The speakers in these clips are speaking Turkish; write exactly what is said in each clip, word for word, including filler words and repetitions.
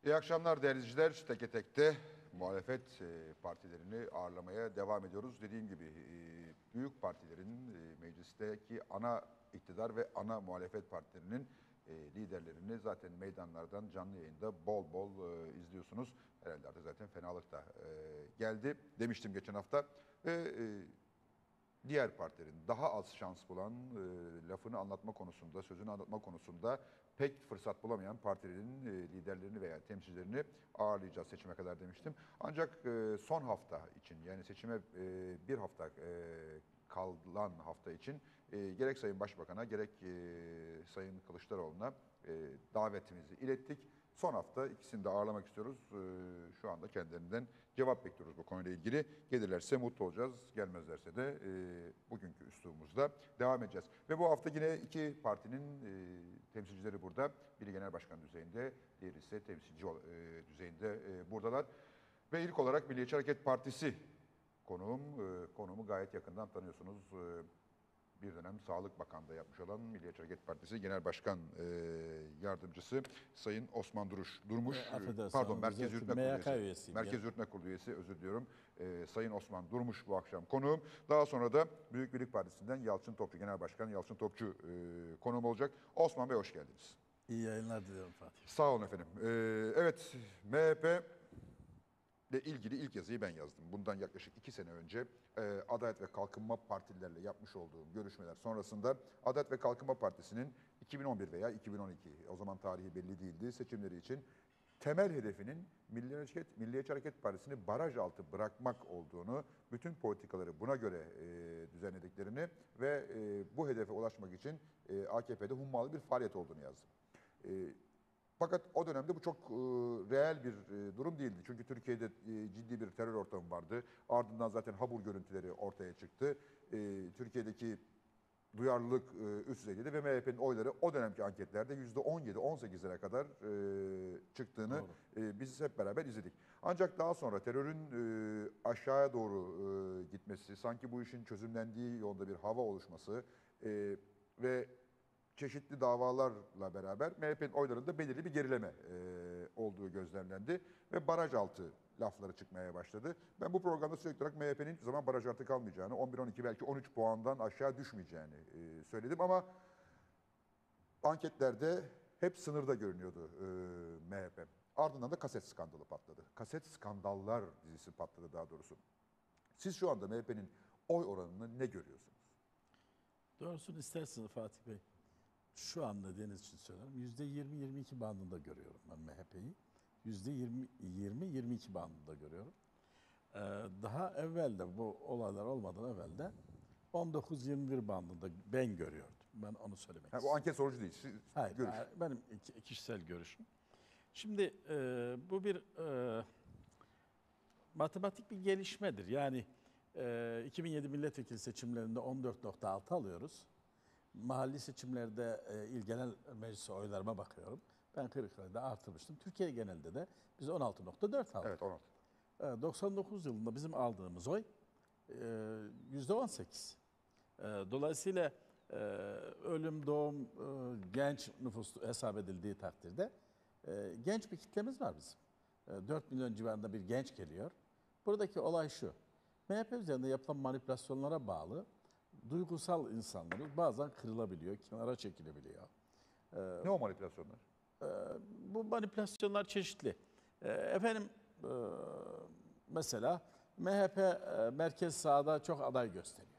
İyi akşamlar değerli izleyiciler. Teke tekte muhalefet e, partilerini ağırlamaya devam ediyoruz. Dediğim gibi e, büyük partilerin e, meclisteki ana iktidar ve ana muhalefet partilerinin e, liderlerini zaten meydanlardan canlı yayında bol bol e, izliyorsunuz. Herhalde artık zaten fenalık da e, geldi demiştim geçen hafta. Ve e, diğer partilerin daha az şans bulan, e, lafını anlatma konusunda, sözünü anlatma konusunda pek fırsat bulamayan partilerin e, liderlerini veya temsilcilerini ağırlayacağız seçime kadar demiştim. Ancak e, son hafta için, yani seçime e, bir hafta e, kalan hafta için e, gerek Sayın Başbakan'a gerek e, Sayın Kılıçdaroğlu'na e, davetimizi ilettik. Son hafta ikisini de ağırlamak istiyoruz. Ee, şu anda kendilerinden cevap bekliyoruz bu konuyla ilgili. Gelirlerse mutlu olacağız, gelmezlerse de e, bugünkü üslubumuzda devam edeceğiz. Ve bu hafta yine iki partinin e, temsilcileri burada. Biri genel başkan düzeyinde, diğeri ise temsilci e, düzeyinde e, buradalar. Ve ilk olarak Milliyetçi Hareket Partisi konuğum. E, konuğumu gayet yakından tanıyorsunuz. E, bir dönem Sağlık Bakanlığı yapmış olan Milliyetçi Hareket Partisi Genel Başkan e, Yardımcısı Sayın Osman Duruş, Durmuş, E, pardon Merkez Yürütme Kurulu üyesi, üyesiyim. Merkez Yürütme Kurulu üyesi özür diliyorum. E, Sayın Osman Durmuş bu akşam konuğum. Daha sonra da Büyük Birlik Partisi'nden Yalçın Topçu, Genel Başkan Yalçın Topçu e, konuğum olacak. Osman Bey hoş geldiniz. İyi yayınlar diliyorum Fatih. Sağ olun efendim. E, evet, M H P ile ilgili ilk yazıyı ben yazdım. Bundan yaklaşık iki sene önce e, Adalet ve Kalkınma Partililerle yapmış olduğum görüşmeler sonrasında Adalet ve Kalkınma Partisi'nin iki bin on bir veya iki bin on iki, o zaman tarihi belli değildi, seçimleri için temel hedefinin Milliyetçi Hareket, Milliyetçi Hareket Partisi'ni baraj altı bırakmak olduğunu, bütün politikaları buna göre e, düzenlediklerini ve e, bu hedefe ulaşmak için e, A K P'de hummalı bir faaliyet olduğunu yazdım. E, Fakat o dönemde bu çok e, reel bir e, durum değildi. Çünkü Türkiye'de e, ciddi bir terör ortamı vardı. Ardından zaten Habur görüntüleri ortaya çıktı. E, Türkiye'deki duyarlılık e, üst düzeydeydi ve M H P'nin oyları o dönemki anketlerde yüzde on yedi on sekizlere kadar e, çıktığını e, biz hep beraber izledik. Ancak daha sonra terörün e, aşağıya doğru e, gitmesi, sanki bu işin çözümlendiği yolda bir hava oluşması e, ve çeşitli davalarla beraber M H P'nin oylarında belirli bir gerileme e, olduğu gözlemlendi ve baraj altı lafları çıkmaya başladı. Ben bu programda sürekli olarak M H P'nin hiçbir zaman baraj altı kalmayacağını, on bir on iki belki on üç puandan aşağı düşmeyeceğini e, söyledim ama anketlerde hep sınırda görünüyordu e, M H P. Ardından da kaset skandalı patladı. Kaset skandallar dizisi patladı daha doğrusu. Siz şu anda M H P'nin oy oranını ne görüyorsunuz? Doğrusunu isterseniz Fatih Bey, şu an dediğiniz için söylüyorum. yüzde yirmi yirmi iki bandında görüyorum ben M H P'yi. yüzde yirmi yirmi iki bandında görüyorum. Ee, daha evvel de bu olaylar olmadan evvel de on dokuz yirmi bir bandında ben görüyordum. Ben onu söylemek Ha, bu istiyorum. anket sonucu değil. Siz, Hayır, görüş. benim kişisel görüşüm. Şimdi e, bu bir e, matematik bir gelişmedir. Yani e, iki bin yedi milletvekili seçimlerinde on dört nokta altı alıyoruz. Mahalli seçimlerde e, il genel meclisi oylarıma bakıyorum. Ben Kırıkkale'de artırmıştım. Türkiye genelinde de biz on altı nokta dört aldık. Evet, on altı. E, doksan dokuz yılında bizim aldığımız oy e, yüzde on sekiz. E, dolayısıyla e, ölüm, doğum, e, genç nüfus hesap edildiği takdirde e, genç bir kitlemiz var bizim. E, dört milyon civarında bir genç geliyor. Buradaki olay şu. M H P üzerinde yapılan manipülasyonlara bağlı duygusal insanlarımız bazen kırılabiliyor, kenara çekilebiliyor. Ne o manipülasyonlar? Ee, bu manipülasyonlar çeşitli. Ee, efendim e, mesela M H P e, merkez sağda çok aday gösteriyor.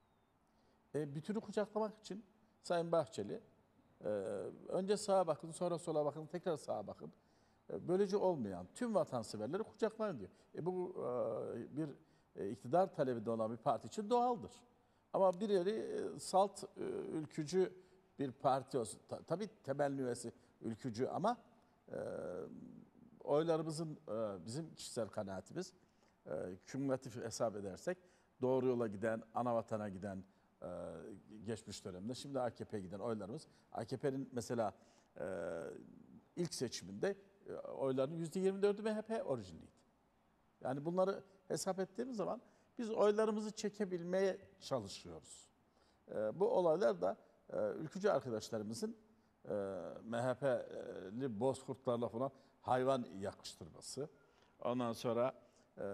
E, bütünü kucaklamak için Sayın Bahçeli e, önce sağa bakın, sonra sola bakın, tekrar sağa bakın. E, böylece olmayan tüm vatanseverleri kucaklayın diyor. E, bu e, bir e, iktidar talebinde olan bir parti için doğaldır. Ama birileri e, salt, e, ülkücü bir parti olsun. Ta, tabii temelli üyesi ülkücü ama e, oylarımızın, e, bizim kişisel kanaatimiz, e, kümülatif hesap edersek doğru yola giden, ana vatana giden e, geçmiş dönemde, şimdi A K P'ye giden oylarımız, A K P'nin mesela e, ilk seçiminde e, oylarının yüzde yirmi dördü M H P orijinliydi. Yani bunları hesap ettiğimiz zaman biz oylarımızı çekebilmeye çalışıyoruz. E, bu olaylar da e, ülkücü arkadaşlarımızın e, M H P'li bozkurtlarla falan hayvan yakıştırması. Ondan sonra e,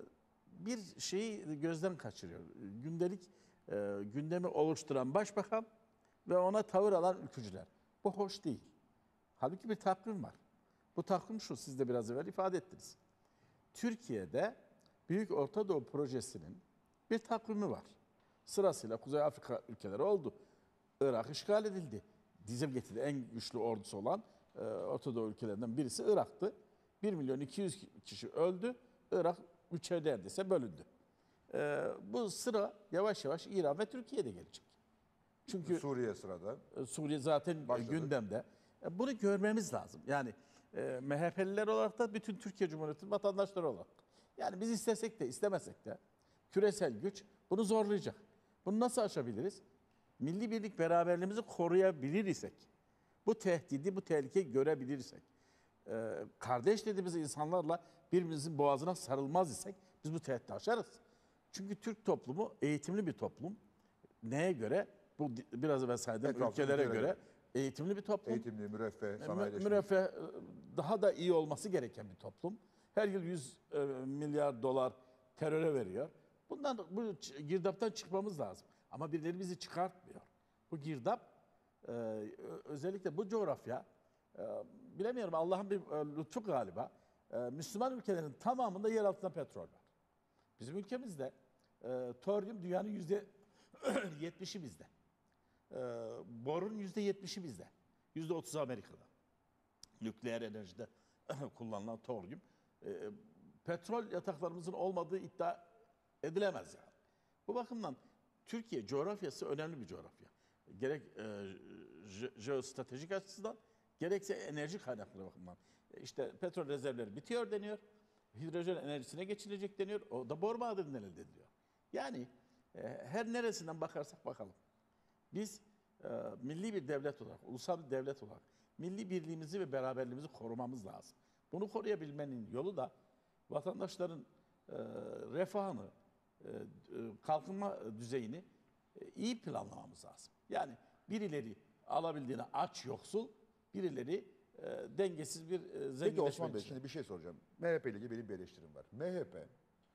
bir şeyi gözden kaçırıyor. Gündelik e, gündemi oluşturan başbakan ve ona tavır alan ülkücüler. Bu hoş değil. Halbuki bir takvim var. Bu takvim şu, siz de biraz evvel ifade ettiniz. Türkiye'de Büyük Orta Doğu Projesi'nin bir takvimi var. Sırasıyla Kuzey Afrika ülkeleri oldu. Irak işgal edildi. Dizem getirdi en güçlü ordusu olan e, Orta Doğu ülkelerinden birisi Irak'tı. bir milyon iki yüz kişi öldü. Irak üçe neredeyse bölündü. E, bu sıra yavaş yavaş İran ve Türkiye'de gelecek. Çünkü Suriye sırada. e, Suriye zaten Başladı. gündemde. E, bunu görmemiz lazım. Yani e, M H P'liler olarak da bütün Türkiye Cumhuriyeti'nin vatandaşları olarak. Yani biz istesek de istemesek de küresel güç bunu zorlayacak. Bunu nasıl aşabiliriz? Milli birlik beraberliğimizi koruyabilir isek, bu tehdidi, bu tehlikeyi görebilirsek, e, kardeş dediğimiz insanlarla birbirimizin boğazına sarılmaz isek biz bu tehdidi aşarız. Çünkü Türk toplumu eğitimli bir toplum. Neye göre? Bu di- biraz evvel saydığım Etraflı ülkelere ülkelere göre göre. eğitimli bir toplum. Eğitimli, müreffeh, Mü- sanayileşmiş. Müreffeh e, daha da iyi olması gereken bir toplum. Her yıl yüz e, milyar dolar teröre veriyor. Bundan bu ç- girdaptan çıkmamız lazım. Ama birileri bizi çıkartmıyor. Bu girdap e, ö- özellikle bu coğrafya e, bilemiyorum Allah'ın bir e, lütfu galiba. E, Müslüman ülkelerin tamamında yer altında petrol var. Bizim ülkemizde e, toryum dünyanın yüzde yetmişi bizde. E, borun yüzde yetmişi bizde. Yüzde otuzu Amerika'da. Nükleer enerjide kullanılan toryum. E, petrol yataklarımızın olmadığı iddia edilemez yani. Bu bakımdan Türkiye coğrafyası önemli bir coğrafya. Gerek e, je- jeostratejik açıdan gerekse enerji kaynakları bakımından. E, İşte petrol rezervleri bitiyor deniyor. Hidrojen enerjisine geçilecek deniyor. O da bor madeninden elde ediliyor. Yani e, her neresinden bakarsak bakalım. Biz e, milli bir devlet olarak, ulusal bir devlet olarak milli birliğimizi ve beraberliğimizi korumamız lazım. Bunu koruyabilmenin yolu da vatandaşların e, refahını, e, e, kalkınma düzeyini e, iyi planlamamız lazım. Yani birileri alabildiğine aç yoksul, birileri e, dengesiz bir e, Peki zenginleşme Osman Bey içinde. şimdi bir şey soracağım. M H P ile ilgili benim bir eleştirim var. M H P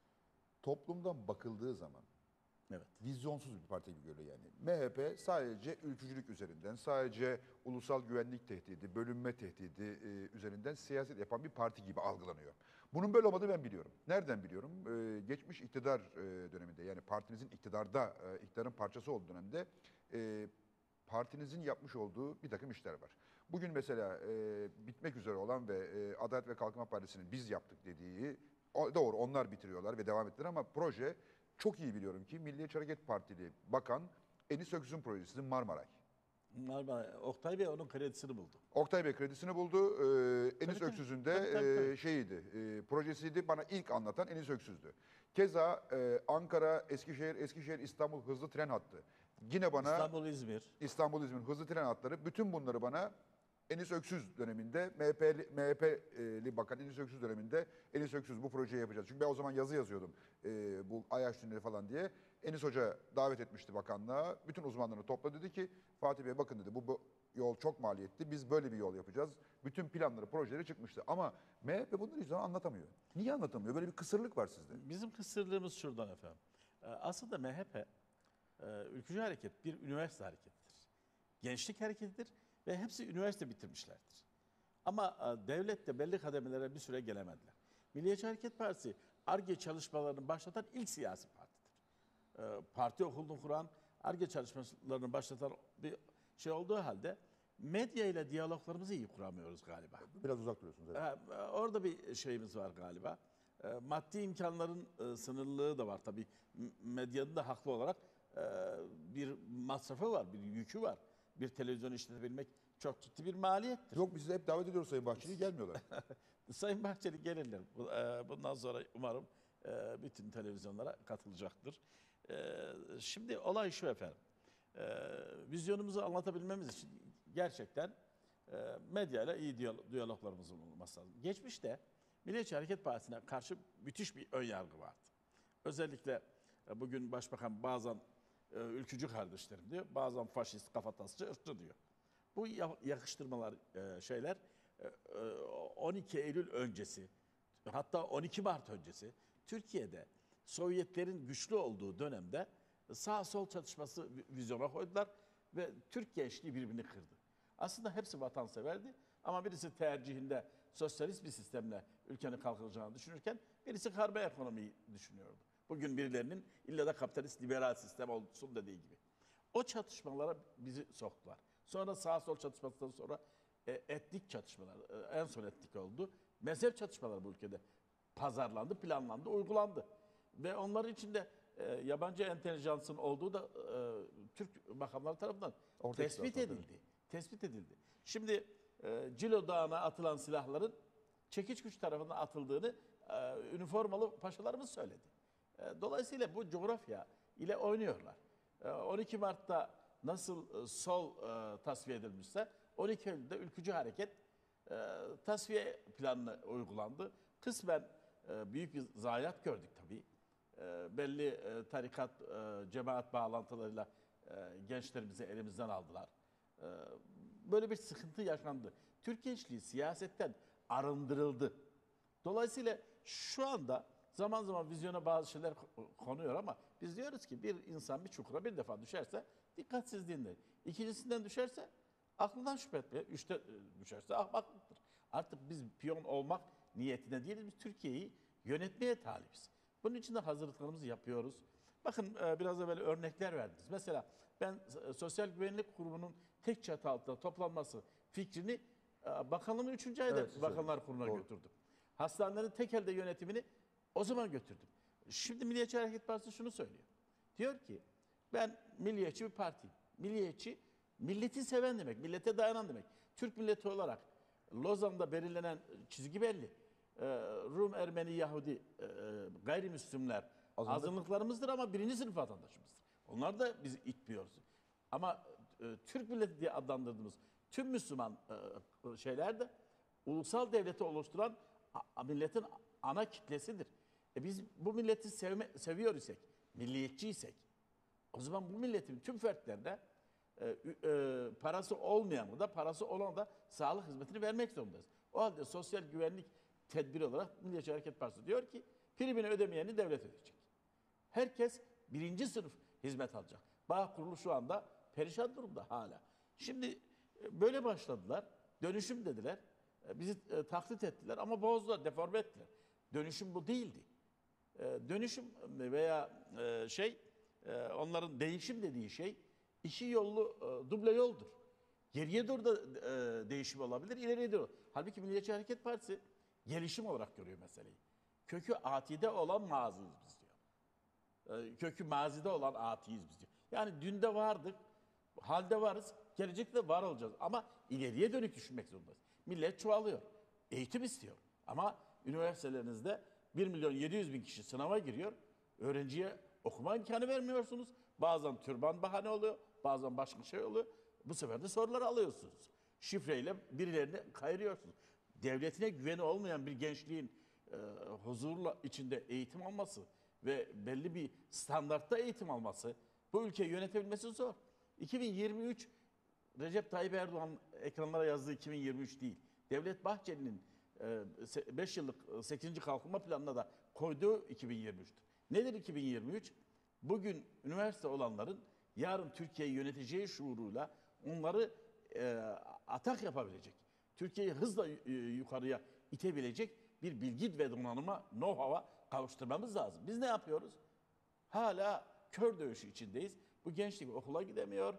toplumdan bakıldığı zaman Evet. vizyonsuz bir parti gibi görüyor yani. M H P sadece ülkücülük üzerinden, sadece ulusal güvenlik tehdidi, bölünme tehdidi e, üzerinden siyaset yapan bir parti gibi algılanıyor. Bunun böyle olmadığını ben biliyorum. Nereden biliyorum? E, geçmiş iktidar e, döneminde yani partinizin iktidarda, e, iktidarın parçası olduğu dönemde e, partinizin yapmış olduğu bir takım işler var. Bugün mesela e, bitmek üzere olan ve e, Adalet ve Kalkınma Partisi'nin biz yaptık dediği, o, doğru onlar bitiriyorlar ve devam ettiler ama proje çok iyi biliyorum ki Milliyetçi Hareket Partili Bakan Enis Öksüz'ün projesi Marmaray. Marmara, Oktay Bey onun kredisini buldu. Oktay Bey kredisini buldu. Ee, Enis tabii. Öksüz'ün de Tabii, tabii, e, tabii. şeyiydi, e, projesiydi. Bana ilk anlatan Enis Öksüz'dü. Keza e, Ankara, Eskişehir, Eskişehir, İstanbul hızlı tren hattı. Yine bana İstanbul, İzmir. İstanbul, İzmir hızlı tren hatları. Bütün bunları bana Enis Öksüz döneminde M H P'li, M H P'li bakan Enis Öksüz döneminde Enis Öksüz bu projeyi yapacağız. Çünkü ben o zaman yazı yazıyordum e, bu Ayaş Tüneli falan diye. Enis Hoca davet etmişti bakanlığa. Bütün uzmanlarını topladı dedi ki Fatih Bey bakın dedi bu, bu yol çok maliyetli. Biz böyle bir yol yapacağız. Bütün planları, projeleri çıkmıştı. Ama M H P bunları hiç zaman anlatamıyor. Niye anlatamıyor? Böyle bir kısırlık var sizde. Bizim kısırlığımız şuradan efendim. Ee, Aslında M H P, e, ülkücü hareket bir üniversite hareketidir. Gençlik hareketidir ve hepsi üniversite bitirmişlerdir. Ama e, devlet de belli kademelere bir süre gelemediler. Milliyetçi Hareket Partisi, Ar-Ge çalışmalarını başlatan ilk siyasi partidir. E, Parti okulunu kuran, Ar-Ge çalışmalarını başlatan bir şey olduğu halde medya ile diyaloglarımızı iyi kuramıyoruz galiba. Biraz uzak duruyorsunuz. Evet. Ee, Orada bir şeyimiz var galiba. Ee, Maddi imkanların e, sınırlılığı da var tabii. M- Medyanın da haklı olarak e, bir masrafı var, bir yükü var. Bir televizyon işletebilmek çok ciddi bir maliyettir. Yok biz de hep davet ediyoruz Sayın Bahçeli'yi gelmiyorlar. Sayın Bahçeli gelirler. Bu- e, Bundan sonra umarım e, bütün televizyonlara katılacaktır. E, Şimdi olay şu efendim. E, Vizyonumuzu anlatabilmemiz için gerçekten e, medyayla iyi diyalo- diyaloglarımızın olması lazım. Geçmişte Milliyetçi Hareket Partisi'ne karşı müthiş bir ön yargı vardı. Özellikle e, bugün Başbakan bazen e, ülkücü kardeşlerim diyor, bazen faşist, kafatasçı, ırkçı diyor. Bu ya- yakıştırmalar, e, şeyler e, e, on iki Eylül öncesi, hatta on iki Mart öncesi Türkiye'de Sovyetlerin güçlü olduğu dönemde sağ sol çatışması vizyona koydular ve Türk gençliği birbirini kırdı. Aslında hepsi vatanseverdi ama birisi tercihinde sosyalist bir sistemle ülkenin kalkınacağını düşünürken birisi karma ekonomiyi düşünüyordu. Bugün birilerinin illa da kapitalist liberal sistem olsun dediği gibi. O çatışmalara bizi soktular. Sonra sağ sol çatışmasından sonra e, etnik çatışmalar, e, en son etnik oldu. Mezhep çatışmaları bu ülkede pazarlandı, planlandı, uygulandı. Ve onların içinde e, yabancı entelijansın olduğu da e, Türk makamları tarafından Ortaya tespit çıktı aslında, edildi. Tespit edildi. Şimdi e, Cilo Dağı'na atılan silahların çekiç güç tarafından atıldığını e, üniformalı paşalarımız söyledi. E, dolayısıyla bu coğrafya ile oynuyorlar. E, on iki Mart'ta nasıl e, sol e, tasfiye edilmişse on iki Eylül'de ülkücü hareket e, tasfiye planı uygulandı. Kısmen e, büyük bir zayiat gördük tabii. E, belli e, tarikat, e, cemaat bağlantılarıyla e, gençlerimizi elimizden aldılar. E, böyle bir sıkıntı yaşandı. Türk gençliği siyasetten arındırıldı. Dolayısıyla şu anda zaman zaman vizyona bazı şeyler konuyor ama biz diyoruz ki bir insan bir çukura bir defa düşerse dikkatsizliğinden, ikincisinden düşerse aklından şüphe etmeye, üçte düşerse ahmaklıktır. Artık biz piyon olmak niyetine değiliz, biz Türkiye'yi yönetmeye talibiz. Bunun için de hazırlıklarımızı yapıyoruz. Bakın biraz evvel örnekler verdiniz. Mesela ben Sosyal Güvenlik Kurumu'nun tek çatı altında toplanması fikrini bakanlığımın üçüncü ayda Evet, Bakanlar Kurulu'na doğru. götürdüm. Hastanelerin tek elde yönetimini o zaman götürdüm. Şimdi Milliyetçi Hareket Partisi şunu söylüyor. Diyor ki ben milliyetçi bir partiyim. Milliyetçi, milleti seven demek, millete dayanan demek. Türk milleti olarak Lozan'da belirlenen çizgi belli. Ee, Rum, Ermeni, Yahudi, e, gayrimüslimler Azınlık. azınlıklarımızdır ama birinci sınıf vatandaşımızdır. Onlar da bizi itmiyoruz. Ama e, Türk milleti diye adlandırdığımız tüm Müslüman e, şeyler de ulusal devleti oluşturan a, milletin ana kitlesidir. E biz bu milleti sevme, seviyor isek, milliyetçiysek, o zaman bu milletin tüm fertlerine e, e, parası olmayan da parası olan da sağlık hizmetini vermek zorundayız. O halde sosyal güvenlik tedbiri olarak Milliyetçi Hareket Partisi diyor ki primini ödemeyeni devlet ödeyecek. Herkes birinci sınıf hizmet alacak. Bağ kurulu şu anda perişan durumda hala. Şimdi e, böyle başladılar. Dönüşüm dediler. E, bizi e, taklit ettiler ama bozdular, deforme ettiler. Dönüşüm bu değildi. E, dönüşüm veya e, şey e, onların değişim dediği şey iki yollu e, duble yoldur. Geriye doğru da e, değişim olabilir, ileriye doğru. Halbuki Milliyetçi Hareket Partisi gelişim olarak görüyor meseleyi. Kökü atide olan maziyiz biz diyor. E, kökü mazide olan atiyiz biz diyor. Yani dünde vardık, halde varız, gelecekte var olacağız. Ama ileriye dönük düşünmek zorundayız. Millet çoğalıyor, eğitim istiyor. Ama üniversitelerinizde bir milyon yedi yüz bin kişi sınava giriyor. Öğrenciye okuma imkanı vermiyorsunuz. Bazen türban bahane oluyor, bazen başka şey oluyor. Bu sefer de soruları alıyorsunuz. Şifreyle birilerini kayırıyorsunuz. Devletine güveni olmayan bir gençliğin e, huzurla içinde eğitim alması ve belli bir standartta eğitim alması, bu ülkeyi yönetebilmesi zor. iki bin yirmi üç Recep Tayyip Erdoğan ekranlara yazdığı iki bin yirmi üç değil. Devlet Bahçeli'nin beş yıllık sekizinci kalkınma planına da koyduğu iki bin yirmi üç'tür. Nedir iki bin yirmi üç? Bugün üniversite olanların yarın Türkiye'yi yöneteceği şuuruyla onları e, atak yapabilecek, Türkiye'yi hızla e, yukarıya itebilecek bir bilgi ve donanıma, know-how'a kavuşturmamız lazım. Biz ne yapıyoruz? Hala kör dövüşü içindeyiz. Bu gençlik okula gidemiyor.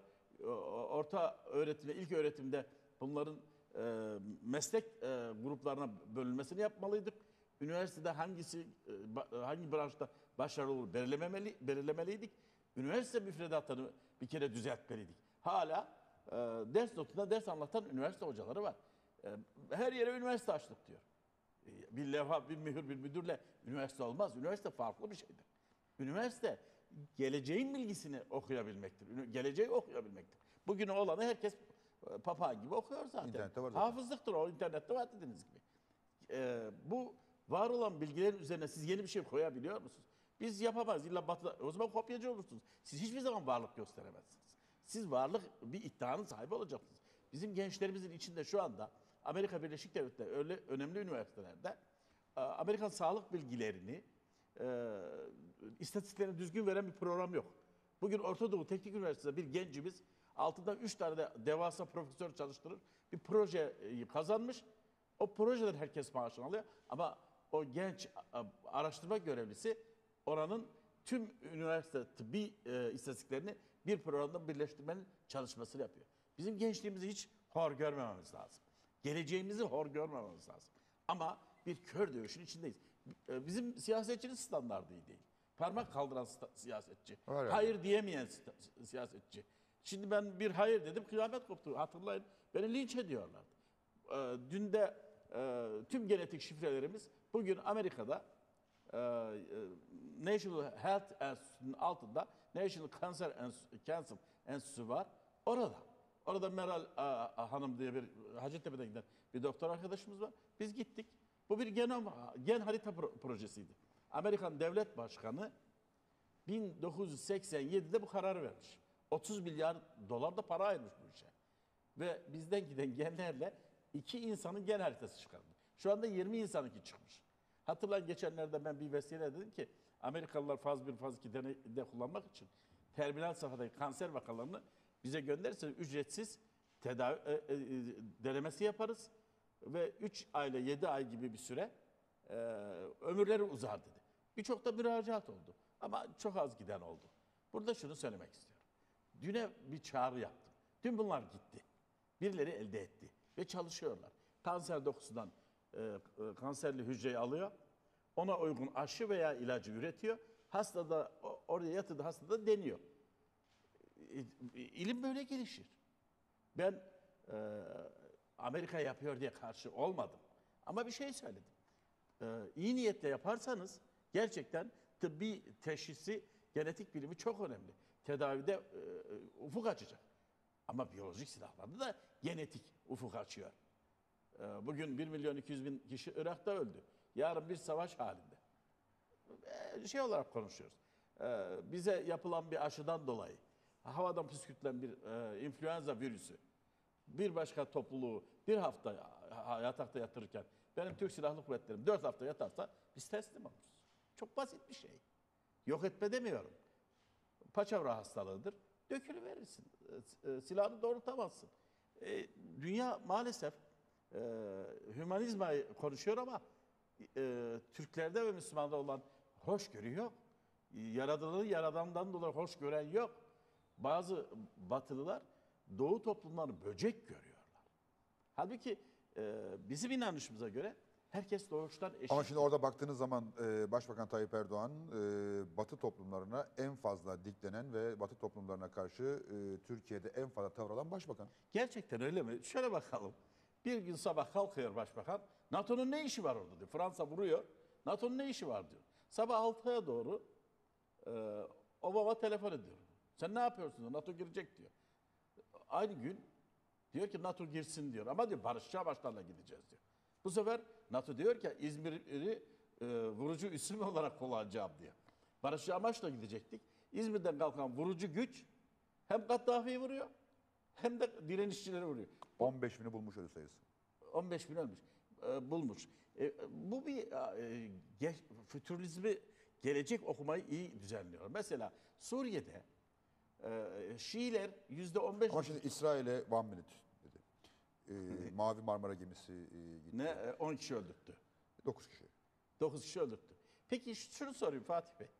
Orta öğretimde, ilk öğretimde bunların e, meslek e, gruplarına bölünmesini yapmalıydık. Üniversitede hangisi, e, hangi branşta başarılı olur belirlememeli, belirlemeliydik. Üniversite müfredatını bir kere düzeltmeliydik. Hala e, ders notunda ders anlatan üniversite hocaları var. E, her yere üniversite açtık diyor. E, bir levha, bir mühür, bir müdürle üniversite olmaz. Üniversite farklı bir şeydir. Üniversite geleceğin bilgisini okuyabilmektir. Geleceği okuyabilmektir. Bugün olanı herkes papağan gibi okuyor zaten. İnternette var zaten. Hafızlıktır o, internette var dediğiniz gibi. Ee, bu var olan bilgilerin üzerine siz yeni bir şey koyabiliyor musunuz? Biz yapamayız. İlla batıda, o zaman kopyacı olursunuz. Siz hiçbir zaman varlık gösteremezsiniz. Siz varlık, bir iddianın sahibi olacaksınız. Bizim gençlerimizin içinde şu anda Amerika Birleşik Devletleri öyle önemli üniversitelerde e, Amerikan sağlık bilgilerini, e, istatistiklerini düzgün veren bir program yok. Bugün Orta Doğu Teknik Üniversitesi'nde bir gencimiz altından üç tane de devasa profesör çalıştırır. Bir projeyi kazanmış. O projeden herkes maaşını alıyor. Ama o genç a- araştırma görevlisi oranın tüm üniversite tıbbi e, istatistiklerini bir programda birleştirmenin çalışmasını yapıyor. Bizim gençliğimizi hiç hor görmememiz lazım. Geleceğimizi hor görmememiz lazım. Ama bir kör dövüşün içindeyiz. E, Bizim siyasetçinin standardı iyi değil. Parmak kaldıran sta- siyasetçi. Var yani. Hayır diyemeyen sta- siyasetçi. Şimdi ben bir hayır dedim, kıyamet koptu. Hatırlayın, beni linç ediyorlardı. E, Dün de e, tüm genetik şifrelerimiz bugün Amerika'da e, e, National Health Enstitüsü'nün altında National Cancer Enstitü- Cancer Enstitüsü var. Orada. Orada Meral e, Hanım diye bir Hacettepe'den giden bir doktor arkadaşımız var. Biz gittik. Bu bir genom, gen harita pro- projesiydi. Amerikan Devlet Başkanı bin dokuz yüz seksen yedide bu kararı vermiş. otuz milyar dolar da para ayırmış bu işe. Ve bizden giden genlerle iki insanın gen haritası çıkardı. Şu anda yirmi insanınki çıkmış. Hatırlayın, geçenlerde ben bir vesile dedim ki Amerikalılar faz bir faz iki deneyde kullanmak için terminal safhadaki kanser vakalarını bize gönderirse ücretsiz tedavi e, e, e, denemesi yaparız ve üç ayla yedi ay gibi bir süre e, ömürleri uzar dedi. Birçok da müracaat oldu ama çok az giden oldu. Burada şunu söylemek istiyorum. Düne bir çağrı yaptım. Tüm bunlar gitti. Birileri elde etti ve çalışıyorlar. Kanser dokusundan e, e, kanserli hücreyi alıyor. Ona uygun aşı veya ilacı üretiyor. Hastada o- oraya yatırdı, hastada deniyor. E, e, İlim böyle gelişir. Ben e, Amerika yapıyor diye karşı olmadım. Ama bir şey söyledim. E, iyi niyetle yaparsanız gerçekten tıbbi teşhisi, genetik bilimi çok önemli. Tedavide e, ufuk açacak. Ama biyolojik silahlarda da genetik ufuk açıyor. E, bugün bir milyon iki yüz bin kişi Irak'ta öldü. Yarın bir savaş halinde. E, şey olarak konuşuyoruz. E, bize yapılan bir aşıdan dolayı havadan püskürtülen bir e, influenza virüsü bir başka topluluğu bir hafta ya- yatakta yatırırken benim Türk Silahlı Kuvvetlerim dört hafta yatarsa biz teslim oluruz. Çok basit bir şey. Yok etme demiyorum. Paçavra hastalığıdır. Dökülüverirsin. E, e, Silahını doğrultamazsın. E, dünya maalesef e, hümanizmayı konuşuyor ama e, Türklerde ve Müslümanlarda olan hoşgörü yok. Yaradılanı yaradandan dolayı hoş gören yok. Bazı batılılar doğu toplumlarını böcek görüyorlar. Halbuki e, bizim inanışımıza göre herkes doğuştan eşit. Ama şimdi orada baktığınız zaman e, Başbakan Tayyip Erdoğan e, Batı toplumlarına en fazla diklenen ve Batı toplumlarına karşı e, Türkiye'de en fazla tavır alan başbakan. Gerçekten öyle mi? Şöyle bakalım. Bir gün sabah kalkıyor başbakan. NATO'nun ne işi var orada diyor. Fransa vuruyor. NATO'nun ne işi var diyor. Sabah altıya doğru e, Obama telefon ediyor. Sen ne yapıyorsun diyor. NATO girecek diyor. Aynı gün diyor ki NATO girsin diyor. Ama diyor barışçı amaçlarla gideceğiz diyor. Bu sefer NATO diyor ki İzmir'i e, vurucu üssüm olarak kullanacağım diyor. Barışçı amaçla gidecektik. İzmir'den kalkan vurucu güç hem Gaddafi'yi vuruyor hem de direnişçileri vuruyor. on beş bini bulmuş ölü sayısı. on beş bin ölmüş, e, bulmuş. E, bu bir e, geç, fütürizmi, gelecek okumayı iyi düzenliyor. Mesela Suriye'de e, Şiiler yüzde on beş. Ama şimdi İsrail'e one minute dedi. E, Mavi Marmara gemisi e, gitti. Ne e, on kişi öldürttü. dokuz kişi. dokuz kişi öldürttü. Peki şunu sorayım Fatih Bey.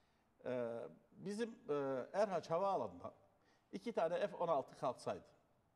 E, bizim e, Erhaç Havaalanı'na iki tane F on altı kalksaydı,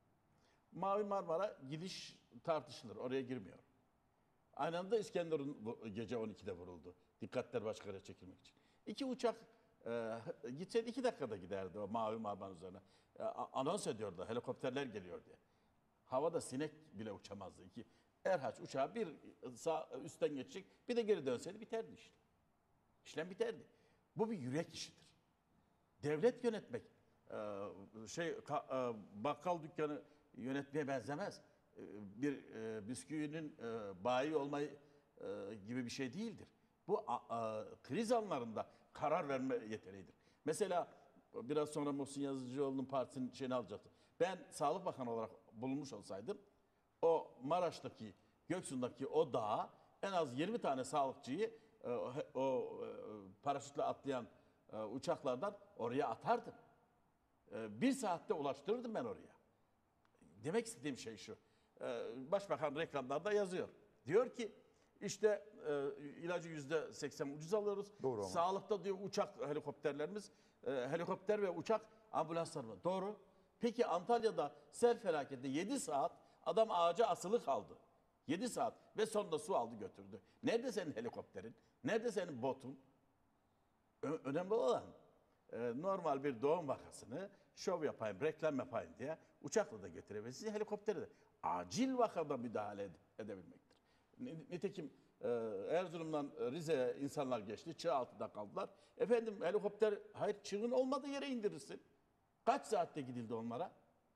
Mavi Marmara gidiş tartışılır, oraya girmiyor. Aynı anda İskenderun bu- gece on ikide vuruldu. Dikkatler başka yere çekilmek için. İki uçak e, gitseydi iki dakikada giderdi o Mavi Marmara üzerine. E, a- anons ediyordu, helikopterler geliyor diye. Havada sinek bile uçamazdı. İki. Erhaç uçağı bir sağ üstten geçecek, bir de geri dönseydi biterdi işlem. İşlem biterdi. Bu bir yürek işidir. Devlet yönetmek, e, şey ka- e, bakkal dükkanı yönetmeye benzemez. E, Bir e, bisküvinin e, bayi olmayı e, gibi bir şey değildir. Bu a- a- kriz anlarında karar verme yeteneğidir. Mesela biraz sonra Muhsin Yazıcıoğlu'nun partisinin şeyini alacaktı. Ben Sağlık Bakanı olarak bulunmuş olsaydım o Maraş'taki, Göksu'ndaki o dağa en az yirmi tane sağlıkçıyı e, o, o e, paraşütle atlayan e, uçaklardan oraya atardım. E, bir saatte ulaştırırdım ben oraya. Demek istediğim şey şu. E, Başbakan reklamlarda yazıyor. Diyor ki işte e, ilacı yüzde seksen ucuz alıyoruz. Doğru ama. Sağlıkta diyor uçak helikopterlerimiz, e, helikopter ve uçak ambulanslar var. Doğru. Peki Antalya'da sel felaketi yedi saat adam ağaca asılı kaldı. yedi saat ve sonunda su aldı götürdü. Nerede senin helikopterin? Nerede senin botun? Ö- önemli olan e, normal bir doğum vakasını şov yapayım, reklam yapayım diye uçakla da götürebilirsiniz, helikopterle de. Acil vakada müdahale ed- edebilmektir. N- Nitekim e, Erzurum'dan Rize'ye insanlar geçti, çığ altında kaldılar. Efendim helikopter, hayır çığın olmadığı yere indirirsin. Kaç saatte gidildi onlara?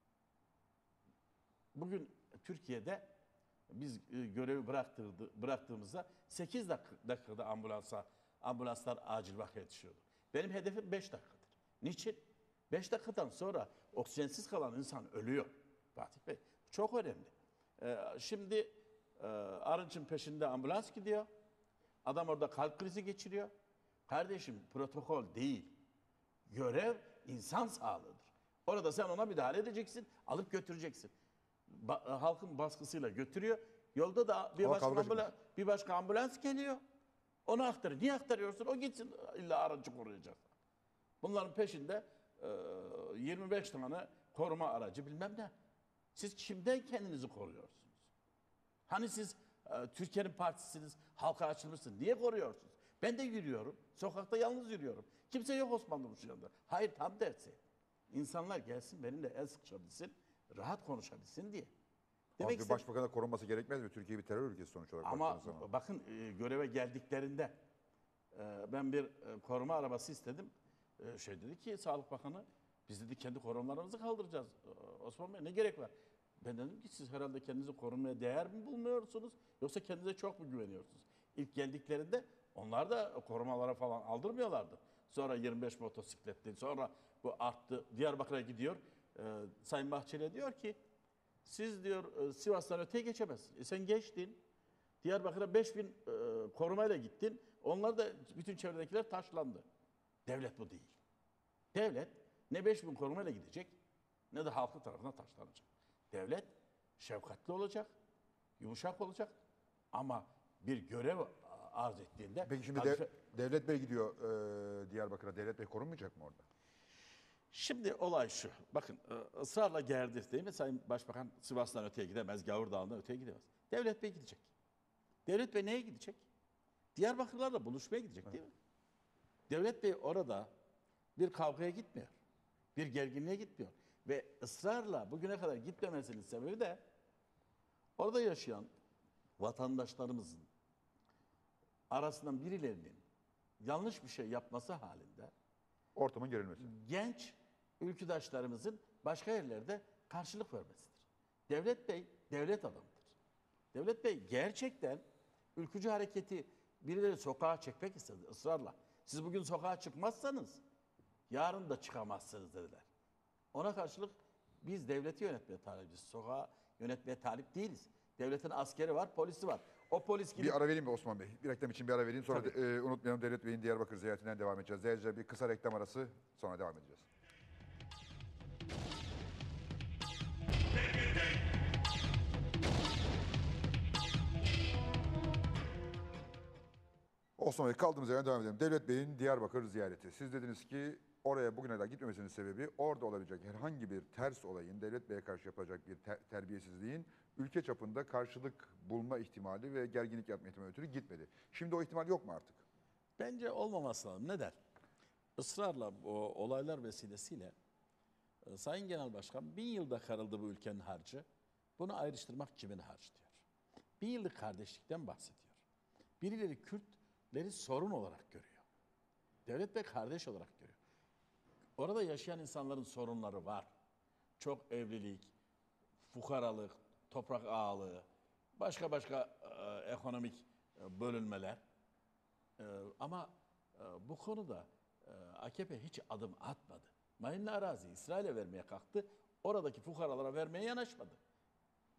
Bugün Türkiye'de biz e, görevi bıraktırdı, bıraktığımızda sekiz dak- dakikada ambulansa ambulanslar acil vaka yetişiyordu. Benim hedefim beş dakikadır. Niçin? beş dakikadan sonra oksijensiz kalan insan ölüyor. Fatih Bey çok önemli. Ee, şimdi e, Arınç'ın peşinde ambulans gidiyor. Adam orada kalp krizi geçiriyor. Kardeşim protokol değil. Görev insan sağlığıdır. Orada sen ona müdahale edeceksin, alıp götüreceksin. Ba- halkın baskısıyla götürüyor. Yolda da bir Ama başka, kavga ambulans, bir başka ambulans geliyor. Onu aktarıyor. Niye aktarıyorsun? O gitsin illa aracı koruyacak. Bunların peşinde e, yirmi beş tane koruma aracı bilmem ne. Siz kimden kendinizi koruyorsunuz? Hani siz e, Türkiye'nin partisiniz, halka açılmışsınız. Niye koruyorsunuz? Ben de yürüyorum. Sokakta yalnız yürüyorum. Kimse yok Osmanlı bu yanında. Hayır tam tersi. İnsanlar gelsin benimle el sıkışabilsin, rahat konuşabilsin diye. Ama Demek bir istedim. başbakana korunması gerekmez mi? Türkiye bir terör ülkesi sonuç olarak Ama baktığınız zaman. bakın e, göreve geldiklerinde e, ben bir e, koruma arabası istedim. E, şey dedi ki Sağlık Bakanı biz dedi kendi korumalarımızı kaldıracağız. E, Osman Bey ne gerek var? Ben dedim ki siz herhalde kendinizi korumaya değer mi bulmuyorsunuz yoksa kendinize çok mu güveniyorsunuz? İlk geldiklerinde onlar da korumalara falan aldırmıyorlardı. Sonra yirmi beş motosikletli sonra bu arttı. Diyarbakır'a gidiyor. E, Sayın Bahçeli diyor ki siz diyor e, Sivas'tan öteye geçemezsiniz. E sen geçtin. Diyarbakır'a beş bin e, korumayla gittin. Onlar da bütün çevredekiler taşlandı. Devlet bu değil. Devlet ne beş bin korumayla gidecek ne de halkı tarafından taşlanacak. Devlet şefkatli olacak, yumuşak olacak ama bir görev arz ettiğinde... Peki şimdi kalife- de, Devlet Bey gidiyor e, Diyarbakır'a. Devlet Bey korunmayacak mı orada? Şimdi olay şu. Bakın e, ısrarla gerdi değil mi? Sayın Başbakan Sivas'tan öteye gidemez, Gavur Dağı'ndan öteye gidemez. Devlet Bey gidecek. Devlet Bey neye gidecek? Diyarbakırlarla buluşmaya gidecek değil mi? Devlet Bey orada bir kavgaya gitmiyor. Bir gerginliğe gitmiyor. Ve ısrarla bugüne kadar gitmemesinin sebebi de orada yaşayan vatandaşlarımızın arasından birilerinin yanlış bir şey yapması halinde Ortamın gerilmesi. genç ülküdaşlarımızın başka yerlerde karşılık vermesidir. Devlet Bey devlet adamıdır. Devlet Bey gerçekten ülkücü hareketi birileri sokağa çekmek istedi ısrarla. Siz bugün sokağa çıkmazsanız yarın da çıkamazsınız dediler. Ona karşılık biz devleti yönetmeye talibiz. Sokağa yönetmeye talip değiliz. Devletin askeri var, polisi var. O polis gidip Bir ara vereyim mi Osman Bey? Bir reklam için bir ara vereyim. Sonra Tabii. de- e, unutmayalım Devlet Bey'in Diyarbakır ziyaretinden devam edeceğiz. Değerli bir kısa reklam arası sonra devam edeceğiz. Osman Bey kaldığımız yerden devam edelim. Devlet Bey'in Diyarbakır ziyareti. Siz dediniz ki oraya bugüne kadar gitmemesinin sebebi orada olabilecek herhangi bir ters olayın, Devlet Bey'e karşı yapılacak bir ter- terbiyesizliğin ülke çapında karşılık bulma ihtimali ve gerginlik yapma ihtimali ötürü gitmedi. Şimdi o ihtimal yok mu artık? bence olmaması lazım. Neden? Israrla o olaylar vesilesiyle e, Sayın Genel Başkan bin yılda karıldı bu ülkenin harcı. Bunu ayrıştırmak kimin harcı diyor. Bin yıllık kardeşlikten bahsediyor. Birileri Kürtleri sorun olarak görüyor. Devlet Bey kardeş olarak görüyor. Orada yaşayan insanların sorunları var. Çok evlilik, fukaralık, toprak ağalığı, başka başka e, ekonomik e, bölünmeler. E, ama e, bu konuda e, A K P hiç adım atmadı. Mayınlı arazi İsrail'e vermeye kalktı. Oradaki fukaralara vermeye yanaşmadı.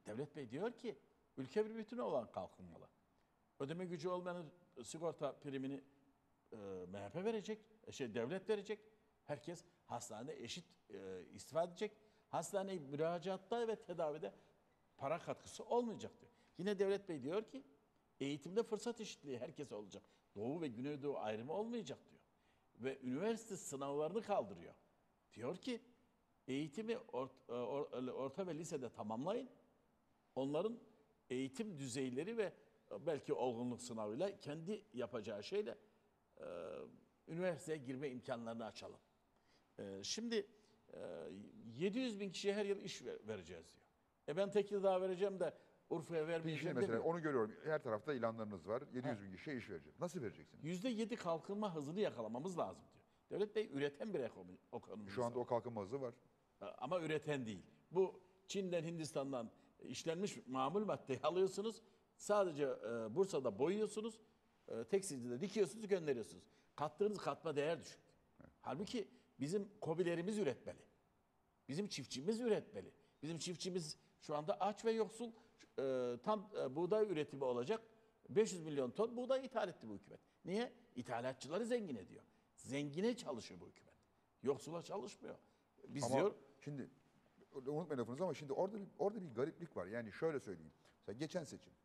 Devlet Bey diyor ki ülke bir bütünü olan kalkınmalı. Ödeme gücü olmayanın sigorta primini e, M H P verecek, e, şey devlet verecek. Herkes hastanede eşit e, istifade edecek. Hastaneye müracaatta ve tedavide para katkısı olmayacak diyor. Yine Devlet Bey diyor ki eğitimde fırsat eşitliği herkese olacak. Doğu ve Güneydoğu ayrımı olmayacak diyor. Ve üniversite sınavlarını kaldırıyor. Diyor ki eğitimi orta, orta ve lisede tamamlayın. Onların eğitim düzeyleri ve belki olgunluk sınavıyla kendi yapacağı şeyle e, üniversiteye girme imkanlarını açalım. E, şimdi e, yedi yüz bin kişiye her yıl iş ver, vereceğiz diyor. E ben Tekirdağ'a vereceğim de Urfa'ya Şimdi vermeyeceğim mesela demiyor. onu görüyorum. Her tarafta ilanlarınız var. yedi yüz bin kişiye iş verecek. Nasıl vereceksiniz? yüzde yedi kalkınma hızını yakalamamız lazım diyor. Devlet Bey üreten bir ekonomi. ekonomi Şu anda o kalkınma hızı var. Ama üreten değil. Bu Çin'den, Hindistan'dan işlenmiş mamul maddeyi alıyorsunuz. Sadece e, Bursa'da boyuyorsunuz. E, tekstilde dikiyorsunuz, gönderiyorsunuz. Kattığınız katma değer düşük. Evet. Halbuki bizim KOBİ'lerimiz üretmeli. Bizim çiftçimiz üretmeli. Bizim çiftçimiz şu anda aç ve yoksul. E, tam e, buğday üretimi olacak. beş yüz milyon ton buğday ithal etti bu hükümet. Niye? İthalatçıları zengin ediyor. Zengine çalışıyor bu hükümet. Yoksula çalışmıyor. Biz Ama diyor şimdi unutmayın lafınızı ama şimdi orada bir, orada bir gariplik var. Yani şöyle söyleyeyim. Mesela geçen seçim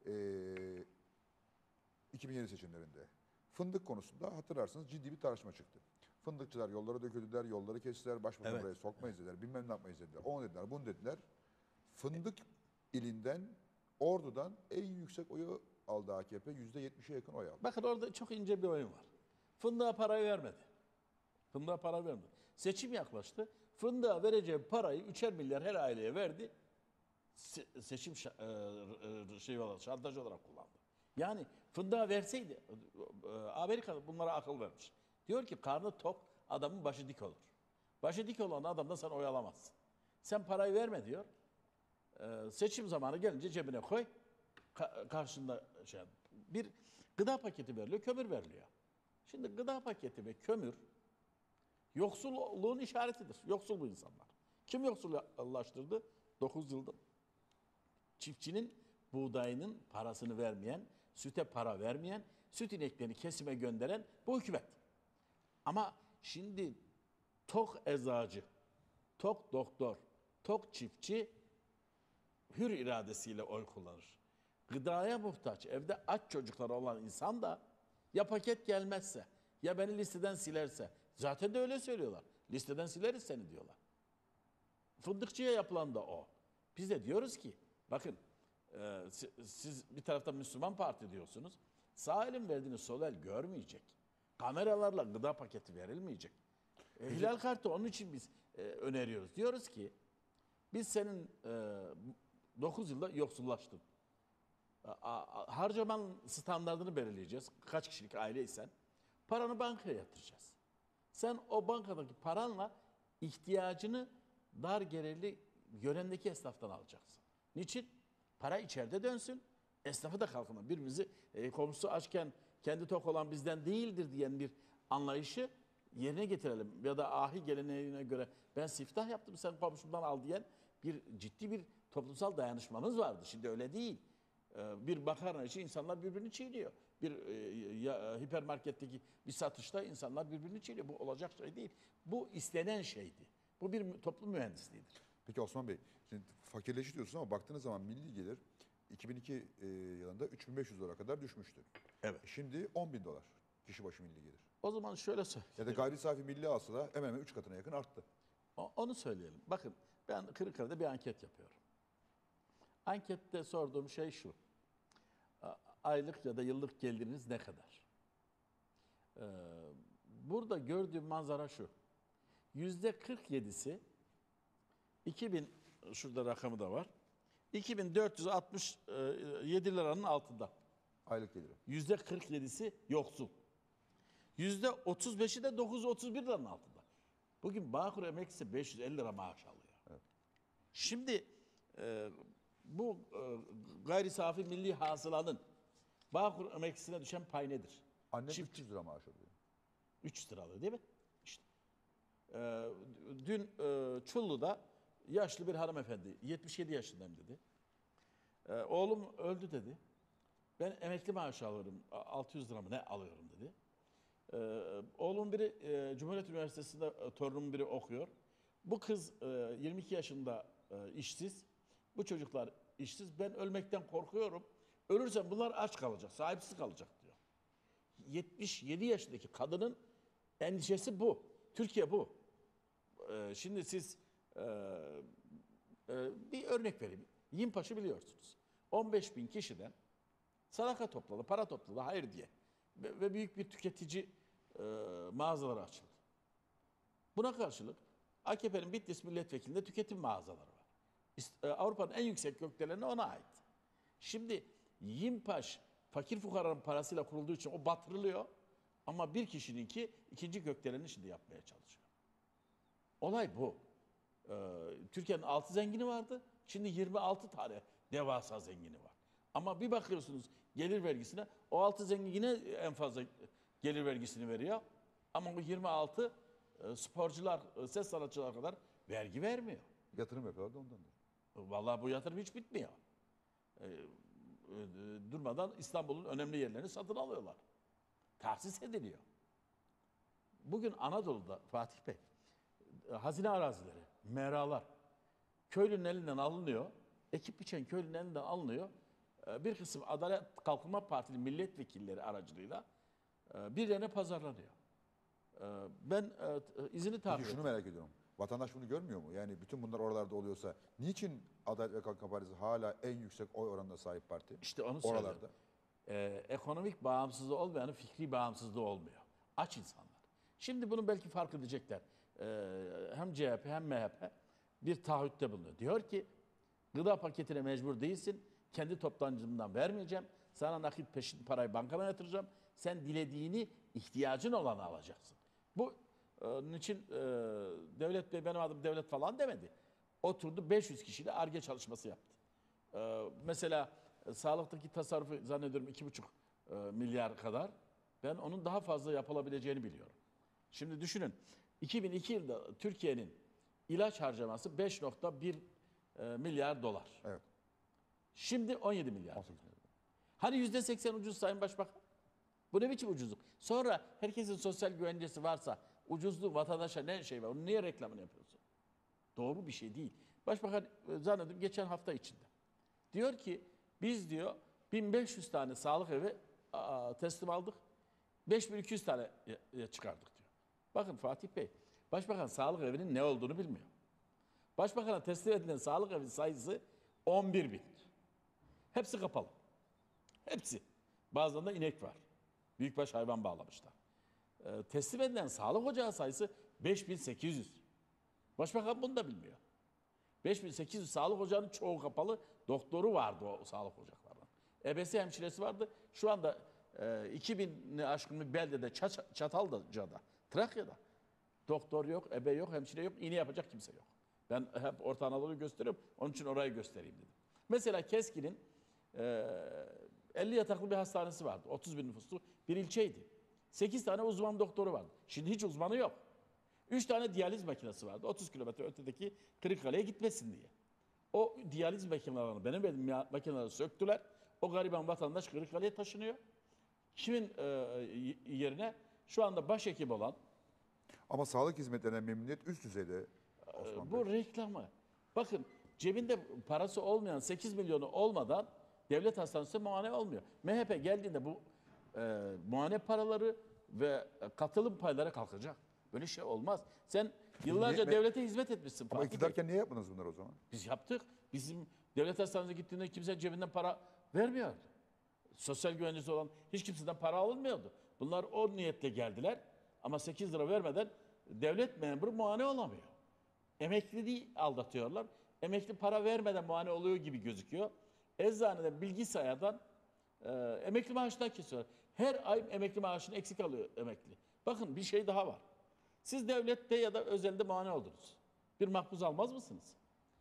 eee iki bin yedi seçimlerinde fındık konusunda hatırlarsınız ciddi bir tartışma çıktı. Fındıkçılar yollara döküldüler, yolları kestiler, başbakan Evet. buraya sokmayız dediler, bilmem ne yapmayız dediler. Onu dediler, bunu dediler. Fındık ilinden, Ordu'dan en yüksek oyu aldı A K P. yüzde yetmişe yakın oy aldı. bakın orada çok ince bir oyun var. Fındığa parayı vermedi. Fındığa para vermedi. Seçim yaklaştı. Fındığa vereceği parayı üçer milyar her aileye verdi. Se- seçim şa- e, şey olarak, şantaj olarak kullandı. Yani fındığa verseydi, e, Amerika bunlara akıl vermiş. Diyor ki karnı tok, adamın başı dik olur. Başı dik olan adamdan sen oy alamazsın. Sen parayı verme diyor. E, seçim zamanı gelince cebine koy. Ka- karşında şey, bir gıda paketi veriliyor, kömür veriliyor. Şimdi gıda paketi ve kömür yoksulluğun işaretidir. Yoksul bu insanlar. Kim yoksullaştırdı? dokuz yıldır. Çiftçinin buğdayının parasını vermeyen, süte para vermeyen, süt ineklerini kesime gönderen bu hükümet. Ama şimdi tok eczacı, tok doktor, tok çiftçi hür iradesiyle oy kullanır. Gıdaya muhtaç, evde aç çocukları olan insan da ya paket gelmezse, ya beni listeden silerse, zaten de öyle söylüyorlar. Listeden sileriz seni diyorlar. Fındıkçıya yapılan da o. Biz de diyoruz ki, bakın e, siz bir taraftan Müslüman Parti diyorsunuz, sağ elin verdiğini sol el görmeyecek. Kameralarla gıda paketi verilmeyecek. E, Hilal kartı onun için biz e, öneriyoruz. Diyoruz ki, biz senin e, dokuz yılda yoksullaştın. Harcaman standartını belirleyeceğiz. Kaç kişilik aileysen. Paranı bankaya yatıracağız. Sen o bankadaki paranla ihtiyacını dar gelirli yörendeki esnaftan alacaksın. Niçin? Para içeride dönsün. Esnafı da kalkınma. Birbirimizi e, komşusu açken kendi tok olan bizden değildir diyen bir anlayışı yerine getirelim. Ya da ahi geleneğine göre ben siftah yaptım sen komşumdan al diyen bir ciddi bir toplumsal dayanışmamız vardı. Şimdi öyle değil. Bir makarna için insanlar birbirini çiğniyor. Bir e, ya, hipermarketteki bir satışta insanlar birbirini çiğniyor. Bu olacak şey değil. Bu istenen şeydi. Bu bir toplum mühendisliğidir. Peki Osman Bey, şimdi fakirleşti diyorsunuz ama baktığınız zaman milli gelir iki bin iki e, yılında üç bin beş yüz dolara kadar düşmüştü. Evet. Şimdi on bin dolar kişi başı milli gelir. O zaman şöyle söyleyeyim. Ya da gayri safi milli hasıla hemen hemen üç katına yakın arttı. O- Onu söyleyelim. Bakın ben Kırıkkale'de bir anket yapıyorum. Ankette sorduğum şey şu. A- Aylık ya da yıllık geliriniz ne kadar? Ee, burada gördüğüm manzara şu. Yüzde kırk yedisi iki bin, şurada rakamı da var. iki bin dört yüz altmış yedi liranın altında. Aylık geliri. Yüzde kırk yedisi yoksul. Yüzde otuz beşi de dokuz yüz otuz bir liranın altında. Bugün Bağkur emeklisi beş yüz elli lira maaş alıyor. Evet. Şimdi e, bu e, gayri safi milli hasılanın Bağkur emeklisine düşen pay nedir? Annem Çift- üç yüz lira maaş alıyor. üç yüz liralı değil mi? İşte. Ee, dün e, Çullu'da yaşlı bir hanımefendi, yetmiş yedi yaşındayım dedi. Ee, oğlum öldü dedi. Ben emekli maaşı alıyorum. altı yüz lira mı ne alıyorum dedi. Ee, oğlum biri e, Cumhuriyet Üniversitesi'nde e, torunumun biri okuyor. Bu kız e, yirmi iki yaşında e, işsiz. Bu çocuklar işsiz. Ben ölmekten korkuyorum. Ölürsem bunlar aç kalacak, sahipsiz kalacak diyor. yetmiş yedi yaşındaki kadının endişesi bu. Türkiye bu. Ee, şimdi siz e, e, bir örnek vereyim. Yimpaş'ı biliyorsunuz. on beş bin kişiden sadaka topladı, para topladı, hayır diye. Ve, ve büyük bir tüketici e, mağazaları açıldı. Buna karşılık A K P'nin Bitlis milletvekilinde tüketim mağazaları var. İst- e, Avrupa'nın en yüksek gökdeleni ona ait. Şimdi Yimpaş fakir fukaranın parasıyla kurulduğu için o batırılıyor. Ama bir kişininki ikinci gökdeleni şimdi yapmaya çalışıyor. Olay bu. Ee, Türkiye'nin altı zengini vardı. Şimdi yirmi altı tane devasa zengini var. Ama bir bakıyorsunuz gelir vergisine, o altı zengin yine en fazla gelir vergisini veriyor. Ama bu yirmi altı e, sporcular, e, ses sanatçılar kadar vergi vermiyor. Yatırım yapıyorlar da ondandır. Vallahi bu yatırım hiç bitmiyor. Ee, e, durmadan İstanbul'un önemli yerlerini satın alıyorlar. Tahsis ediliyor. Bugün Anadolu'da Fatih Bey, e, hazine arazileri, meralar, köylünün elinden alınıyor, ekip biçen köylünün elinden alınıyor. E, bir kısım Adalet Kalkınma Partili milletvekilleri aracılığıyla e, birilerine pazarlanıyor. E, ben e, izini takip Peki şunu ettim. merak ediyorum. Vatandaş bunu görmüyor mu? Yani bütün bunlar oralarda oluyorsa niçin Adalet ve Kalkınma Partisi hala en yüksek oy oranına sahip parti? İşte onu söylüyorum. Oralarda. Ee, ekonomik bağımsızlığı olmayanın fikri bağımsızlığı olmuyor. Aç insanlar. Şimdi bunu belki fark edecekler. Ee, hem C H P hem M H P bir taahhütte bulunuyor. Diyor ki gıda paketine mecbur değilsin. Kendi toptancımdan vermeyeceğim. Sana nakit peşin parayı bankama yatıracağım. Sen dilediğini ihtiyacın olanı alacaksın. Bu onun için e, Devlet Bey benim adım Devlet falan demedi. Oturdu beş yüz kişiyle Ar-Ge çalışması yaptı. Ee, mesela e, sağlıktaki tasarrufu zannediyorum iki buçuk e, milyar kadar. Ben onun daha fazla yapılabileceğini biliyorum. Şimdi düşünün iki bin iki yılında Türkiye'nin ilaç harcaması beş nokta bir e, milyar dolar. Evet. Şimdi on yedi milyar. on sekiz milyon. Hani yüzde seksen ucuz Sayın Başbakan? Bu ne biçim ucuzluk? Sonra herkesin sosyal güvencesi varsa ucuzluğu vatandaşa ne şey var? Onu niye reklamını yapıyorsun? Doğru bir şey değil. Başbakan e, zannediyorum geçen hafta içinde. Diyor ki biz diyor bin beş yüz tane sağlık evi aa, teslim aldık. beş bin iki yüz tane e, çıkardık diyor. Bakın Fatih Bey, Başbakan sağlık evinin ne olduğunu bilmiyor. Başbakan'a teslim edilen sağlık evi sayısı on bir bin. Hepsi kapalı. Hepsi. Bazılarında inek var. Büyükbaş hayvan bağlamışlar. Ee, teslim edilen sağlık ocağı sayısı beş bin sekiz yüz. Başbakan bunu da bilmiyor. beş bin sekiz yüz sağlık ocağının çoğu kapalı. Doktoru vardı o sağlık ocaklarının. Ebesi hemşiresi vardı. Şu anda e, iki bini aşkın bir beldede, Çat Çatalca'da, Trakya'da doktor yok, ebe yok, hemşire yok, iğne yapacak kimse yok. Ben hep Orta Anadolu'yu gösteriyorum. Onun için orayı göstereyim dedim. Mesela Keskin'in e, elli yataklı bir hastanesi vardı. otuz bin nüfuslu bir ilçeydi. sekiz tane uzman doktoru vardı. Şimdi hiç uzmanı yok. üç tane diyaliz makinesi vardı. otuz kilometre ötedeki Kırıkkale'ye gitmesin diye. O diyaliz makinelerini, benim verdiğim makineleri söktüler. O gariban vatandaş Kırıkkale'ye taşınıyor. Kimin e, yerine? Şu anda başhekim olan Ama sağlık hizmetlerinden memnuniyet üst düzeyde Osman e, bu Bey. reklamı. Bakın cebinde parası olmayan sekiz milyonu olmadan devlet hastanesinde muayene olmuyor. M H P geldiğinde bu e, muayene paraları ve katılım payları kalkacak. Böyle şey olmaz. Sen yıllarca Niye- devlete hizmet etmişsin Ama Fatih Bey. iktidarken niye yapmadınız bunları o zaman? Biz yaptık. Bizim devlet hastanesine gittiğinde kimse cebinden para vermiyordu. Sosyal güvencesi olan hiç kimseden para alınmıyordu. Bunlar o niyetle geldiler ama sekiz lira vermeden devlet memuru muayene olamıyor. Emekliliği aldatıyorlar. Emekli para vermeden muayene oluyor gibi gözüküyor. Eczaneden, bilgisayardan e, emekli maaşından kesiyorlar. Her ay emekli maaşını eksik alıyor emekli. Bakın bir şey daha var. Siz devlette ya da özelde muayene oldunuz. Bir makbuz almaz mısınız?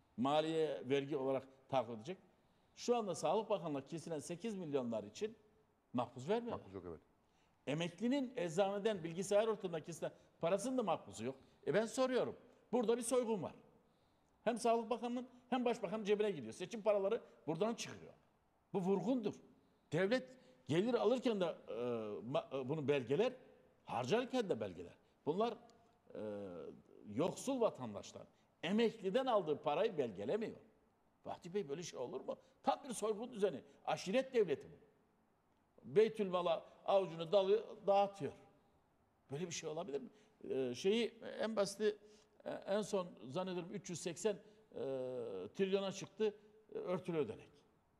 Maliye vergi olarak takip edecek. Şu anda Sağlık Bakanlığı kesilen sekiz milyonlar için makbuz vermiyorlar. Makbuz yok, evet. Emeklinin eczaneden bilgisayar ortamında kesilen parasının da makbuzu yok. E ben soruyorum. Burada bir soygun var. Hem Sağlık Bakanı'nın hem Başbakan'ın cebine gidiyor. Seçim paraları buradan çıkıyor. Bu vurgundur. Devlet gelir alırken de e, ma- e, bunu belgeler, harcarken de belgeler. Bunlar e, yoksul vatandaşlar emekliden aldığı parayı belgelemiyor. Fatih Bey böyle şey olur mu? Tam bir soygun düzeni. Aşiret devleti bu. Beytülmal'a avucunu dalı, dağıtıyor. Böyle bir şey olabilir mi? Ee, şeyi en basiti e, en son zannediyorum üç yüz seksen e, trilyona çıktı e, örtülü ödenek.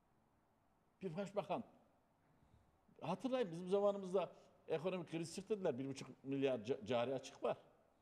Bir başbakan. Hatırlayın bizim zamanımızda ekonomik kriz çıktı dediler. Bir buçuk milyar ca- cari açık var.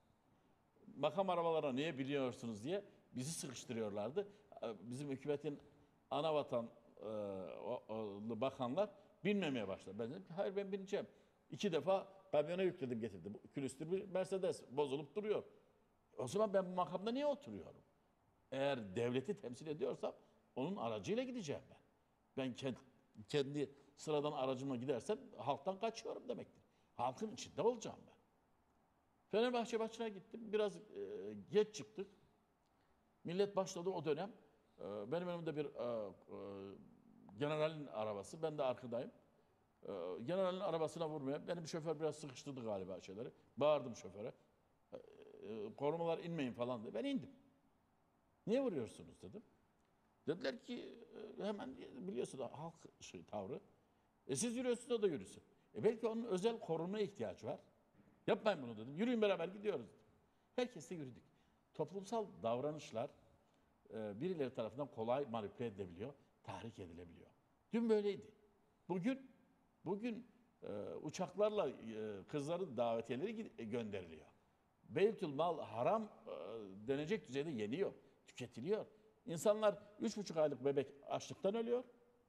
Makam arabalarına niye biliyorsunuz diye bizi sıkıştırıyorlardı. Ee, Bizim hükümetin ana vatan e, o- o- bakanlar binmemeye başladı. Ben dedim ki hayır ben bineceğim. İki defa kamyona yükledim getirdim. Bu külüstür bir Mercedes bozulup duruyor. O zaman ben bu makamda niye oturuyorum? Eğer devleti temsil ediyorsam onun aracıyla gideceğim ben. Ben kendi, kendi sıradan aracımla gidersem halktan kaçıyorum demektir. Halkın içinde olacağım ben. Fenerbahçe maçına gittim. Biraz e, geç çıktık. Millet başladı o dönem. E, benim önümde bir e, e, generalin arabası. Ben de arkadayım. E, generalin arabasına vurmaya. Benim şoför biraz sıkıştırdı galiba şeyleri. Bağırdım şoföre. E, e, korumalar inmeyin falan dedi. Ben indim. Niye vuruyorsunuz dedim. Dediler ki e, hemen biliyorsun halk şey, tavrı. E siz yürüyorsunuz o da yürüsün. E belki onun özel korunmaya ihtiyacı var. Yapmayın bunu dedim. Yürüyün beraber gidiyoruz dedim. Herkesle yürüdük. Toplumsal davranışlar e, birileri tarafından kolay manipüle edilebiliyor, tahrik edilebiliyor. Dün böyleydi. Bugün bugün e, uçaklarla e, kızların davetiyeleri gid- gönderiliyor. Beytülmal haram e, denecek düzeyde yeniyor, tüketiliyor. İnsanlar üç buçuk aylık bebek açlıktan ölüyor.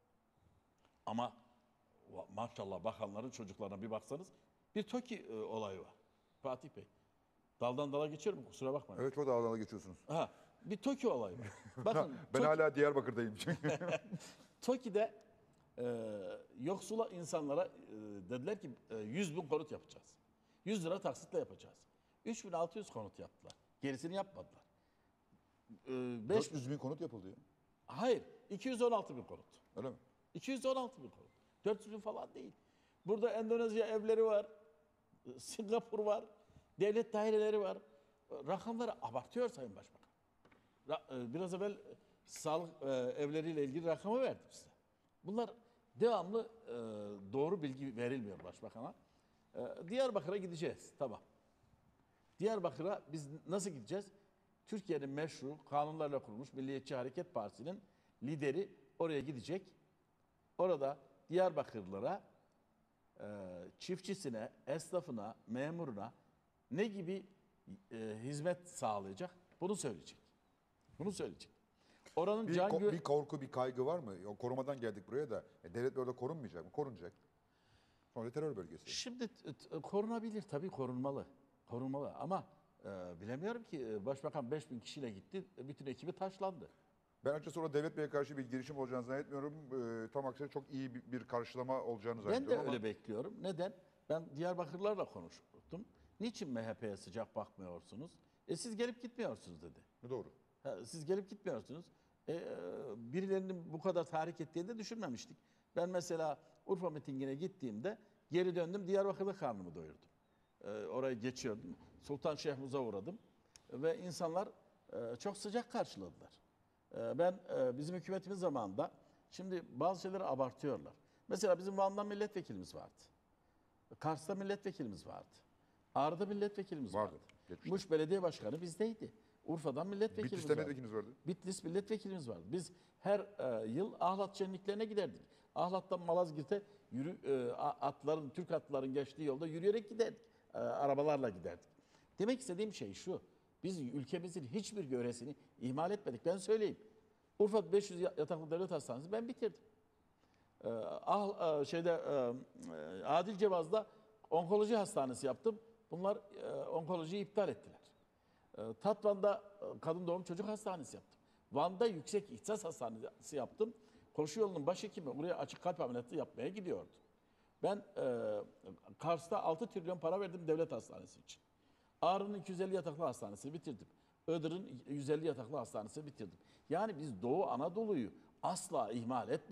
Ama va- maşallah bakanların çocuklarına bir baksanız bir TOKİ e, olayı var. Fatih Bey. Daldan dala geçiyorum kusura bakmayın. Evet, çok dalgalı geçiyorsunuz. Ha, bir TOKİ olayı var. Bakın Ben TOKİ, hala Diyarbakır'dayım çünkü. TOKİ'de e, yoksula insanlara e, dediler ki e, yüz bin konut yapacağız. yüz lira taksitle yapacağız. üç bin altı yüz konut yaptılar. Gerisini yapmadılar. E, beş, dört yüz bin konut yapıldı ya. hayır iki yüz on altı bin konut. Öyle mi? iki yüz on altı bin konut. dört yüz bin falan değil. Burada Endonezya evleri var. Singapur var. Devlet daireleri var. Rakamları abartıyor Sayın Başbakan. Ra- e, Biraz evvel e, sağlık e, evleriyle ilgili rakamı verdim size. Bunlar devamlı e, doğru bilgi verilmiyor Başbakan'a. E, Diyarbakır'a gideceğiz. Tamam. Diyarbakır'a biz nasıl gideceğiz? Türkiye'nin meşru, kanunlarla kurulmuş Milliyetçi Hareket Partisi'nin lideri oraya gidecek. Orada Diyarbakırlılara, e, çiftçisine, esnafına, memuruna ne gibi e, hizmet sağlayacak? Bunu söyleyecek. Bunu söyleyecek. Oranın Bir, can ko- gü- bir korku, bir kaygı var mı? O korumadan geldik buraya da. E, devlet orada korunmayacak mı? Korunacak. Sonra terör bölgesi. Şimdi t- t- korunabilir tabii korunmalı. Korunmalı ama e, bilemiyorum ki e, Başbakan beş bin kişiyle gitti. e, Bütün ekibi taşlandı. Ben açıkçası orada devlet beye karşı bir girişim olacağını zannetmiyorum. Ee, tam aksine çok iyi bir, bir karşılama olacağını Ben zannediyorum de ama öyle bekliyorum. Neden? Ben Diyarbakırlarla konuştum. Niçin M H P'ye sıcak bakmıyorsunuz? E siz gelip gitmiyorsunuz dedi. doğru. Ha, siz gelip gitmiyorsunuz. E, e, birilerinin bu kadar tahrik ettiğini de düşünmemiştik. Ben mesela Urfa mitingine gittiğimde geri döndüm Diyarbakır'da karnımı doyurdum. E, orayı geçiyordum. Sultan Şehmuz'a uğradım. Ve insanlar e, çok sıcak karşıladılar. E, ben e, bizim hükümetimiz zamanında şimdi bazı şeyleri abartıyorlar. Mesela bizim Van'dan milletvekilimiz vardı. Kars'ta milletvekilimiz vardı. Ağrı'da milletvekilimiz vardı. Vardı, geçmişte. Muş Belediye Başkanı bizdeydi. Urfa'dan milletvekilimiz Bitlis'te vardı. milletvekiliniz vardı. Bitlis milletvekilimiz vardı. Biz her e, yıl Ahlat şenliklerine giderdik. Ahlat'tan Malazgirt'e yürü, e, a- atların, Türk atların geçtiği yolda yürüyerek giderdik. E, arabalarla giderdik. Demek istediğim şey şu. Biz ülkemizin hiçbir yöresini ihmal etmedik. Ben söyleyeyim. Urfa beş yüz yataklı devlet hastanesi ben bitirdim. Ee, ah, e, şeyde e, e, Adil Cevaz'da onkoloji hastanesi yaptım. Bunlar e, onkolojiyi iptal ettiler. E, Tatvan'da e, kadın doğum çocuk hastanesi yaptım. Van'da yüksek ihtisas hastanesi yaptım. Koşu yolunun başhekimi oraya açık kalp ameliyatı yapmaya gidiyordu. Ben e, Kars'ta altı trilyon para verdim devlet hastanesi için. Ağrı'nın iki yüz elli yataklı hastanesini bitirdim. Iğdır'ın yüz elli yataklı hastanesini bitirdim. Yani biz Doğu Anadolu'yu asla ihmal etmedik.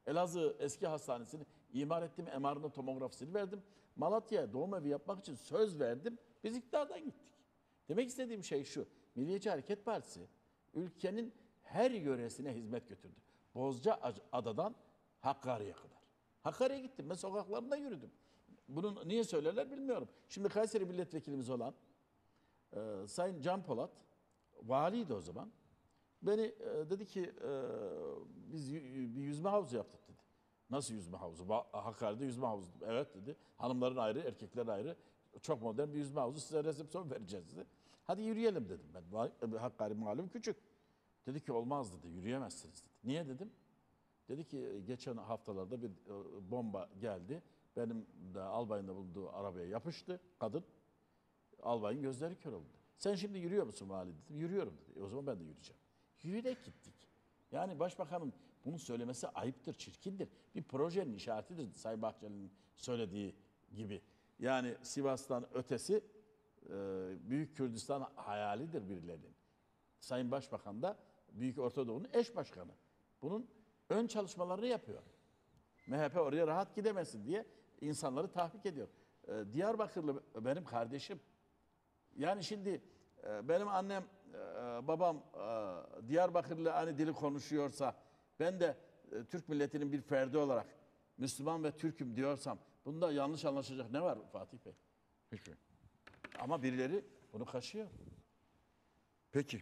Elazığ eski hastanesini imar ettim, M R'ını tomografisini verdim. Malatya'ya doğum evi yapmak için söz verdim. Biz iktidardan gittik. Demek istediğim şey şu. Milliyetçi Hareket Partisi ülkenin her yöresine hizmet götürdü. Bozcaada'dan Hakkari'ye kadar. Hakkari'ye gittim. Ben sokaklarında yürüdüm. Bunu niye söylerler bilmiyorum. Şimdi Kayseri milletvekilimiz olan e, Sayın Can Polat, valiydi o zaman. Beni e, dedi ki e, biz y- bir yüzme havuzu yaptık dedi. Nasıl yüzme havuzu? Ba- Hakkari'de yüzme havuzu. Evet dedi. Hanımların ayrı, erkeklerin ayrı. Çok modern bir yüzme havuzu. Size resepsiyon vereceğiz dedi. Hadi yürüyelim dedim ben. Va- Hakkari malum küçük. Dedi ki olmaz dedi. Yürüyemezsiniz dedi. Niye dedim? Dedi ki geçen haftalarda bir e, bomba geldi. Benim de albayın da bulunduğu arabaya yapıştı kadın. Albayın gözleri kör oldu. Sen şimdi yürüyor musun vali dedim. Yürüyorum dedi. E o zaman ben de yürüyeceğim. Yürüyerek gittik. Yani başbakanın bunu söylemesi ayıptır, çirkindir. Bir projenin işaretidir Sayın Bahçeli'nin söylediği gibi. Yani Sivas'tan ötesi e, Büyük Kürdistan hayalidir birilerinin. Sayın Başbakan da Büyük Orta Doğu'nun eş başkanı. Bunun ön çalışmalarını yapıyor. M H P oraya rahat gidemesin diye insanları tahrik ediyor. Ee, Diyarbakırlı benim kardeşim. Yani şimdi e, benim annem, e, babam e, Diyarbakırlı aynı dili konuşuyorsa, ben de e, Türk milletinin bir ferdi olarak Müslüman ve Türk'üm diyorsam, bunda yanlış anlaşılacak ne var Fatih Bey? Hiçbir şey. Ama birileri bunu kaşıyor. Peki.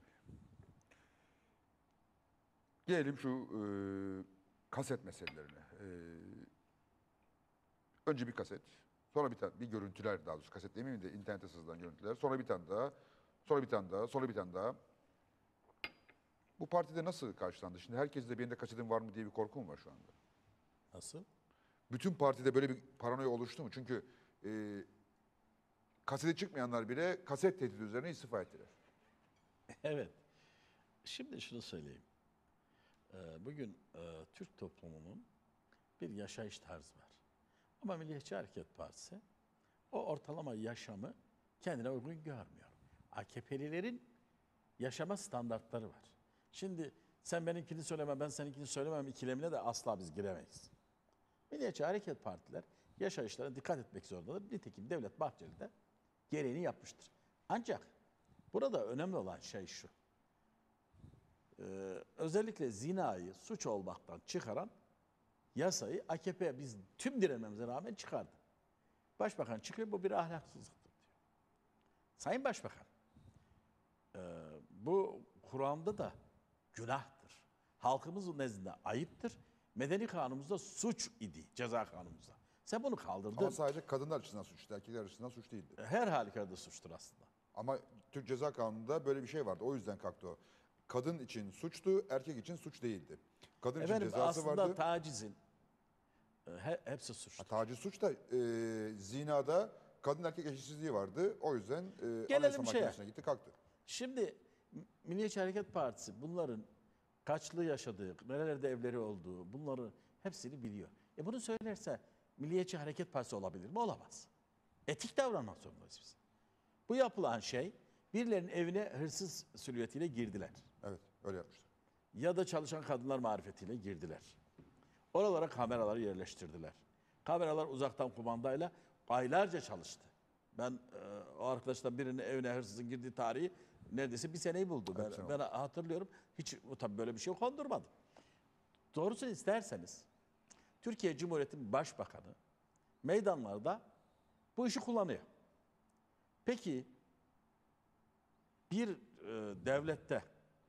Gelelim şu e, kaset meselelerine. E, önce bir kaset, sonra bir tane bir görüntüler, daha doğrusu kaset demeyeyim de internete sızılan görüntüler, sonra bir tane daha, sonra bir tane daha, sonra bir tane daha. Bu partide nasıl karşılandı? Şimdi herkes de benim de kasetim var mı diye bir korkum var şu anda. Nasıl? Bütün partide böyle bir paranoya oluştu mu? Çünkü e, kasete çıkmayanlar bile kaset tehdidi üzerine istifa ettiler. Evet. Şimdi şunu söyleyeyim. Ee, Bugün e, Türk toplumunun bir yaşayış tarzı var. Ama Milliyetçi Hareket Partisi o ortalama yaşamı kendine uygun görmüyor. A K P'lilerin yaşama standartları var. Şimdi sen benimkini söyleme, ben seninkini söylemem ikilemine de asla biz giremeyiz. Milliyetçi Hareket Partiler yaşayışlarına dikkat etmek zorundadır. Nitekim Devlet Bahçeli de gereğini yapmıştır. Ancak burada önemli olan şey şu. Ee, özellikle zinayı suç olmaktan çıkaran yasayı A K P biz tüm direnmemize rağmen çıkardı. Başbakan çıkıyor, bu bir ahlaksızlıktır diyor. Sayın Başbakan, e, bu Kur'an'da da günahtır. Halkımızın nezdinde ayıptır. Medeni kanunumuzda suç idi, ceza kanunumuzda. Sen bunu kaldırdın. Ama sadece kadınlar açısından suçtu, erkekler açısından suç değildi. Her halükarda suçtur aslında. Ama Türk Ceza Kanunu'nda böyle bir şey vardı. O yüzden kalktı o. Kadın için suçtu, erkek için suç değildi. Kadın için Efendim cezası aslında vardı. tacizin e, he- hepsi Ha, suçtur. taciz suç da e, zinada kadın erkek eşitsizliği vardı. O yüzden e, Gelelim Anayasa şeye. Mahkemesi'ne gitti kalktı. Şimdi M- Milliyetçi Hareket Partisi bunların kaçlı yaşadığı, nerelerde evleri olduğu, bunları hepsini biliyor. E bunu söylerse Milliyetçi Hareket Partisi olabilir mi? Olamaz. Etik davranmak zorundayız biz. Bu yapılan şey, birilerinin evine hırsız silüetiyle girdiler. Evet, öyle yapmışlar. Ya da çalışan kadınlar marifetiyle girdiler. Oralara kameraları yerleştirdiler. Kameralar uzaktan kumandayla aylarca çalıştı. Ben e, o arkadaştan birinin evine hırsızın girdiği tarihi neredeyse bir seneyi buldu. Ben, Hepsine ben hatırlıyorum. Hiç tabii böyle bir şey kondurmadım. Doğrusunu isterseniz Türkiye Cumhuriyeti'nin başbakanı meydanlarda bu işi kullanıyor. Peki bir e, devlette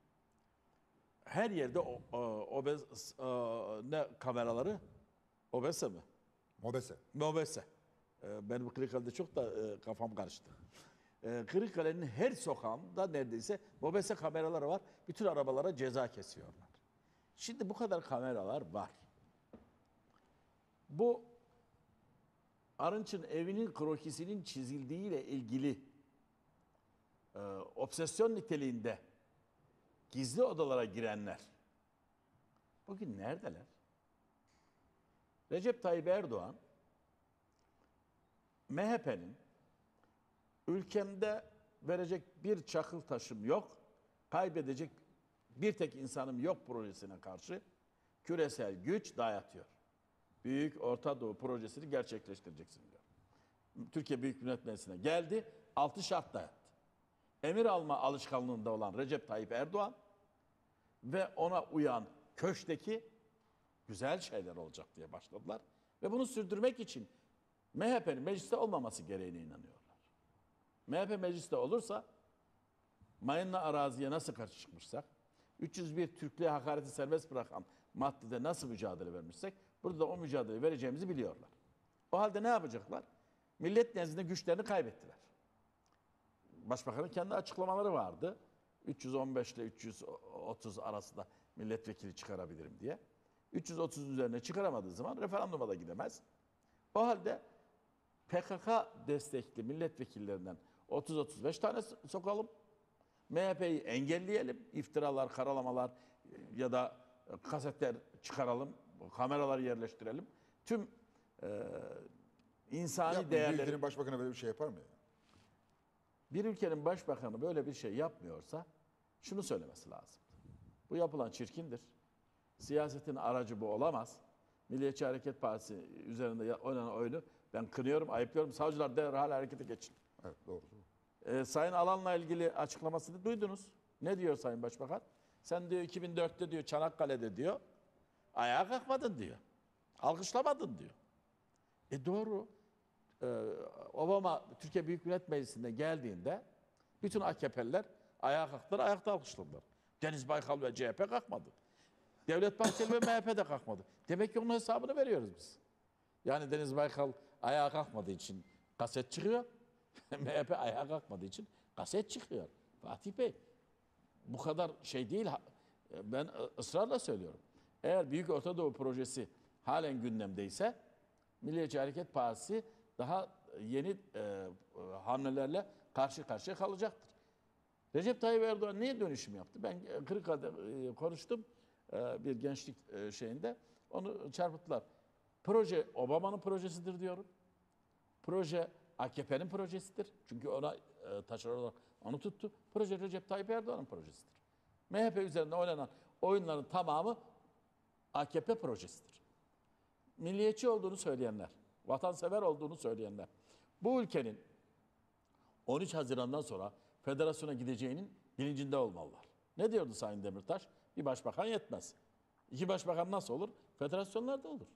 her yerde o, o, obez, e, ne kameraları? Obese mi? Mobese. Mobese. E, benim Kırıkkale'de çok da e, kafam karıştı. E, Kırıkkale'nin her sokağında neredeyse mobese kameraları var. Bütün arabalara ceza kesiyorlar. Şimdi bu kadar kameralar var. Bu Arınç'ın evinin krokisinin çizildiğiyle ilgili e, obsesyon niteliğinde gizli odalara girenler bugün neredeler? Recep Tayyip Erdoğan M H P'nin ülkemde verecek bir çakıl taşım yok, kaybedecek bir tek insanım yok projesine karşı küresel güç dayatıyor. Büyük Orta Doğu projesini gerçekleştireceksin diyor. Türkiye Büyük Millet Meclisi'ne geldi, altı şart dayattı. Emir alma alışkanlığında olan Recep Tayyip Erdoğan ve ona uyan köşkteki güzel şeyler olacak diye başladılar. Ve bunu sürdürmek için M H P'nin mecliste olmaması gereğine inanıyorlar. M H P mecliste olursa mayınla araziye nasıl karşı çıkmışsak, üç yüz bir Türklüğe hakareti serbest bırakan maddede nasıl mücadele vermişsek, burada da o mücadele vereceğimizi biliyorlar. O halde ne yapacaklar? Millet nezdinde güçlerini kaybettiler. Başbakanın kendi açıklamaları vardı. üç yüz on beş ile üç yüz otuz arasında milletvekili çıkarabilirim diye. üç yüz otuzun üzerine çıkaramadığı zaman referanduma da gidemez. O halde P K K destekli milletvekillerinden otuz otuz beş tane sokalım. M H P'yi engelleyelim. İftiralar, karalamalar ya da kasetler çıkaralım. Kameralar yerleştirelim. Tüm e, insani Ya, bir değerleri... ülkenin başbakanı böyle bir şey yapar mı ya? Bir ülkenin başbakanı böyle bir şey yapmıyorsa şunu söylemesi lazım. Bu yapılan çirkindir. Siyasetin aracı bu olamaz. Milliyetçi Hareket Partisi üzerinde oynanan oyunu ben kınıyorum, ayıplıyorum. Savcılar derhal harekete geçin. Evet, doğru. Ee, Sayın Alan'la ilgili açıklamasını duydunuz. Ne diyor Sayın Başbakan? Sen diyor iki bin dörtte diyor Çanakkale'de diyor ayağa kalkmadın diyor. Alkışlamadın diyor. E doğru. Ee, Obama Türkiye Büyük Millet Meclisi'ne geldiğinde bütün A K P'liler ayağa kalktılar, ayakta alkışladılar. Deniz Baykal ve C H P kalkmadı. Devlet Bahçeli ve M H P de kalkmadı. Demek ki onun hesabını veriyoruz biz. Yani Deniz Baykal ayağa kalkmadığı için kaset çıkıyor. M H P ayağa kalkmadığı için kaset çıkıyor. Fatih Bey, bu kadar şey değil. Ben ısrarla söylüyorum. Eğer Büyük Orta Doğu projesi halen gündemdeyse Milliyetçi Hareket Partisi daha yeni e, hamlelerle karşı karşıya kalacaktır. Recep Tayyip Erdoğan niye dönüşüm yaptı? Ben Kırıkkale'de e, konuştum e, bir gençlik e, şeyinde. Onu çarpıttılar. Proje Obama'nın projesidir diyorum. Proje A K P'nin projesidir. Çünkü ona e, taşeron olarak onu tuttu. Proje Recep Tayyip Erdoğan'ın projesidir. M H P üzerinde oynanan oyunların tamamı A K P projesidir. Milliyetçi olduğunu söyleyenler, vatansever olduğunu söyleyenler, bu ülkenin on üç Haziran'dan sonra federasyona gideceğinin bilincinde olmalılar. Ne diyordu Sayın Demirtaş? Bir başbakan yetmez. İki başbakan nasıl olur? Federasyonlarda olur.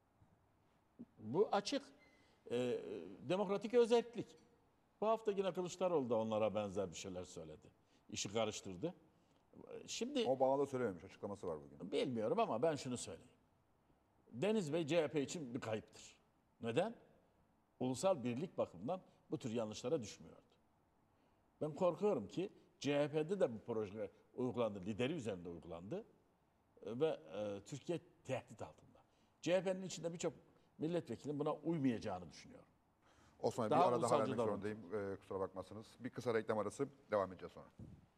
Bu açık. Ee, demokratik özellik. Bu hafta yine Kılıçdaroğlu da onlara benzer bir şeyler söyledi. İşi karıştırdı. Şimdi O bağlamda söylememiş, açıklaması var bugün. bilmiyorum ama ben şunu söyleyeyim. Deniz Bey C H P için bir kayıptır. Neden? Ulusal birlik bakımından bu tür yanlışlara düşmüyordu. Ben korkuyorum ki C H P'de de bu proje uygulandı, lideri üzerinde uygulandı ve e, Türkiye tehdit altında. C H P'nin içinde birçok milletvekilinin buna uymayacağını düşünüyorum. Osman Bey, Daha bir ara daha ulusalcı vermek davranın. zorundayım. Ee, kusura bakmazsınız. Bir kısa reklam arası, devam edeceğiz sonra.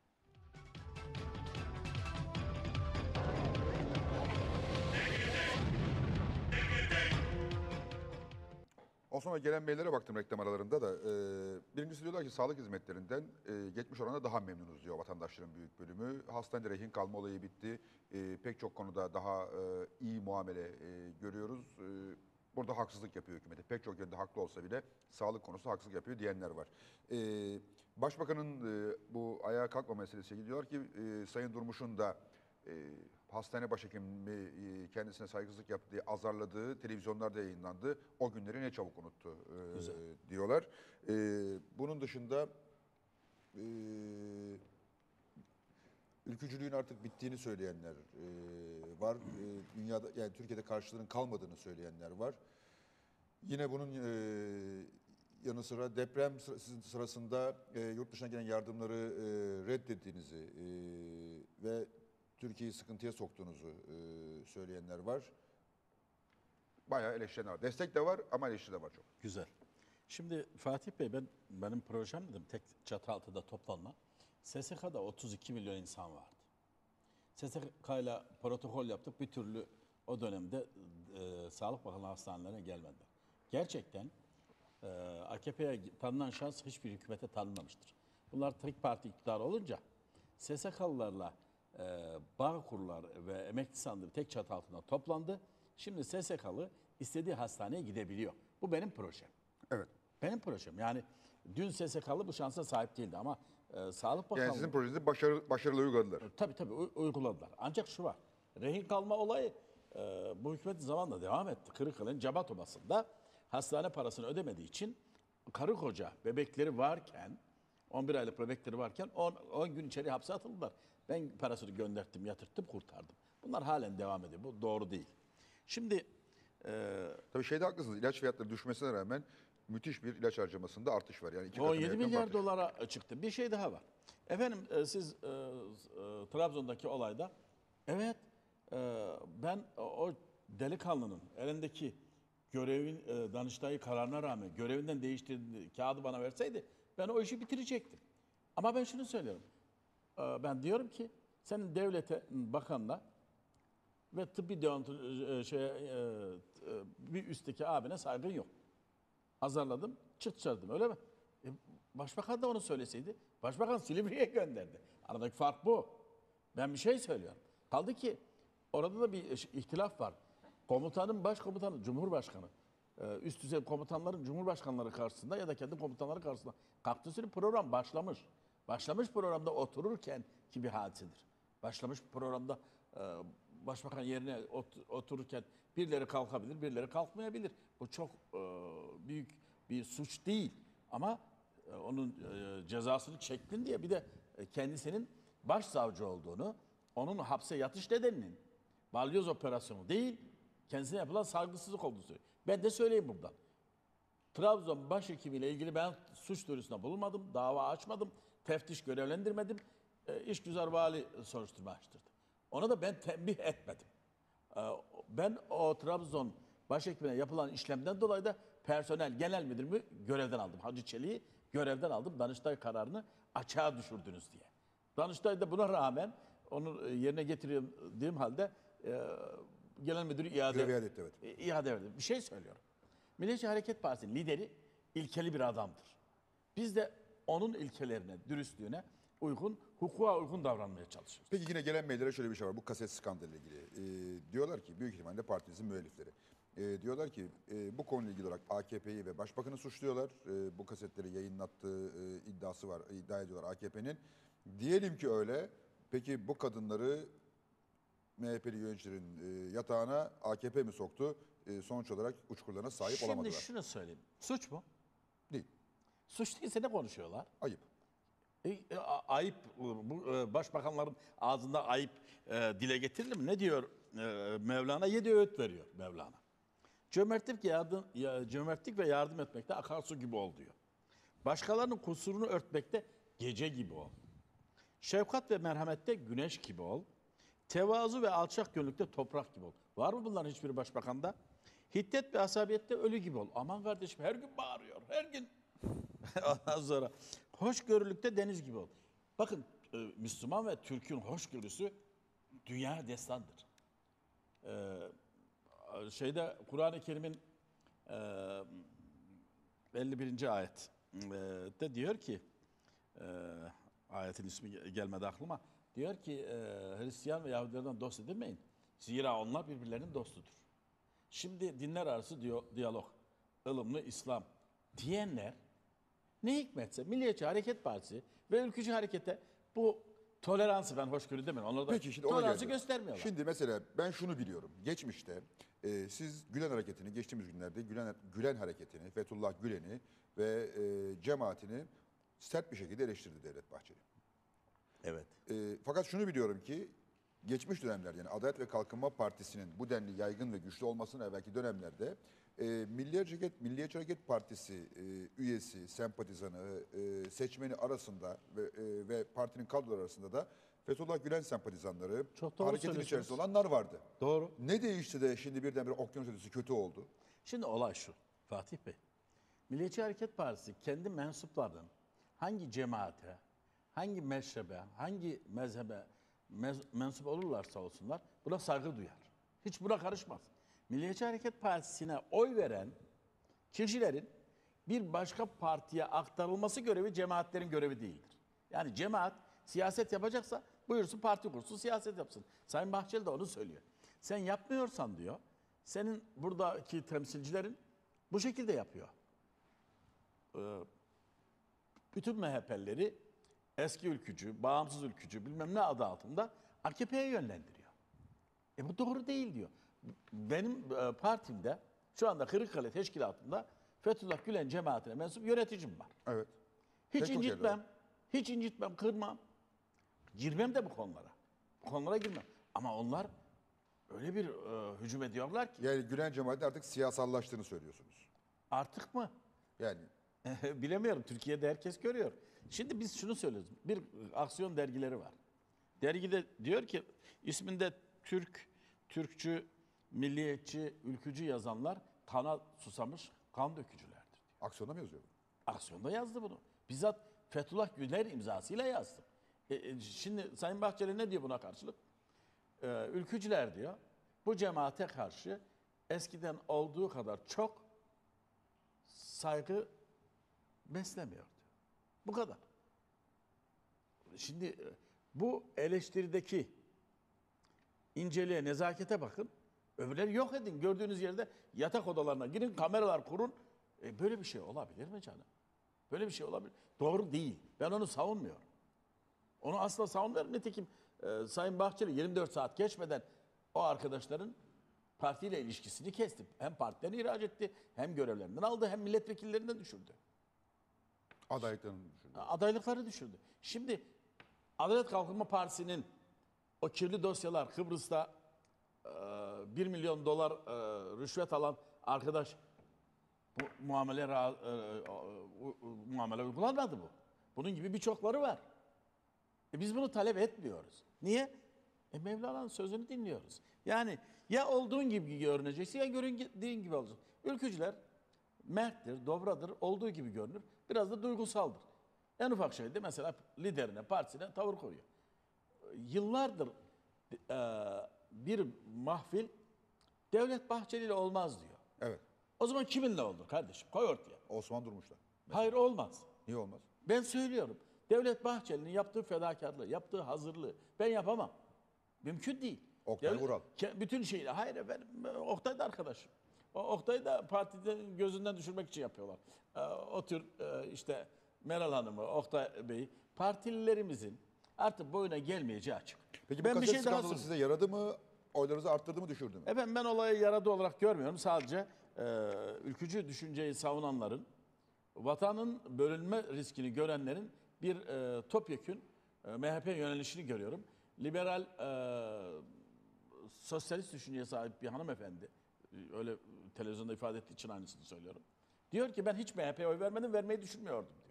Osman Bey, gelen maillere baktım reklam aralarında da. E, birincisi diyorlar ki sağlık hizmetlerinden e, geçmiş oranda daha memnunuz diyor vatandaşların büyük bölümü. Hastanede rehin kalma olayı bitti. E, pek çok konuda daha e, iyi muamele e, görüyoruz. E, burada haksızlık yapıyor hükümete. Pek çok yönde haklı olsa bile sağlık konusu haksızlık yapıyor diyenler var. E, Başbakanın e, bu ayağa kalkma meselesiyle diyorlar ki e, Sayın Durmuş'un da e, hastane başhekimi e, kendisine saygısızlık yaptı diye azarladığı televizyonlarda yayınlandı. O günleri ne çabuk unuttu e, diyorlar. E, bunun dışında e, ülkücülüğün artık bittiğini söyleyenler e, var. E, dünyada, yani Türkiye'de karşılığının kalmadığını söyleyenler var. Yine bunun e, yanı sıra deprem sırasında e, yurt dışına gelen yardımları e, reddettiğinizi e, ve Türkiye'yi sıkıntıya soktuğunuzu e, söyleyenler var. Bayağı eleştiren var. Destek de var ama eleştiri de var çok. Güzel. Şimdi Fatih Bey, ben benim projem dedim tek çatı altında toplanma. S S K'da otuz iki milyon insan vardı. S S K ile protokol yaptık, bir türlü o dönemde e, Sağlık Bakanlığı hastanelerine gelmediler. Gerçekten e, A K P'ye tanınan şans hiçbir hükümete tanınmamıştır. Bunlar tek parti iktidarı olunca S S K'lılarla e, Bağkurlar ve emekli sandığı tek çatı altında toplandı. Şimdi S S K'lı istediği hastaneye gidebiliyor. Bu benim projem. Evet. Benim projem. Yani dün S S K'lı bu şansa sahip değildi ama e, Sağlık Bakanlığı... Yani sizin projenizi başarı, başarılı uyguladılar. Tabii tabii uy- uyguladılar. Ancak şu var. Rehin kalma olayı e, bu hükümetin zamanla devam etti. Kırıkkale'nin Cabat Obası'nda hastane parasını ödemediği için karı koca bebekleri varken on bir aylık bebekleri varken on gün içeri hapse atıldılar. Ben parasını gönderttim, yatırttım, kurtardım. Bunlar halen devam ediyor. Bu doğru değil. Şimdi e, Tabii şeyde haklısınız. İlaç fiyatları düşmesine rağmen müthiş bir ilaç harcamasında artış var. Yani iki on katına yedi yakın milyar artış. dolara çıktı. Bir şey daha var. Efendim e, siz e, e, Trabzon'daki olayda evet e, ben o, o delikanlının elindeki görevin e, Danıştay kararına rağmen görevinden değiştirdiği kağıdı bana verseydi ben o işi bitirecektim. Ama ben şunu söylüyorum. E, ben diyorum ki senin devlete, bakanla ve tıbbi deontoloji e, şey, e, e, bir üstteki abine saygın yok. Azarladım, çıt çıkardım öyle mi? E, Başbakan da onu söyleseydi, Başbakan Silivri'ye gönderdi. Aradaki fark bu. Ben bir şey söylüyorum. Kaldı ki orada da bir ihtilaf var. Komutanın başkomutanı, Cumhurbaşkanı, e, üst düzey komutanların Cumhurbaşkanları karşısında ya da kendi komutanları karşısında kalktığı sürü program başlamış. Başlamış programda otururken ki bir hadisedir. Başlamış programda e, Başbakan yerine ot- otururken birileri kalkabilir, birileri kalkmayabilir. Bu çok e, büyük bir suç değil. Ama e, onun e, cezasını çektin diye bir de e, kendisinin başsavcı olduğunu, onun hapse yatış nedeninin balyoz operasyonu değil, kendisine yapılan saygısızlık olduğunu söylüyor. Ben de söyleyeyim buradan. Trabzon başhekimiyle ilgili ben suç duyurusunda bulunmadım, dava açmadım, teftiş görevlendirmedim, e, işgüzar vali soruşturma açtırdı. Ona da ben tembih etmedim. E, ben o Trabzon başhekimine yapılan işlemden dolayı da personel genel müdürümü görevden aldım. Hacı Çelik'i görevden aldım, Danıştay kararını açığa düşürdünüz diye. Danıştay da buna rağmen onu yerine getirdiğim halde e, genel müdürü iade, Görevi iade etti, evet. e, iade verdi. Bir şey söylüyorum. Milliyetçi Hareket Partisi'nin lideri ilkeli bir adamdır. Biz de onun ilkelerine, dürüstlüğüne uygun, hukuka uygun davranmaya çalışıyoruz. Peki yine gelen maillere şöyle bir şey var. Bu kaset skandalıyla ilgili. Ee, diyorlar ki büyük ihtimalle partinizin müellifleri. Ee, diyorlar ki e, bu konuyla ilgili olarak A K P'yi ve başbakanı suçluyorlar. Ee, bu kasetleri yayınlattığı e, iddiası var, iddia ediyorlar A K P'nin. Diyelim ki öyle. Peki bu kadınları M H P'li yöneticilerin e, yatağına A K P mi soktu? E, sonuç olarak uçkurlarına sahip Şimdi olamadılar. şunu söyleyeyim. Suç mu? Değil. Suç değilse ne konuşuyorlar? Ayıp. E, e, a- ayıp, bu e, başbakanların ağzında ayıp e, dile getirilir mi? Ne diyor e, Mevlana? Yedi öğüt veriyor Mevlana. Cömertlik, yardım, ya, cömertlik ve yardım etmekte akarsu gibi ol diyor. Başkalarının kusurunu örtmekte gece gibi ol. Şefkat ve merhamette güneş gibi ol. Tevazu ve alçak gönüllükte toprak gibi ol. Var mı bunların hiçbiri başbakanda? Hiddet ve asabiyette ölü gibi ol. Aman kardeşim her gün bağırıyor, her gün. Ondan sonra hoşgörülükte deniz gibi ol. Bakın e, Müslüman ve Türk'ün hoşgörüsü dünya destandır. Ee, şeyde Kur'an-ı Kerim'in e, elli birinci ayet e, de diyor ki e, ayetin ismi gel- gelmedi aklıma. Diyor ki e, Hristiyan ve Yahudilerden dost edinmeyin. Zira onlar birbirlerinin dostudur. Şimdi dinler arası diyo, diyalog, ılımlı İslam diyenler ne hikmetse Milliyetçi Hareket Partisi ve Ülkücü Hareket'e bu toleransı ben hoşgörü demiyorum. Onlar da Peki şimdi ona toleransı geleceğim. göstermiyorlar. Şimdi mesela ben şunu biliyorum. Geçmişte e, siz Gülen Hareketi'ni geçtiğimiz günlerde Gülen, Gülen Hareketi'ni, Fethullah Gülen'i ve e, cemaatini sert bir şekilde eleştirdi Devlet Bahçeli. Evet. E, fakat şunu biliyorum ki geçmiş dönemlerde yani Adalet ve Kalkınma Partisi'nin bu denli yaygın ve güçlü olmasına evvelki dönemlerde e, Milliyetçi Hareket, Milliyetçi Hareket Partisi e, üyesi, sempatizanı, e, seçmeni arasında ve, e, ve partinin kadroları arasında da Fethullah Gülen sempatizanları, Çok doğru hareketin söylüyorsunuz. içerisinde olanlar vardı. Doğru. Ne değişti de şimdi birdenbire okyanus ötesi kötü oldu? Şimdi olay şu Fatih Bey. Milliyetçi Hareket Partisi kendi mensuplarının hangi cemaate, hangi meşrebe, hangi mezhebe mez- mensup olurlarsa olsunlar buna saygı duyar. Hiç buna karışmaz. Milliyetçi Hareket Partisi'ne oy veren kişilerin bir başka partiye aktarılması görevi cemaatlerin görevi değildir. Yani cemaat siyaset yapacaksa Buyursun parti kursun, siyaset yapsın. Sayın Bahçeli de onu söylüyor. Sen yapmıyorsan diyor, senin buradaki temsilcilerin bu şekilde yapıyor. Ee, bütün M H P'lileri eski ülkücü, bağımsız ülkücü bilmem ne adı altında A K P'ye yönlendiriyor. E bu doğru değil diyor. Benim e, partimde şu anda Kırıkkale Teşkilatı'nda Fethullah Gülen cemaatine mensup yöneticim var. Evet. Hiç Pek çok yerde incitmem, var. hiç incitmem, kırmam. Girmem de bu konulara. Bu konulara girmem. Ama onlar öyle bir e, hücum ediyorlar ki Yani Gülen cemaatinin artık siyasallaştığını söylüyorsunuz. artık mı? Yani Bilemiyorum. Türkiye'de herkes görüyor. Şimdi biz şunu söylüyoruz. Bir aksiyon dergileri var. Dergide diyor ki isminde Türk, Türkçü, milliyetçi, ülkücü yazanlar kana susamış kan dökücülerdir. aksiyonda mı yazıyor? Aksiyonda yazdı bunu. Bizzat Fethullah Gülen imzasıyla yazdı. E, e, şimdi Sayın Bahçeli ne diyor buna karşılık? E, ülkücüler diyor, bu cemaate karşı eskiden olduğu kadar çok saygı beslemiyor diyor. Bu kadar. Şimdi e, bu eleştirideki inceliğe, nezakete bakın. Öbürleri yok edin. Gördüğünüz yerde yatak odalarına girin, kameralar kurun. E, böyle bir şey olabilir mi canım? Böyle bir şey olabilir. Doğru değil. Ben onu savunmuyorum. Onu asla savunmuyorum. Nitekim e, Sayın Bahçeli yirmi dört saat geçmeden o arkadaşların partiyle ilişkisini kesti. Hem partiden ihraç etti, hem görevlerinden aldı, hem milletvekillerinden düşürdü. Adaylıklarını düşünüyorum. Adaylıkları düşürdü. Şimdi Adalet Kalkınma Partisi'nin o kirli dosyalar Kıbrıs'ta e, bir milyon dolar e, rüşvet alan arkadaş bu muamele ra- e, e, u- u- muamele uygulanmadı bu. Bunun gibi birçokları var. E biz bunu talep etmiyoruz. Niye? E Mevlana'nın sözünü dinliyoruz. Yani ya olduğun gibi görüneceksin ya göründüğün gibi olacaksın. Ülkücüler merttir, dobradır, olduğu gibi görünür. Biraz da duygusaldır. En ufak şeyde mesela liderine, partisine tavır koyuyor. Yıllardır e, bir mahfil Devlet Bahçeli ile olmaz diyor. Evet. O zaman kiminle olur kardeşim? Koy ortaya. Osman Durmuş'la. Hayır olmaz. Niye olmaz? Ben söylüyorum. Devlet Bahçeli'nin yaptığı fedakarlığı, yaptığı hazırlığı ben yapamam. Mümkün değil. Oktay Devlet- Vural. Ke- Bütün şeyle. Hayır efendim Oktay da arkadaşım. O Oktay'ı da partiden gözünden düşürmek için yapıyorlar. Ee, o tür e, işte Meral Hanım'ı, Oktay Bey'i partililerimizin artık boyuna gelmeyeceği açık. Peki bu ben bir kaset şey daha skandalı söyleyeyim. size yaradı mı? Oylarınızı arttırdı mı, düşürdü mü? Efendim ben olayı yaradı olarak görmüyorum. Sadece e, ülkücü düşünceyi savunanların, vatanın bölünme riskini görenlerin bir e, topyekün e, M H P yönelişini görüyorum. Liberal, e, sosyalist düşünceye sahip bir hanımefendi, e, öyle televizyonda ifade ettiği için aynısını söylüyorum. Diyor ki ben hiç M H P'ye oy vermedim, vermeyi düşünmüyordum diyor.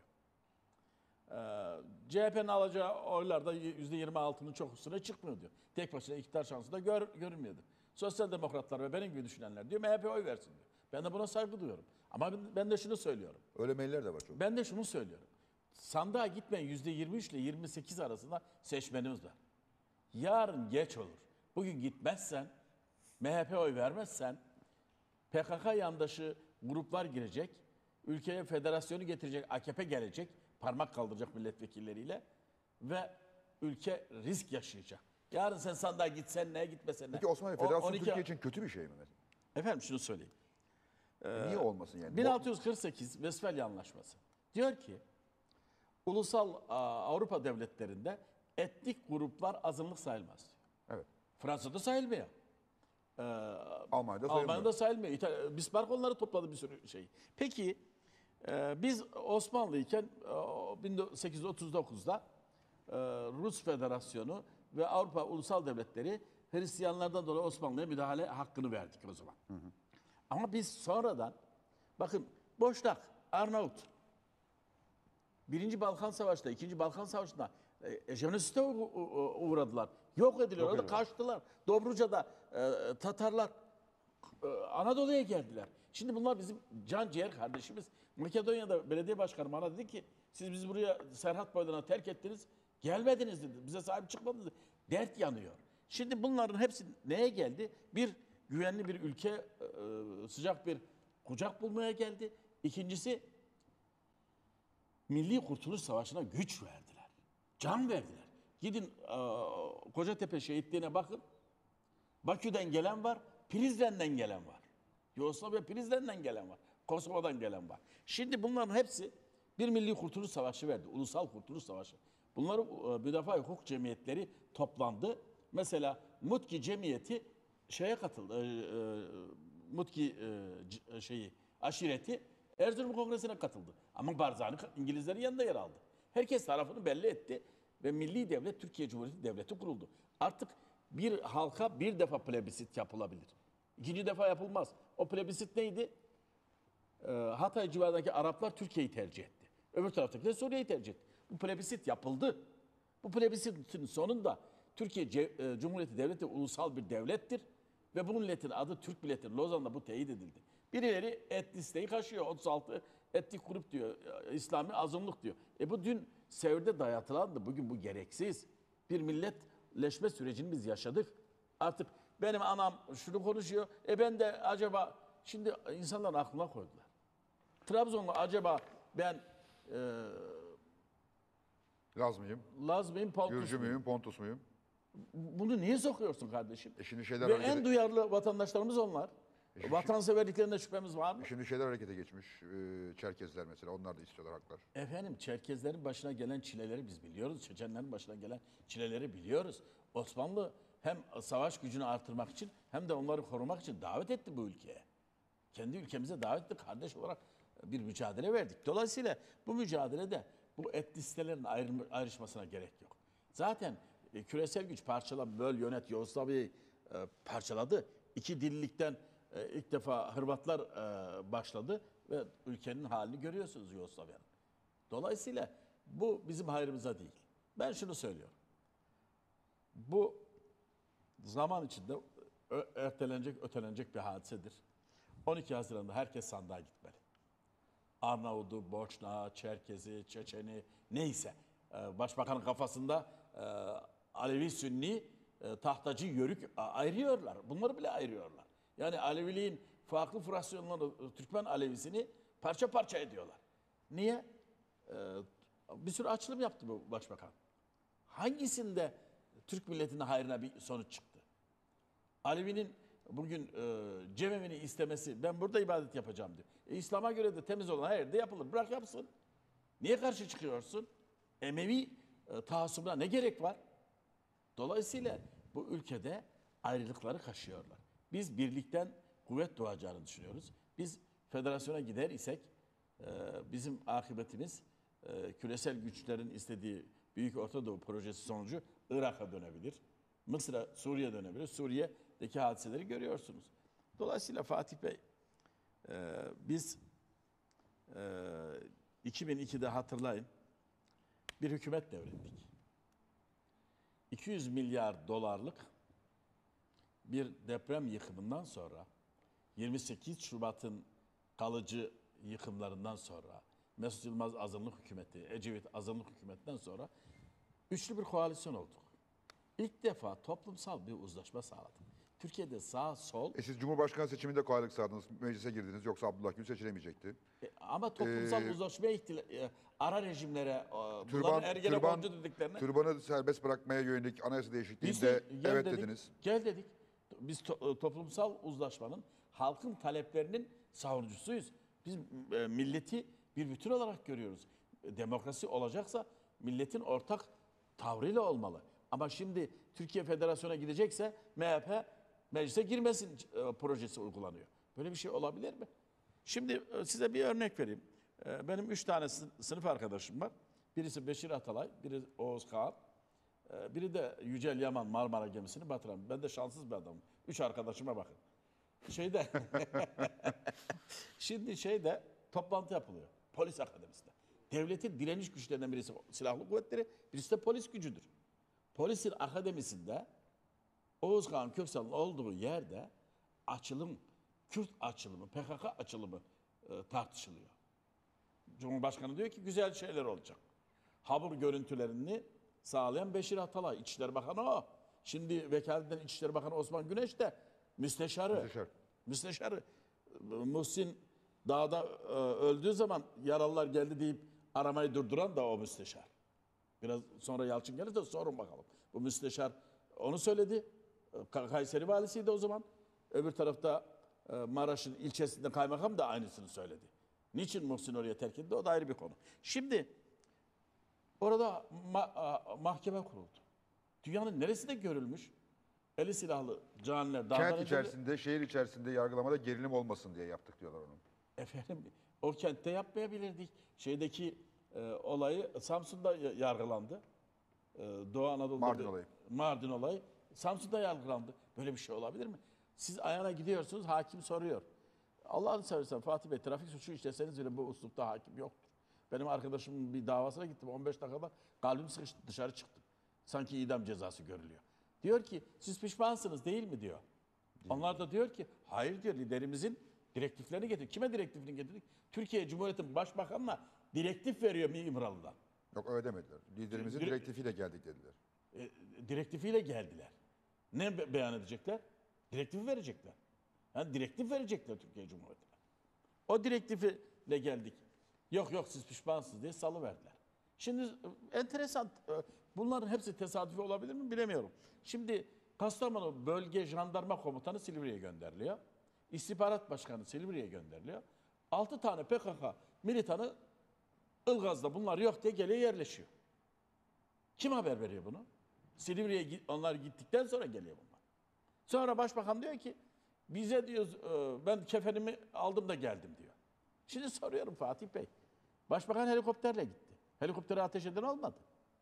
Ee, C H P'nin alacağı oylarda yüzde yirmi altının çok üstüne çıkmıyor diyor. Tek başına iktidar şansı da gör, görünmüyordu. Sosyal demokratlar ve benim gibi düşünenler diyor M H P oy versin diyor. Ben de buna saygı duyuyorum. Ama ben, ben de şunu söylüyorum. Öyle mailler de var çok. Ben de şunu söylüyorum. Sandığa gitmeyen yüzde yirmi üç ile yirmi sekiz arasında seçmenimiz var. Yarın geç olur. Bugün gitmezsen, M H P oy vermezsen P K K yandaşı gruplar girecek, ülkeye federasyonu getirecek, A K P gelecek, parmak kaldıracak milletvekilleriyle ve ülke risk yaşayacak. Yarın sen sandığa gitsen ne, gitmesen ne. Peki Osman Bey, O- federasyon on iki Türkiye için kötü bir şey mi mesela? Efendim şunu söyleyeyim. Niye olmasın yani? bin altı yüz kırk sekiz Westfalia Anlaşması diyor ki ulusal a, Avrupa devletlerinde etnik gruplar azınlık sayılmaz diyor. Evet. Fransa'da sayılmıyor. Ee, Almanya'da sayılmıyor. Almanya'da sayılmıyor. İtal- Bismarck onları topladı bir sürü şey. Peki e, biz Osmanlıyken e, bin sekiz yüz otuz dokuzda e, Rus Federasyonu ve Avrupa Ulusal Devletleri Hristiyanlardan dolayı Osmanlı'ya müdahale hakkını verdik o zaman. Hı hı. Ama biz sonradan bakın Boşnak, Arnavut Birinci Balkan Savaşı'nda, İkinci Balkan Savaşı'nda e, jenosite u- u- uğradılar. Yok ediliyor. Orada edildiler. kaçtılar. Dobruca'da e, Tatarlar e, Anadolu'ya geldiler. Şimdi bunlar bizim can ciğer kardeşimiz. Makedonya'da belediye başkanı bana dedi ki siz bizi buraya Serhat Boydan'a terk ettiniz. Gelmediniz dedi. Bize sahip çıkmadınız dedi. Dert yanıyor. Şimdi bunların hepsi neye geldi? Bir güvenli bir ülke, e, sıcak bir kucak bulmaya geldi. İkincisi Milli Kurtuluş Savaşı'na güç verdiler. Can verdiler. Gidin e, Kocatepe şehitliğine bakın. Bakü'den gelen var, Prizren'den gelen var. Yugoslavya Prizren'den gelen var. Kosova'dan gelen var. Şimdi bunların hepsi bir milli kurtuluş savaşı verdi. Ulusal kurtuluş savaşı. Bunları e, müdafaa hukuk cemiyetleri toplandı. Mesela Mutki cemiyeti şeye katıldı. E, e, Mutki e, şeyi aşireti Erzurum Kongresi'ne katıldı. Ama Barzani İngilizlerin yanında yer aldı. Herkes tarafını belli etti ve milli devlet Türkiye Cumhuriyeti Devleti kuruldu. Artık bir halka bir defa plebisit yapılabilir. İkinci defa yapılmaz. O plebisit neydi? Ee, Hatay civarındaki Araplar Türkiye'yi tercih etti. Öbür taraftakiler Suriye'yi tercih etti. Bu plebisit yapıldı. Bu plebisitin sonunda Türkiye Ce- Cumhuriyeti Devleti ulusal bir devlettir. Ve bu milletin adı Türk milleti. Lozan'da bu teyit edildi. Birileri et listeyi kaşıyor. otuz altı etnik grup diyor. İslami azınlık diyor. E bu dün Sevr'de dayatılandı. Bugün bu gereksiz. Bir milletleşme sürecini biz yaşadık. Artık benim anam şunu konuşuyor. E ben de acaba şimdi insanların aklına koydular. Trabzon'da acaba ben e, Laz mıyım? Laz mıyım, Pontus Gürcü muyum? müyüm? Pontus muyum? Bunu niye sokuyorsun kardeşim? E şimdi şeyler Ve harekete, en duyarlı vatandaşlarımız onlar. şimdi- Vatanseverliklerinde şüphemiz var mı? şimdi şeyler harekete geçmiş. Ee, Çerkezler mesela. Onlar da istiyorlar haklar. Efendim Çerkezlerin başına gelen çileleri biz biliyoruz. Çeçenlerin başına gelen çileleri biliyoruz. Osmanlı hem savaş gücünü artırmak için hem de onları korumak için davet etti bu ülkeye. Kendi ülkemize davet etti. Kardeş olarak bir mücadele verdik. Dolayısıyla bu mücadelede bu et listelerin ayrılma- ayrışmasına gerek yok. Zaten e, küresel güç parçala, böl, yönet Yugoslavya'yı e, parçaladı. İki dillikten e, ilk defa Hırvatlar e, başladı ve ülkenin halini görüyorsunuz Yugoslavya'nın. Dolayısıyla bu bizim hayrımıza değil. Ben şunu söylüyorum. Bu zaman içinde ö- ertelenecek, ötelenecek bir hadisedir. on iki Haziran'da herkes sandığa gitmeli. Arnavut'u, Boşna, Çerkezi, Çeçeni neyse. Ee, Başbakanın kafasında e, Alevi, Sünni, e, tahtacı, yörük a- ayırıyorlar. Bunları bile ayırıyorlar. Yani Aleviliğin farklı fraksiyonları, e, Türkmen Alevisini parça parça ediyorlar. Niye? Ee, bir sürü açılım yaptı bu başbakan. Hangisinde Türk milletinin hayrına bir sonuç çıktı? Alevi'nin bugün e, cemevini istemesi, ben burada ibadet yapacağım diyor. E, İslam'a göre de temiz olan her yerde yapılır. Bırak yapsın. Niye karşı çıkıyorsun? Emevi e, taassubuna ne gerek var? Dolayısıyla bu ülkede ayrılıkları kaşıyorlar. Biz birlikten kuvvet doğacağını düşünüyoruz. Biz federasyona gider isek e, bizim akıbetimiz e, küresel güçlerin istediği Büyük Orta Doğu projesi sonucu Irak'a dönebilir. Mısır'a, Suriye dönebilir. Suriye'deki hadiseleri görüyorsunuz. Dolayısıyla Fatih Bey, e, biz e, iki bin ikide hatırlayın bir hükümet devrettik. iki yüz milyar dolarlık bir deprem yıkımından sonra, yirmi sekiz Şubat'ın kalıcı yıkımlarından sonra, Mesut Yılmaz azınlık hükümeti, Ecevit azınlık hükümetinden sonra üçlü bir koalisyon olduk. İlk defa toplumsal bir uzlaşma sağladık. Türkiye'de sağ, sol E siz Cumhurbaşkanı seçiminde kolaylık sağladınız. Meclise girdiniz. Yoksa Abdullah Gül seçilemeyecekti. e, ama toplumsal Ee, uzlaşmaya ihtila, e, ara rejimlere, e, Türban, bunların Ergenekon türban, dediklerine türbanı serbest bırakmaya yönelik anayasa biz değişikliğinde de gel evet dedik, dediniz. Gel dedik. Biz to- e, toplumsal uzlaşmanın, halkın taleplerinin savunucusuyuz. Biz e, milleti bir bütün olarak görüyoruz. E, Demokrasi olacaksa milletin ortak tavrıyla olmalı. Ama şimdi Türkiye Federasyonu'na gidecekse M H P meclise girmesin e, projesi uygulanıyor. Böyle bir şey olabilir mi? Şimdi e, size bir örnek vereyim. E, Benim üç tane sın- sınıf arkadaşım var. Birisi Beşir Atalay, biri Oğuz Kağan, e, biri de Yücel Yaman Marmara gemisini batıran. Ben de şanssız bir adamım. Üç arkadaşıma bakın. Şeyde, şimdi şeyde toplantı yapılıyor. Polis Akademisi'nde. Devletin direniş güçlerinden birisi silahlı kuvvetleri, birisi de polis gücüdür. Polisin akademisinde Oğuz Kağan Köksal'ın olduğu yerde açılım, Kürt açılımı, P K K açılımı e, tartışılıyor. Cumhurbaşkanı diyor ki güzel şeyler olacak. Habur görüntülerini sağlayan Beşir Atalay, İçişleri Bakanı o. Şimdi vekaleten İçişleri Bakanı Osman Güneş de müsteşarı. Müsteşar. Müsteşarı. Muhsin dağda e, öldüğü zaman yaralılar geldi deyip aramayı durduran da o müsteşar. Biraz sonra Yalçın gelirse sorun bakalım. Bu müsteşar onu söyledi. Ka- Kayseri valisiydi o zaman. Öbür tarafta e, Maraş'ın ilçesinde kaymakam da aynısını söyledi. Niçin Muhsin oraya terk edildi? O da ayrı bir konu. Şimdi orada ma- a- mahkeme kuruldu. Dünyanın neresinde görülmüş? Eli silahlı caniler dağdan Kent edildi. içerisinde, şehir içerisinde yargılamada gerilim olmasın diye yaptık diyorlar onu. Efendim o kentte yapmayabilirdik. Şeydeki e, olayı Samsun'da ya- yargılandı. E, Doğu Anadolu'da Mardin bir- olayı. Mardin olayı Samsun'da yargılandı. Böyle bir şey olabilir mi? Siz ayağına gidiyorsunuz, hakim soruyor. Allah'ını seversen Fatih Bey, trafik suçu işleseniz bile bu uslupta hakim yoktur. Benim arkadaşımın bir davasına gittim, on beş dakikada kalbim sıkıştı, dışarı çıktım. Sanki idam cezası görülüyor. Diyor ki siz pişmansınız değil mi diyor. Onlar da diyor ki hayır diyor, liderimizin direktiflerini getirdik. Kime direktifini getirdik? Türkiye Cumhuriyeti'nin başbakanına direktif veriyor İmralı'dan. Yok öyle demediler. Liderimizin Dire- direktifiyle geldik dediler. E, direktifiyle geldiler. Ne be- beyan edecekler? Direktifi verecekler. Yani direktif verecekler Türkiye Cumhuriyeti'ne. O direktifiyle geldik. Yok yok siz pişmansınız diye salıverdiler. Şimdi e, enteresan. e, Bunların hepsi tesadüfi olabilir mi bilemiyorum. Şimdi Kastamonu Bölge Jandarma Komutanı Silivri'ye gönderiliyor. İstihbarat Başkanı Silivri'ye gönderiliyor. Altı tane P K K militanı Ilgaz'da bunlar yok diye geliyor yerleşiyor. Kim haber veriyor bunu? Silivri'ye git- onlar gittikten sonra geliyor bunlar. Sonra başbakan diyor ki bize diyor e, ben kefenimi aldım da geldim diyor. Şimdi soruyorum Fatih Bey. Başbakan helikopterle gitti. Helikoptere ateş eden olmadı.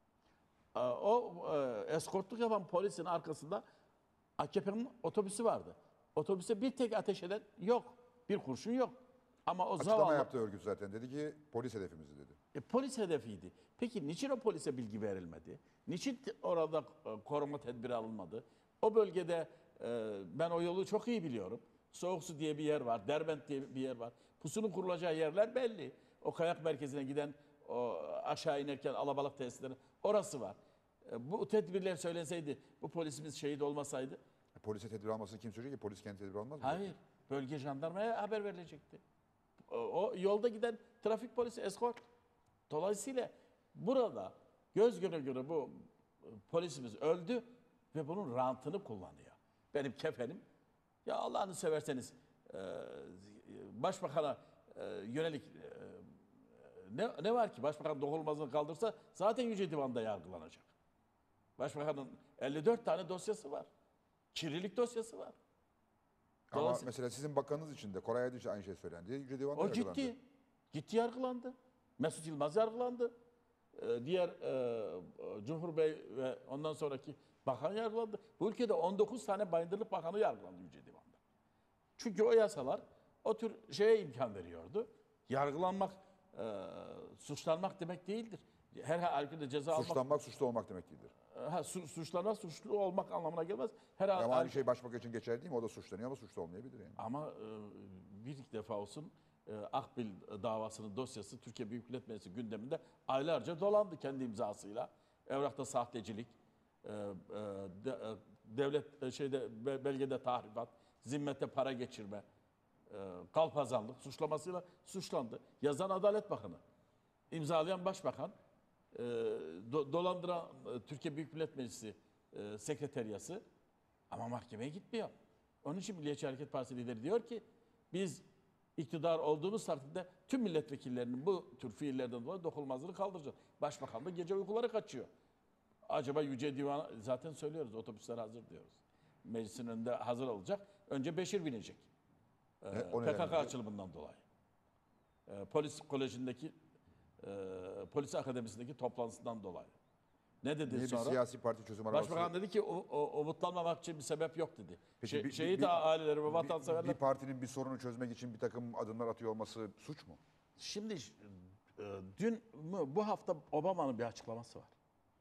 E, O e, eskortluk yapan polisin arkasında A K P'nin otobüsü vardı. Otobüse bir tek ateş eden yok. Bir kurşun yok. Ama o Açıklama zavallı yaptı örgüt zaten. Dedi ki polis hedefimizi dedi. e, polis hedefiydi. Peki niçin o polise bilgi verilmedi? Niçin t- orada e, koruma tedbiri alınmadı? O bölgede e, ben o yolu çok iyi biliyorum. Soğuk Su diye bir yer var, Derbent diye bir yer var. Pusunun kurulacağı yerler belli. O kayak merkezine giden, o aşağı inerken alabalık tesisleri, orası var. E, bu tedbirler söyleseydi, bu polisimiz şehit olmasaydı, E, polise tedbir almasını kim söyleyecek ki? Polis kendi tedbir almaz mı? hayır, bölge jandarmaya haber verilecekti. O, o yolda giden trafik polisi eskort. Dolayısıyla burada göz göre göre bu e, polisimiz öldü ve bunun rantını kullanıyor. Benim kefenim, ya Allah'ını severseniz e, başbakana e, yönelik e, ne, ne var ki başbakan dokunulmazlığını kaldırsa zaten Yüce Divan'da yargılanacak. Başbakanın elli dört tane dosyası var. Kirlilik dosyası var. Ama Dolayısıyla- mesela sizin bakanınız için de Koray Aydın için aynı şey söylendi. Yüce Divan'da O yargılandı. gitti. Gitti yargılandı. Mesut Yılmaz yargılandı. Ee, diğer e, Cumhur Bey ve ondan sonraki bakan yargılandı. Bu ülkede on dokuz tane bayındırlık bakanı yargılandı Yüce Divan'da. Çünkü o yasalar o tür şeye imkan veriyordu. Yargılanmak, e, suçlanmak demek değildir. Her halükarda ceza almak, Suçlanmak suçlu olmak demek değildir. ha, su- suçlanmak suçlu olmak anlamına gelmez. Her hal- Ama aynı şey başbakan için geçerli değil mi? O da suçlanıyor ama suçlu olmayabilir yani. Ama e, bir defa olsun e, Akbil davasının dosyası Türkiye Büyük Millet Meclisi gündeminde aylarca dolandı kendi imzasıyla. Evrakta sahtecilik, e, e, de- e, devlet e, şeyde be- belgede tahrifat, zimmette para geçirme, e, kalpazanlık suçlamasıyla suçlandı. Yazan Adalet Bakanı, imzalayan Başbakan, e, do- dolandıran e, Türkiye Büyük Millet Meclisi e, sekreteriyası ama mahkemeye gitmiyor. Onun için Milliyetçi Hareket Partisi lideri diyor ki biz iktidar olduğumuz takdirde tüm milletvekillerinin bu tür fiillerden dolayı dokunulmazlığını kaldıracağız. Başbakan da gece uykuları kaçıyor. Acaba Yüce Divan zaten söylüyoruz otobüsler hazır diyoruz. Meclisin önünde hazır olacak. Önce Beşir binecek. Ee, Ne- o P neden K K binecek? açılımından dolayı. Ee, polis kolejindeki e, polis akademisindeki toplantısından dolayı. Ne dedi Niye bir sonra? siyasi parti çözüm arabası? Başbakan dedi ki o, o, umutlanmamak için bir sebep yok dedi. Peki Şey- bir- şehit bir- aileleri ve bir, vatanseverler. bir partinin bir sorunu çözmek için bir takım adımlar atıyor olması suç mu? Şimdi e, dün mü bu hafta Obama'nın bir açıklaması var.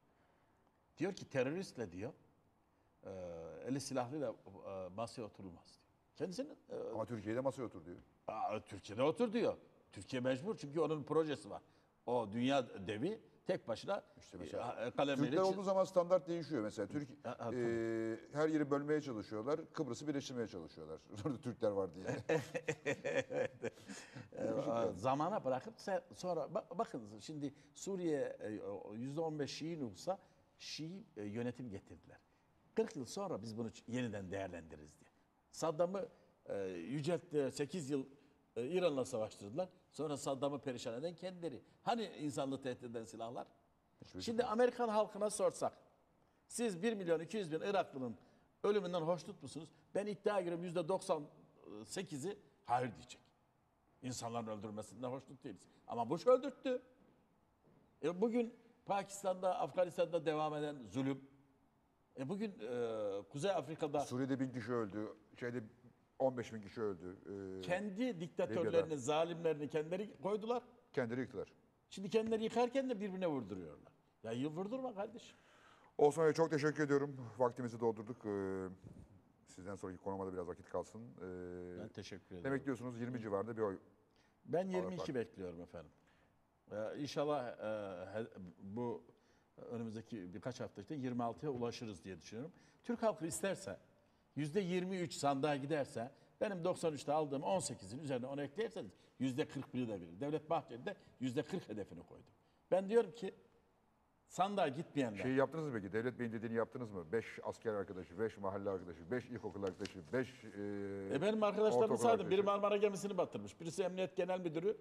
Diyor ki teröristle diyor e, eli silahlıyla e, masaya oturulmaz diyor. Kendisinin e, Ama Türkiye'de masaya otur diyor. Aa, Türkiye'de otur diyor. Türkiye mecbur çünkü onun projesi var. O dünya devi tek başına İşte mesela e, kalemiyle Türkler çiz- olduğu zaman standart değişiyor. Mesela Türk Ha, ha, e, her yeri bölmeye çalışıyorlar. Kıbrıs'ı birleştirmeye çalışıyorlar. Orada Türkler var diye. Ee, zamana bırakıp se- sonra ba- bakın şimdi Suriye e, o yüzde on beş Şii nüfusa Şii e, yönetim getirdiler. kırk yıl sonra biz bunu ç- yeniden değerlendiririz diye. Saddam'ı e, yücelttiler, sekiz yıl e, İran'la savaştırdılar. Sonra Saddam'ı perişan eden kendileri. Hani insanlığı tehdit eden silahlar? Şimdi Amerikan halkına sorsak, siz bir milyon iki yüz bin Iraklı'nın ölümünden hoşnut musunuz? Ben iddia ediyorum yüzde doksan sekizi hayır diyecek. İnsanların öldürmesinden hoşnut değiliz. Ama Bush öldürttü. E bugün Pakistan'da, Afganistan'da devam eden zulüm. E bugün e, Kuzey Afrika'da Suriye'de bin kişi öldü. Şeyde on beş bin kişi öldü. Ee, kendi diktatörlerini, zalimlerini kendileri koydular. kendileri yıktılar. Şimdi kendileri yıkarken de birbirine vurduruyorlar. Ya yıl vurdurma kardeşim. Osman Bey çok teşekkür ediyorum. Vaktimizi doldurduk. Ee, sizden sonraki konuma da biraz vakit kalsın. Ee, Ben teşekkür ederim. demek diyorsunuz yirmi civarında bir oy. Ben yirmi Parti. iki bekliyorum efendim. Ee, İnşallah e, he- bu önümüzdeki birkaç hafta içinde yirmi altıya ulaşırız diye düşünüyorum. Türk halkı isterse yüzde yirmi üç sandığa giderse benim doksan üçte aldığım on sekizin üzerine onu eklerseniz yüzde kırk biri de verir. Devlet Bahçeli de yüzde kırk hedefini koydu. Ben diyorum ki sandığa gitmeyenler Şeyi yaptınız mı peki? Devlet Bey'in dediğini yaptınız mı? Beş asker arkadaşı, beş mahalle arkadaşı, beş ilkokul arkadaşı, beş e, E benim arkadaşlarımı ortaokul saydım. Biri arkadaşı. Marmara gemisini batırmış. Birisi Emniyet Genel Müdürü.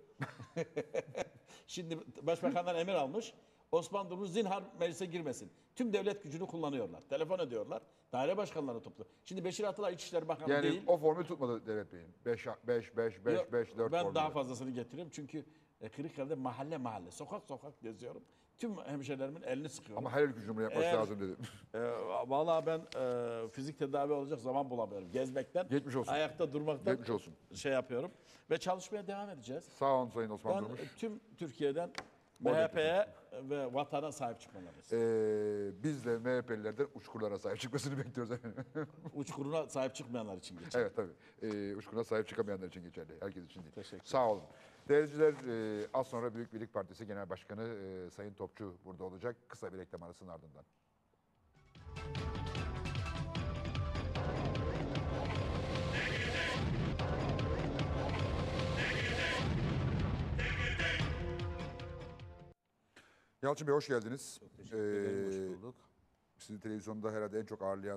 Şimdi Başbakan'dan emir almış. Osman Durmuş zinhar meclise girmesin. Tüm devlet gücünü kullanıyorlar. Telefon ediyorlar. Daire başkanları toplu. Şimdi Beşir Atılay İçişleri Bakanı Yani değil. o formülü tutmadı Devlet Bey'in. beş, beş, beş, beş, Yok, beş, dört ben formülü. daha fazlasını getiriyorum. Çünkü e, Kırıkkale'de mahalle mahalle, sokak sokak geziyorum. Tüm hemşerilerimin elini sıkıyorum. Ama her ülke cumhuriyet yapması Eğer- lazım dedi. Ee, vallahi ben e, fizik tedavi olacak zaman bulamıyorum. Gezmekten, Geçmiş olsun. ayakta durmaktan Geçmiş olsun. şey yapıyorum. Ve çalışmaya devam edeceğiz. Sağ olun Sayın Osman Ben Durmuş. tüm Türkiye'den Model M H P'ye ve vatana sahip çıkmalarız. Ee, biz de M H P'lilerden uçkurlara sahip çıkmasını bekliyoruz. Uçkuruna sahip çıkmayanlar için geçer. Evet tabii. Ee, uçkuruna sahip çıkamayanlar için geçerli. Herkes için değil. Teşekkür Sağ olun. Değerliciler, e, az sonra Büyük Birlik Partisi Genel Başkanı e, Sayın Topçu burada olacak. Kısa bir reklam arasının ardından. Yalçın Bey hoş geldiniz. Teşekkür ederim, Ee, hoş bulduk. Sizi televizyonda herhalde en çok ağırlayan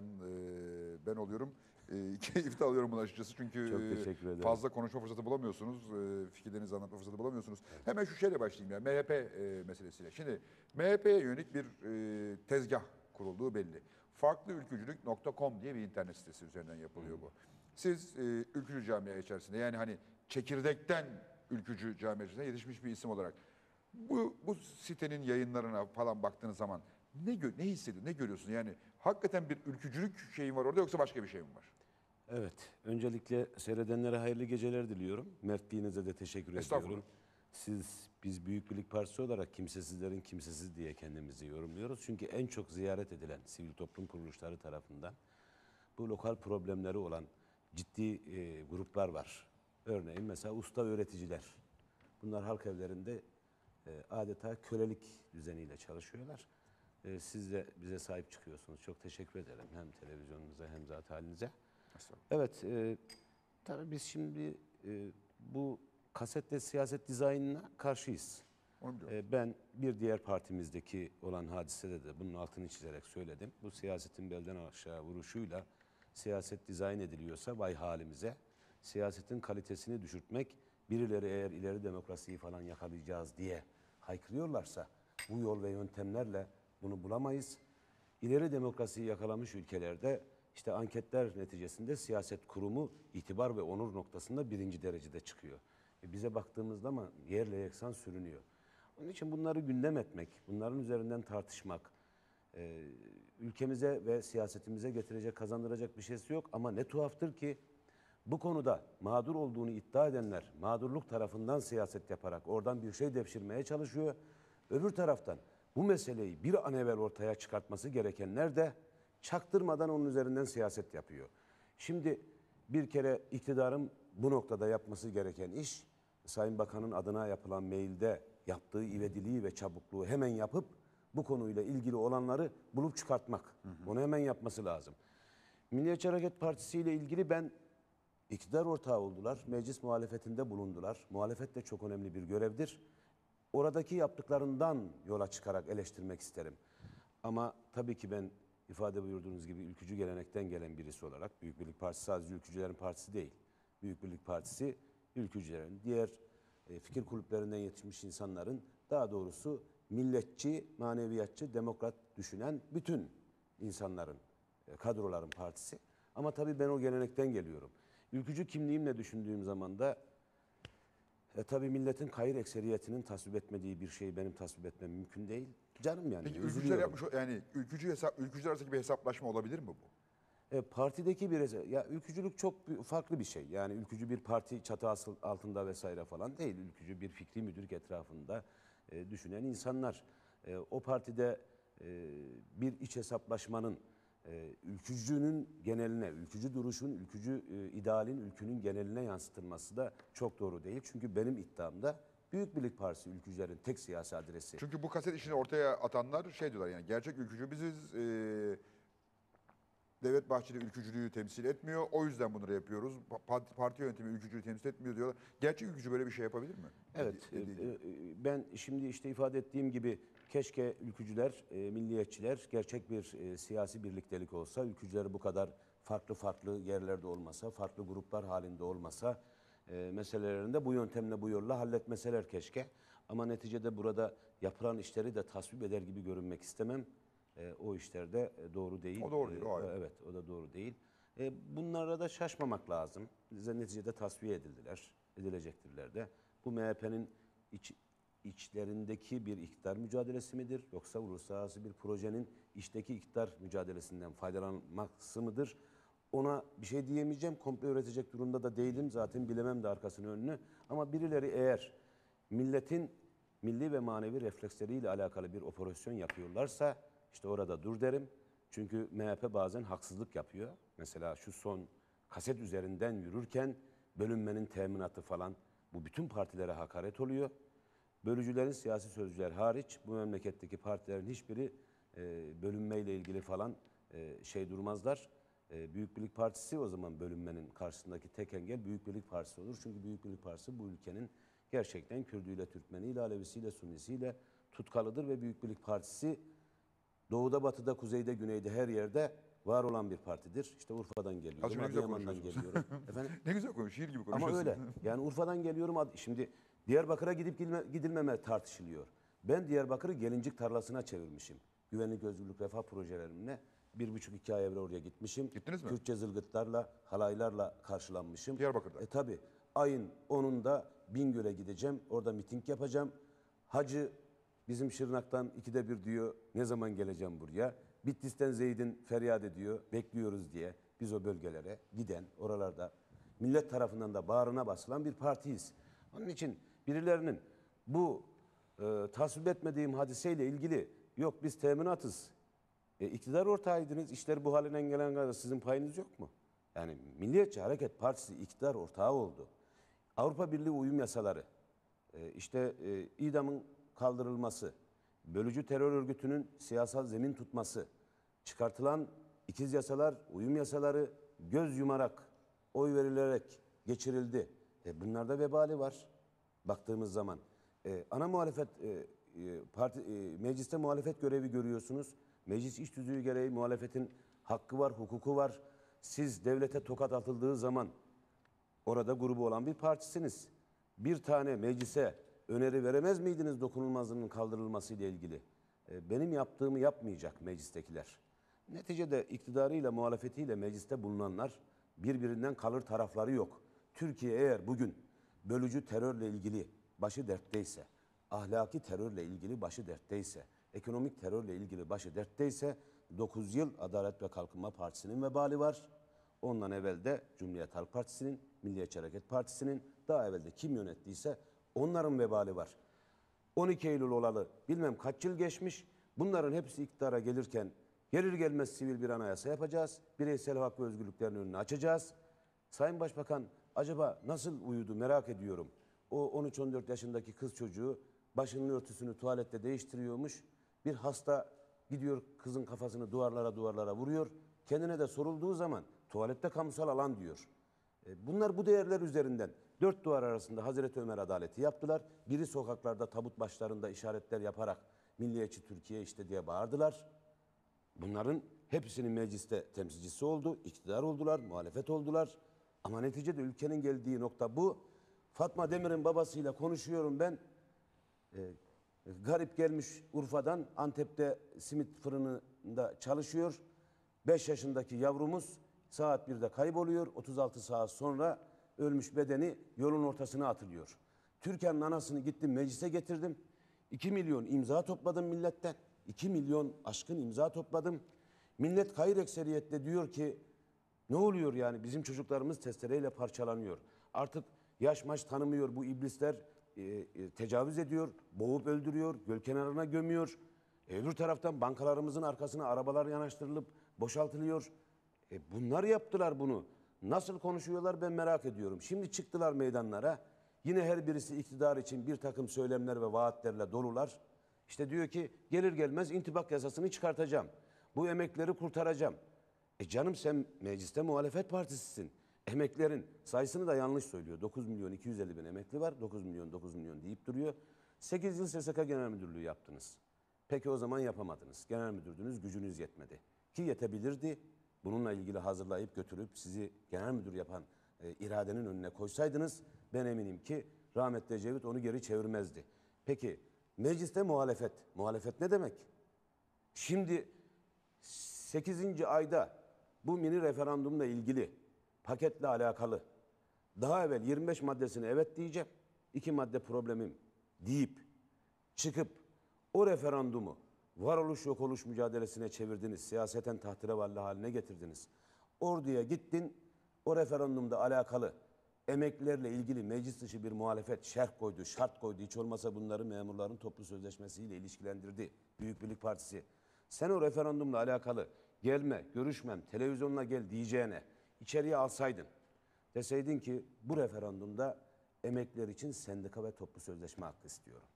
e, ben oluyorum. E, keyif de alıyorum bunu açıkçası çünkü Çok e, teşekkür ederim. fazla konuşma fırsatı bulamıyorsunuz. E, fikirlerinizi anlatma fırsatı bulamıyorsunuz. Hemen şu şeyle başlayayım ya, M H P e, meselesiyle. Şimdi M H P'ye yönelik bir e, tezgah kurulduğu belli. farklıülkücülük nokta com diye bir internet sitesi üzerinden yapılıyor bu. Siz e, ülkücü camia içerisinde, yani hani çekirdekten ülkücü camia içerisinde yetişmiş bir isim olarak bu, bu sitenin yayınlarına falan baktığınız zaman ne gö- ne hissediyorsun, ne görüyorsun? Yani hakikaten bir ülkücülük şeyin var orada, yoksa başka bir şey mi var? Evet, öncelikle seyredenlere hayırlı geceler diliyorum. Mertliğinize de teşekkür Estağfurullah. ediyorum. Siz, biz Büyük Birlik Partisi olarak kimsesizlerin kimsesiz diye kendimizi yorumluyoruz. Çünkü en çok ziyaret edilen sivil toplum kuruluşları tarafından bu lokal problemleri olan ciddi e, gruplar var. Örneğin mesela usta öğreticiler. Bunlar halk evlerinde e, adeta kölelik düzeniyle çalışıyorlar. E, siz de bize sahip çıkıyorsunuz. Çok teşekkür ederim hem televizyonunuza hem zat halinize. Evet, e, tabii biz şimdi e, bu kasette siyaset dizaynına karşıyız. Onu biliyorum. E, ben bir diğer partimizdeki olan hadisede de bunun altını çizerek söyledim. Bu siyasetin belden aşağı vuruşuyla siyaset dizayn ediliyorsa vay halimize. Siyasetin kalitesini düşürtmek, birileri eğer ileri demokrasiyi falan yakalayacağız diye haykırıyorlarsa bu yol ve yöntemlerle bunu bulamayız. İleri demokrasiyi yakalamış ülkelerde işte anketler neticesinde siyaset kurumu itibar ve onur noktasında birinci derecede çıkıyor. E bize baktığımızda zaman yerle yeksan sürünüyor. Onun için bunları gündem etmek, bunların üzerinden tartışmak, e, ülkemize ve siyasetimize getirecek, kazandıracak bir şeysi yok. Ama ne tuhaftır ki bu konuda mağdur olduğunu iddia edenler mağdurluk tarafından siyaset yaparak oradan bir şey devşirmeye çalışıyor. Öbür taraftan bu meseleyi bir an evvel ortaya çıkartması gerekenler de çaktırmadan onun üzerinden siyaset yapıyor. Şimdi bir kere iktidarın bu noktada yapması gereken iş, Sayın Bakan'ın adına yapılan mailde yaptığı ivediliği ve çabukluğu hemen yapıp bu konuyla ilgili olanları bulup çıkartmak. Hı hı. Onu hemen yapması lazım. Milliyetçi Hareket Partisi ile ilgili ben iktidar ortağı oldular. Meclis muhalefetinde bulundular. Muhalefet de çok önemli bir görevdir. Oradaki yaptıklarından yola çıkarak eleştirmek isterim. Ama tabii ki ben ifade buyurduğunuz gibi ülkücü gelenekten gelen birisi olarak Büyük Birlik Partisi sadece ülkücülerin partisi değil. Büyük Birlik Partisi ülkücülerin, diğer e, fikir kulüplerinden yetişmiş insanların, daha doğrusu milletçi, maneviyatçı, demokrat düşünen bütün insanların, e, kadroların partisi. Ama tabii ben o gelenekten geliyorum. Ülkücü kimliğimle düşündüğüm zaman da e, tabii milletin hayır ekseriyetinin tasvip etmediği bir şeyi benim tasvip etmem mümkün değil. Canım yani. Peki ülkücüler üzülüyorum. yapmış o- yani ülkücü hesap ülkücüler arasındaki bir hesaplaşma olabilir mi bu? E, partideki bir ya ülkücülük çok bir- farklı bir şey. Yani ülkücü bir parti çatı asıl- altında vesaire falan değil. Ülkücü bir fikri müdürlük etrafında e, düşünen insanlar. E, o partide e, bir iç hesaplaşmanın e, ülkücünün geneline, ülkücü duruşun, ülkücü e, idealin ülkünün geneline yansıtılması da çok doğru değil. Çünkü benim iddiamda Büyük Birlik Partisi ülkücülerin tek siyasi adresi. Çünkü bu kaset işini ortaya atanlar şey diyorlar yani gerçek ülkücü biziz. E, Devlet Bahçeli ülkücülüğü temsil etmiyor. O yüzden bunları yapıyoruz. Pa- Parti, parti yönetimi ülkücülüğü temsil etmiyor diyorlar. Gerçek ülkücü böyle bir şey yapabilir mi? Evet, Dedi- e, dediği gibi. e, ben şimdi işte ifade ettiğim gibi keşke ülkücüler, e, milliyetçiler gerçek bir e, siyasi birliktelik olsa, ülkücüler bu kadar farklı farklı yerlerde olmasa, farklı gruplar halinde olmasa, e, meselelerini de bu yöntemle, bu yolla halletmeseler keşke. Ama neticede burada yapılan işleri de tasvip eder gibi görünmek istemem. E, o işler de e, doğru değil. O doğru değil, o E, ayrı. Evet, o da doğru değil. E, bunlara da şaşmamak lazım. Bize neticede tasfiye edildiler, edilecektirler de. Bu M H P'nin iç, içlerindeki bir iktidar mücadelesi midir? Yoksa uluslararası bir projenin içteki iktidar mücadelesinden faydalanması mıdır? Ona bir şey diyemeyeceğim. Komple üretecek durumda da değilim. Zaten bilemem de arkasını önünü. Ama birileri eğer milletin milli ve manevi refleksleriyle alakalı bir operasyon yapıyorlarsa işte orada dur derim. Çünkü M H P bazen haksızlık yapıyor. Mesela şu son kaset üzerinden yürürken bölünmenin teminatı falan, bu bütün partilere hakaret oluyor. Bölücülerin, siyasi sözcüler hariç bu memleketteki partilerin hiçbiri e, bölünmeyle ilgili falan e, şey durmazlar. E, Büyük Birlik Partisi o zaman bölünmenin karşısındaki tek engel Büyük Birlik Partisi olur. Çünkü Büyük Birlik Partisi bu ülkenin gerçekten Kürdüyle, Türkmeniyle, Alevisiyle, Sunnisiyle tutkalıdır ve Büyük Birlik Partisi doğuda, batıda, kuzeyde, güneyde her yerde var olan bir partidir. İşte Urfa'dan geliyorum, Azıcık ne güzel Adıyaman'dan konuşuyorsunuz. geliyorum. Efendim? Ne güzel konuş, şiir gibi Ama konuşuyorsun. öyle. Yani Urfa'dan geliyorum. Ad- Şimdi Diyarbakır'a gidip gidilme, gidilmeme tartışılıyor. Ben Diyarbakır'ı gelincik tarlasına çevirmişim. Güvenlik, özgürlük, refah projelerimle bir buçuk iki ay evvel oraya gitmişim. Gittiniz mi? Kürtçe zılgıtlarla, halaylarla karşılanmışım. Diyarbakır'da. E tabi ayın onunda Bingöl'e gideceğim. Orada miting yapacağım. Hacı bizim Şırnak'tan ikide bir diyor ne zaman geleceğim buraya. Bitlis'ten Zeyd'in feryat ediyor. Bekliyoruz diye biz o bölgelere giden, oralarda millet tarafından da bağrına basılan bir partiyiz. Onun için birilerinin bu e, tasvip etmediğim hadiseyle ilgili yok biz teminatız. E, iktidar ortağıydınız. İşler bu haline gelen kadar sizin payınız yok mu? Yani Milliyetçi Hareket Partisi iktidar ortağı oldu. Avrupa Birliği uyum yasaları, e, işte e, idamın kaldırılması, bölücü terör örgütünün siyasal zemin tutması, çıkartılan ikiz yasalar, uyum yasaları göz yumarak, oy verilerek geçirildi. E, bunlarda vebali var baktığımız zaman. E, ana muhalefet, e, e, parti, e, mecliste muhalefet görevi görüyorsunuz. Meclis iş tüzüğü gereği muhalefetin hakkı var, hukuku var. Siz devlete tokat atıldığı zaman orada grubu olan bir partisiniz. Bir tane meclise öneri veremez miydiniz dokunulmazlığının kaldırılması ile ilgili? E, benim yaptığımı yapmayacak meclistekiler. Neticede iktidarıyla, muhalefetiyle mecliste bulunanlar birbirinden kalır tarafları yok. Türkiye eğer bugün bölücü terörle ilgili başı dertteyse, ahlaki terörle ilgili başı dertteyse, ekonomik terörle ilgili başı dertteyse dokuz yıl Adalet ve Kalkınma Partisi'nin vebali var. Ondan evvel de Cumhuriyet Halk Partisi'nin, Milliyetçi Hareket Partisi'nin, daha evvel de kim yönettiyse onların vebali var. on iki Eylül olalı bilmem kaç yıl geçmiş. Bunların hepsi iktidara gelirken gelir gelmez sivil bir anayasa yapacağız. Bireysel hak ve özgürlüklerin önünü açacağız. Sayın Başbakan acaba nasıl uyudu merak ediyorum. O on üç on dört yaşındaki kız çocuğu başının örtüsünü tuvalette değiştiriyormuş. Bir hasta gidiyor kızın kafasını duvarlara duvarlara vuruyor. Kendine de sorulduğu zaman tuvalette kamusal alan diyor. E, Bunlar bu değerler üzerinden dört duvar arasında Hazreti Ömer adaleti yaptılar. Biri sokaklarda tabut başlarında işaretler yaparak milliyetçi Türkiye işte diye bağırdılar. Bunların hepsinin mecliste temsilcisi oldu, iktidar oldular, muhalefet oldular. Ama neticede ülkenin geldiği nokta bu. Fatma Demir'in babasıyla konuşuyorum ben. E, garip gelmiş Urfa'dan, Antep'te simit fırınında çalışıyor. beş yaşındaki yavrumuz saat birde kayboluyor. otuz altı saat sonra ölmüş bedeni yolun ortasına atılıyor. Türkiye'nin anasını gittim meclise getirdim. iki milyon imza topladım milletten. iki milyon aşkın imza topladım. Millet hayır ekseriyetle diyor ki ne oluyor yani bizim çocuklarımız testereyle parçalanıyor. Artık yaş maç tanımıyor bu iblisler e, e, tecavüz ediyor, boğup öldürüyor, göl kenarına gömüyor. E, öbür taraftan bankalarımızın arkasına arabalar yanaştırılıp boşaltılıyor. E, bunlar yaptılar bunu. Nasıl konuşuyorlar ben merak ediyorum. Şimdi çıktılar meydanlara. Yine her birisi iktidar için bir takım söylemler ve vaatlerle dolular. İşte diyor ki gelir gelmez intibak yasasını çıkartacağım. Bu emekleri kurtaracağım. E canım sen mecliste muhalefet partisisin. Emeklerin sayısını da yanlış söylüyor. dokuz milyon iki yüz elli bin emekli var. dokuz milyon dokuz milyon deyip duruyor. sekiz yıl S S K Genel Müdürlüğü yaptınız. Peki o zaman yapamadınız. Genel müdürdünüz, gücünüz yetmedi. Ki yetebilirdi. Bununla ilgili hazırlayıp götürüp sizi genel müdür yapan e, iradenin önüne koysaydınız ben eminim ki rahmetli Ecevit onu geri çevirmezdi. Peki mecliste muhalefet. Muhalefet ne demek? Şimdi sekizinci ayda bu mini referandumla ilgili paketle alakalı daha evvel yirmi beş maddesine evet diyeceğim. iki madde problemim deyip çıkıp o referandumu varoluş yok oluş mücadelesine çevirdiniz. Siyaseten tahterevalli haline getirdiniz. Orduya gittin. O referandumda alakalı emeklilerle ilgili meclis dışı bir muhalefet şerh koydu, şart koydu. Hiç olmasa bunları memurların toplu sözleşmesiyle ilişkilendirdi. Büyük Birlik Partisi. Sen o referandumla alakalı gelme, görüşmem, televizyonla gel diyeceğine içeriye alsaydın. Deseydin ki bu referandumda emekliler için sendika ve toplu sözleşme hakkı istiyorum.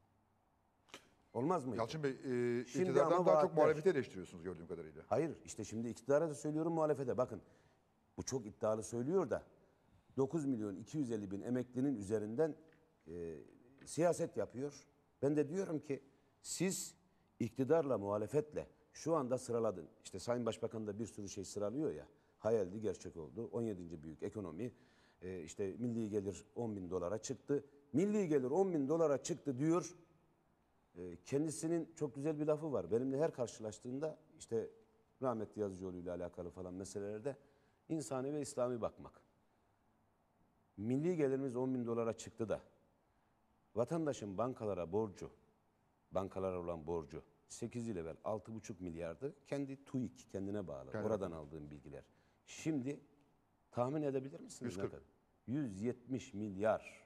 Olmaz mıydı? Yalçın Bey, e, Şimdi iktidardan ama daha vaatler- çok muhalefeti eleştiriyorsunuz gördüğüm kadarıyla. Hayır, işte şimdi iktidara da söylüyorum, muhalefete. Bakın, bu çok iddialı söylüyor da dokuz milyon iki yüz elli bin emeklinin üzerinden e, siyaset yapıyor. Ben de diyorum ki siz iktidarla, muhalefetle şu anda sıraladın. İşte Sayın Başbakan da bir sürü şey sıralıyor ya. Hayaldi, gerçek oldu. on yedinci büyük ekonomi. E, işte milli gelir on bin dolara çıktı. Milli gelir on bin dolara çıktı diyor. E, kendisinin çok güzel bir lafı var. Benimle her karşılaştığında işte rahmetli Yazıcıoğlu ile alakalı falan meselelerde insani ve İslami bakmak. Milli gelirimiz on bin dolara çıktı da vatandaşın bankalara borcu, bankalara olan borcu sekiz yıl evvel altı buçuk milyardı. Kendi TÜİK, kendine bağlı. Kendi Oradan aldığım bilgiler. Şimdi tahmin edebilir misiniz? yüz ne kırk. kadar? yüz yetmiş milyar.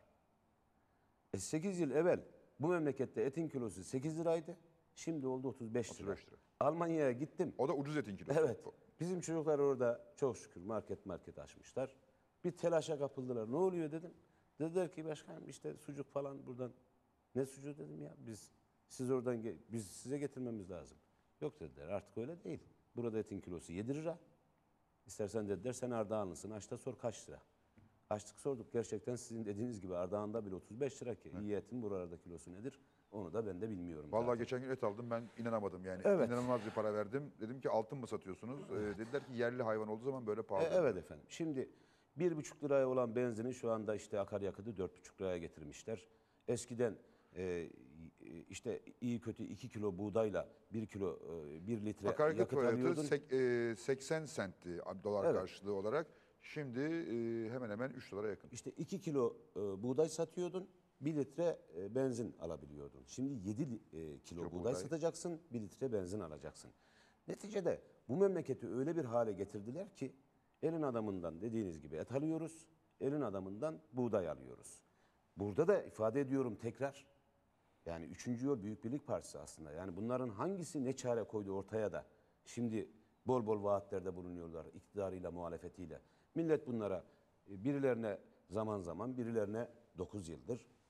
E sekiz yıl evvel bu memlekette etin kilosu sekiz liraydı. Şimdi oldu otuz beş lira. otuz beş lira. Almanya'ya gittim. O da ucuz etin kilosu. Evet. Bizim çocuklar orada çok şükür market market açmışlar. Bir telaşa kapıldılar. Ne oluyor dedim. Dediler ki başkanım işte sucuk falan buradan. Ne sucuğu dedim ya biz siz oradan ge- biz size getirmemiz lazım. Yok dediler artık öyle değil. Burada etin kilosu yedi lira. İstersen dediler sen Ardahanlısın. Aç da sor kaç lira. Açtık sorduk. Gerçekten sizin dediğiniz gibi Ardahan'da bile otuz beş lira ki. İyi etin buralarda kilosu nedir? Onu da ben de bilmiyorum. Vallahi zaten. geçen gün et aldım, ben inanamadım yani. Evet. İnanılmaz bir para verdim. Dedim ki altın mı satıyorsunuz? Ee, dediler ki yerli hayvan olduğu zaman böyle E, pahalı. evet efendim. Şimdi bir buçuk liraya olan benzini şu anda işte akaryakıtı dört buçuk liraya getirmişler. Eskiden e, işte iyi kötü iki kilo buğdayla bir kilo e, bir litre Akaryakıt yakıt fiyatı alıyordun. sek- e, seksen sentti dolar Evet. karşılığı olarak. Şimdi e, hemen hemen üç dolara yakın. İşte iki kilo e, buğday satıyordun, bir litre e, benzin alabiliyordun. Şimdi yedi li- e, kilo Kilo buğday, buğday. satacaksın, bir litre benzin alacaksın. Neticede bu memleketi öyle bir hale getirdiler ki elin adamından dediğiniz gibi et alıyoruz, elin adamından buğday alıyoruz. Burada da ifade ediyorum tekrar, yani üçüncü yol Büyük Birlik Partisi aslında. Yani bunların hangisi ne çare koydu ortaya da şimdi bol bol vaatlerde bulunuyorlar iktidarıyla, muhalefetiyle. Millet bunlara e, birilerine zaman zaman, birilerine dokuz yıldır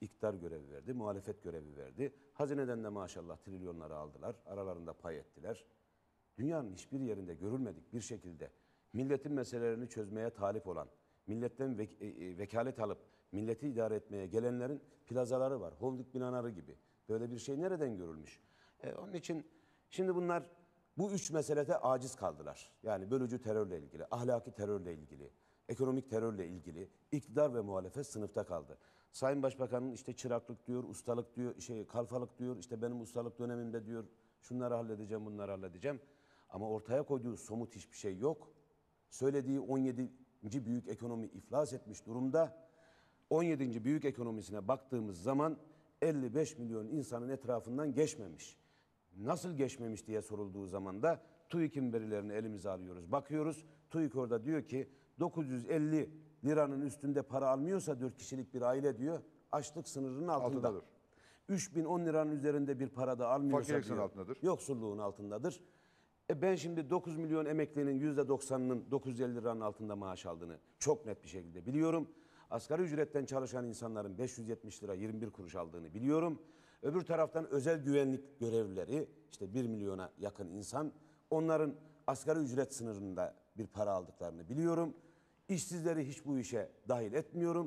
İktidar görevi verdi, muhalefet görevi verdi. Hazineden de maşallah trilyonları aldılar, aralarında pay ettiler. Dünyanın hiçbir yerinde görülmedik bir şekilde milletin meselelerini çözmeye talip olan, milletten vek vekalet alıp milleti idare etmeye gelenlerin plazaları var. Holding binaları gibi. Böyle bir şey nereden görülmüş? E, onun için şimdi bunlar bu üç meselede aciz kaldılar. Yani bölücü terörle ilgili, ahlaki terörle ilgili, ekonomik terörle ilgili iktidar ve muhalefet sınıfta kaldı. Sayın Başbakan'ın işte çıraklık diyor, ustalık diyor, şey kalfalık diyor, işte benim ustalık dönemimde diyor şunları halledeceğim, bunları halledeceğim. Ama ortaya koyduğu somut hiçbir şey yok. Söylediği on yedinci büyük ekonomi iflas etmiş durumda. on yedinci büyük ekonomisine baktığımız zaman elli beş milyon insanın etrafından geçmemiş. Nasıl geçmemiş diye sorulduğu zaman da TÜİK'in verilerini elimize alıyoruz. Bakıyoruz TÜİK orada diyor ki dokuz yüz elli liranın üstünde para almıyorsa dört kişilik bir aile diyor açlık sınırının altında. Altıdadır. üç bin on liranın üzerinde bir para da almıyorsa Fakirlik diyor, altındadır. yoksulluğun altındadır. E ben şimdi dokuz milyon emeklinin yüzde doksanının dokuz yüz elli liranın altında maaş aldığını çok net bir şekilde biliyorum. Asgari ücretten çalışan insanların beş yüz yetmiş lira yirmi bir kuruş aldığını biliyorum. Öbür taraftan özel güvenlik görevlileri işte bir milyona yakın insan onların asgari ücret sınırında bir para aldıklarını biliyorum. İşsizleri hiç bu işe dahil etmiyorum.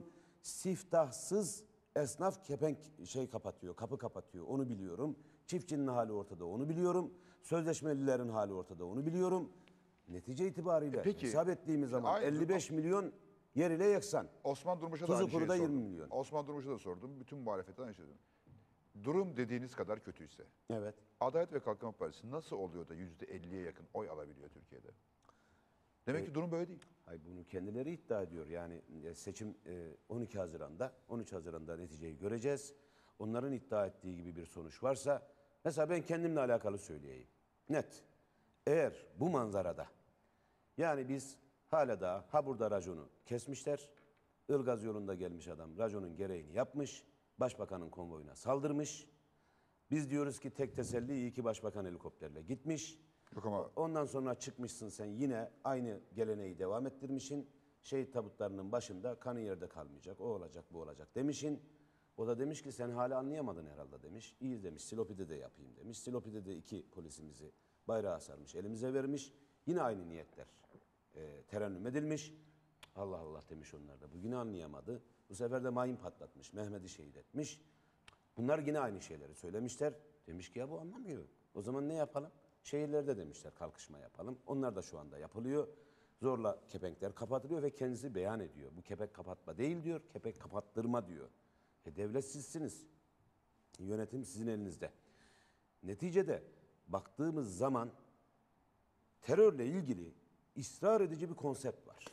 Siftahsız esnaf kepenk şey kapatıyor, kapı kapatıyor onu biliyorum. Çiftçinin hali ortada onu biliyorum. Sözleşmelilerin hali ortada onu biliyorum. Netice itibariyle Peki, hesap ettiğimiz zaman aynı- elli beş milyon yer ile yeksan. Osman Durmuş'a da Tuzu aynı şeyi kuruda sordum. yirmi milyon. Osman Durmuş'a da sordum. Bütün muhalefetten aynı şeyi dedim. Durum dediğiniz kadar kötüyse, Evet. Adalet ve Kalkınma Partisi nasıl oluyor da yüzde elliye yakın oy alabiliyor Türkiye'de? Demek ki durum böyle değil. Hayır, bunu kendileri iddia ediyor. Yani e, seçim e, on iki Haziran'da, on üç Haziran'da neticeyi göreceğiz. Onların iddia ettiği gibi bir sonuç varsa, mesela ben kendimle alakalı söyleyeyim. Net. Eğer bu manzarada, yani biz hala daha ha burada raconu kesmişler, Ilgaz yolunda gelmiş adam raconun gereğini yapmış, başbakanın konvoyuna saldırmış. Biz diyoruz ki tek teselli iyi ki başbakan helikopterle gitmiş. Yok ama Ondan sonra çıkmışsın sen yine aynı geleneği devam ettirmişsin. Şehit tabutlarının başında kanı yerde kalmayacak, o olacak, bu olacak demişsin. O da demiş ki sen hala anlayamadın herhalde demiş. İyi demiş, Silopi'de de yapayım demiş. Silopi'de de iki polisimizi bayrağı sarmış, elimize vermiş. Yine aynı niyetler e, terennüm edilmiş. Allah Allah demiş onlar da. Bu yine anlayamadı. Bu sefer de mayın patlatmış, Mehmet'i şehit etmiş. Bunlar yine aynı şeyleri söylemişler. Demiş ki ya bu anlamıyor. O zaman ne yapalım? Şehirlerde demişler kalkışma yapalım. Onlar da şu anda yapılıyor. Zorla kepenkler kapatılıyor ve kendisi beyan ediyor. Bu kepek kapatma değil diyor, kepek kapattırma diyor. E devlet sizsiniz. Yönetim sizin elinizde. Neticede baktığımız zaman terörle ilgili ısrar edici bir konsept var.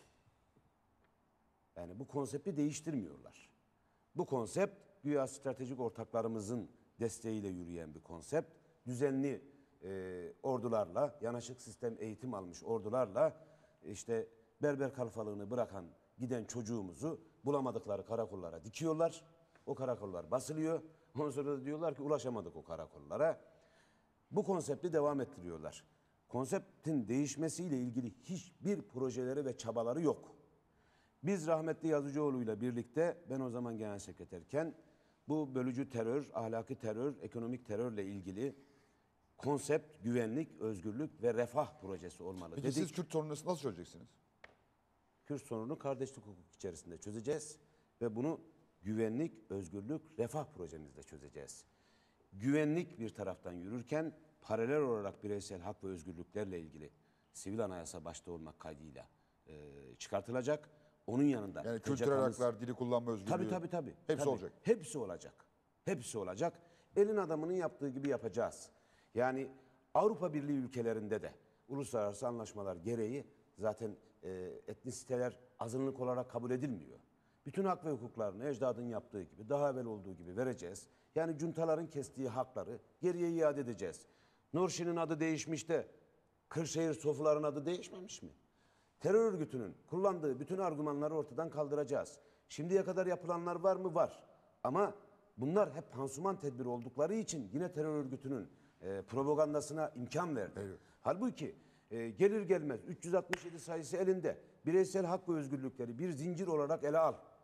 Yani bu konsepti değiştirmiyorlar. Bu konsept güya stratejik ortaklarımızın desteğiyle yürüyen bir konsept. Düzenli e, ordularla, yanaşık sistem eğitim almış ordularla işte berber kalfalığını bırakan giden çocuğumuzu bulamadıkları karakollara dikiyorlar. O karakollar basılıyor. Ondan sonra da diyorlar ki ulaşamadık o karakollara. Bu konsepti devam ettiriyorlar. Konseptin değişmesiyle ilgili hiçbir projeleri ve çabaları yok. Biz rahmetli Yazıcıoğlu'yla birlikte ben o zaman genel sekreterken bu bölücü terör, ahlaki terör, ekonomik terörle ilgili konsept, güvenlik, özgürlük ve refah projesi olmalı peki dedik. siz Kürt sorununu nasıl çözeceksiniz? Kürt sorununu kardeşlik hukuk içerisinde çözeceğiz ve bunu güvenlik, özgürlük, refah projemizde çözeceğiz. Güvenlik bir taraftan yürürken paralel olarak bireysel hak ve özgürlüklerle ilgili sivil anayasa başta olmak kaydıyla e, çıkartılacak. Onun yanında Yani P K K'mız kültürel haklar, dili kullanma özgürlüğü. Tabii tabii tabii. Hepsi Tabii. olacak. Hepsi olacak. Hepsi olacak. Elin adamının yaptığı gibi yapacağız. Yani Avrupa Birliği ülkelerinde de uluslararası anlaşmalar gereği zaten e, etnisiteler azınlık olarak kabul edilmiyor. Bütün hak ve hukuklarını ecdadın yaptığı gibi, daha evvel olduğu gibi vereceğiz. Yani cuntaların kestiği hakları geriye iade edeceğiz. Nurşin'in adı değişmiş de Kırşehir Sofuların adı değişmemiş mi? Terör örgütünün kullandığı bütün argümanları ortadan kaldıracağız. Şimdiye kadar yapılanlar var mı? Var. Ama bunlar hep pansuman tedbiri oldukları için yine terör örgütünün e, propagandasına imkan verdi. Evet. Halbuki e, gelir gelmez üç yüz altmış yedi sayısı elinde bireysel hak ve özgürlükleri bir zincir olarak ele al.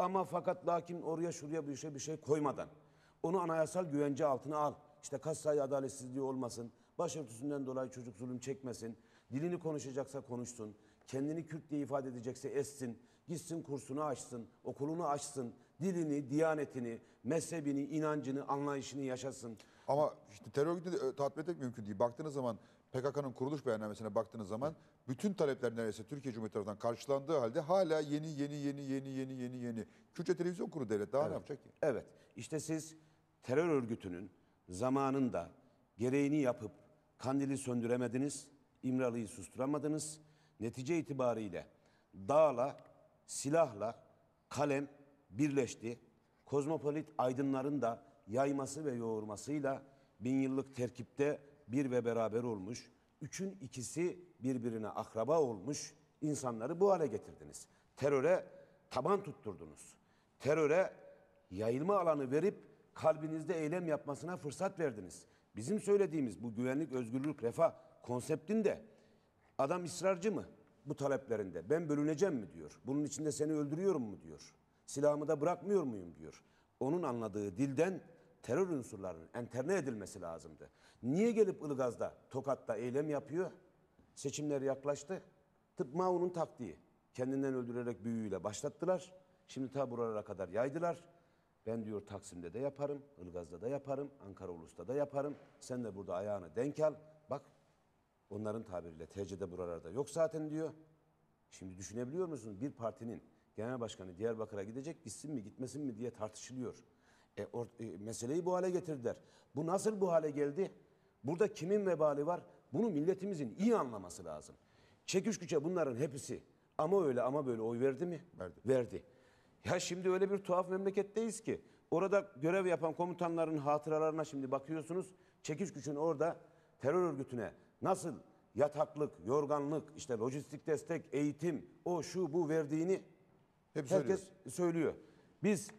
Ama fakat lakin oraya şuraya bir şey bir şey koymadan onu anayasal güvence altına al. İşte katsayı adaletsizliği olmasın. Başörtüsünden dolayı çocuk zulüm çekmesin. Dilini konuşacaksa konuşsun. Kendini Kürt diye ifade edecekse etsin. Gitsin kursunu açsın. Okulunu açsın. Dilini, diyanetini, mezhebini, inancını, anlayışını yaşasın. Ama işte terör örgütünü de tatmin etmek mümkün değil. Baktığınız zaman P K K'nın kuruluş beyannamesine baktığınız zaman bütün talepler neredeyse Türkiye Cumhuriyeti tarafından karşılandığı halde hala yeni yeni yeni yeni yeni yeni yeni. Kürtçe televizyon kurulu devlet daha ne yapacak ki? Evet. İşte siz terör örgütünün zamanında gereğini yapıp kandili söndüremediniz, İmralı'yı susturamadınız. Netice itibariyle dağla, silahla, kalem birleşti. Kozmopolit aydınların da yayması ve yoğurmasıyla bin yıllık terkipte bir ve beraber olmuş, üçün ikisi birbirine akraba olmuş insanları bu hale getirdiniz. Teröre taban tutturdunuz. Teröre yayılma alanı verip kalbinizde eylem yapmasına fırsat verdiniz. Bizim söylediğimiz bu güvenlik, özgürlük, refah konseptinde adam ısrarcı mı bu taleplerinde? Ben bölüneceğim mi diyor. Bunun içinde seni öldürüyorum mu diyor. Silahımı da bırakmıyor muyum diyor. Onun anladığı dilden terör unsurlarının enterne edilmesi lazımdı. Niye gelip Ilgaz'da, Tokat'ta eylem yapıyor? Seçimler yaklaştı. Tıp Maun'un taktiği. Kendinden öldürerek büyüğüyle başlattılar. Şimdi ta buralara kadar yaydılar. Ben diyor Taksim'de de yaparım, Ilgaz'da da yaparım, Ankara Ulus'ta da yaparım. Sen de burada ayağını denk al. Bak onların tabiriyle T C'de buralarda yok zaten diyor. Şimdi düşünebiliyor musunuz? Bir partinin genel başkanı Diyarbakır'a gidecek, gitsin mi gitmesin mi diye tartışılıyor. E, or, e, meseleyi bu hale getirdiler. Bu nasıl bu hale geldi? Burada kimin vebali var? Bunu milletimizin iyi anlaması lazım. Çekiş güce bunların hepsi ama öyle ama böyle oy verdi mi? Verdi. Verdi. Ya şimdi öyle bir tuhaf memleketteyiz ki orada görev yapan komutanların hatıralarına şimdi bakıyorsunuz. Çekiş gücün orada terör örgütüne nasıl yataklık, yorganlık, işte lojistik destek, eğitim, o şu bu verdiğini Hep herkes söylüyor. söylüyor. Biz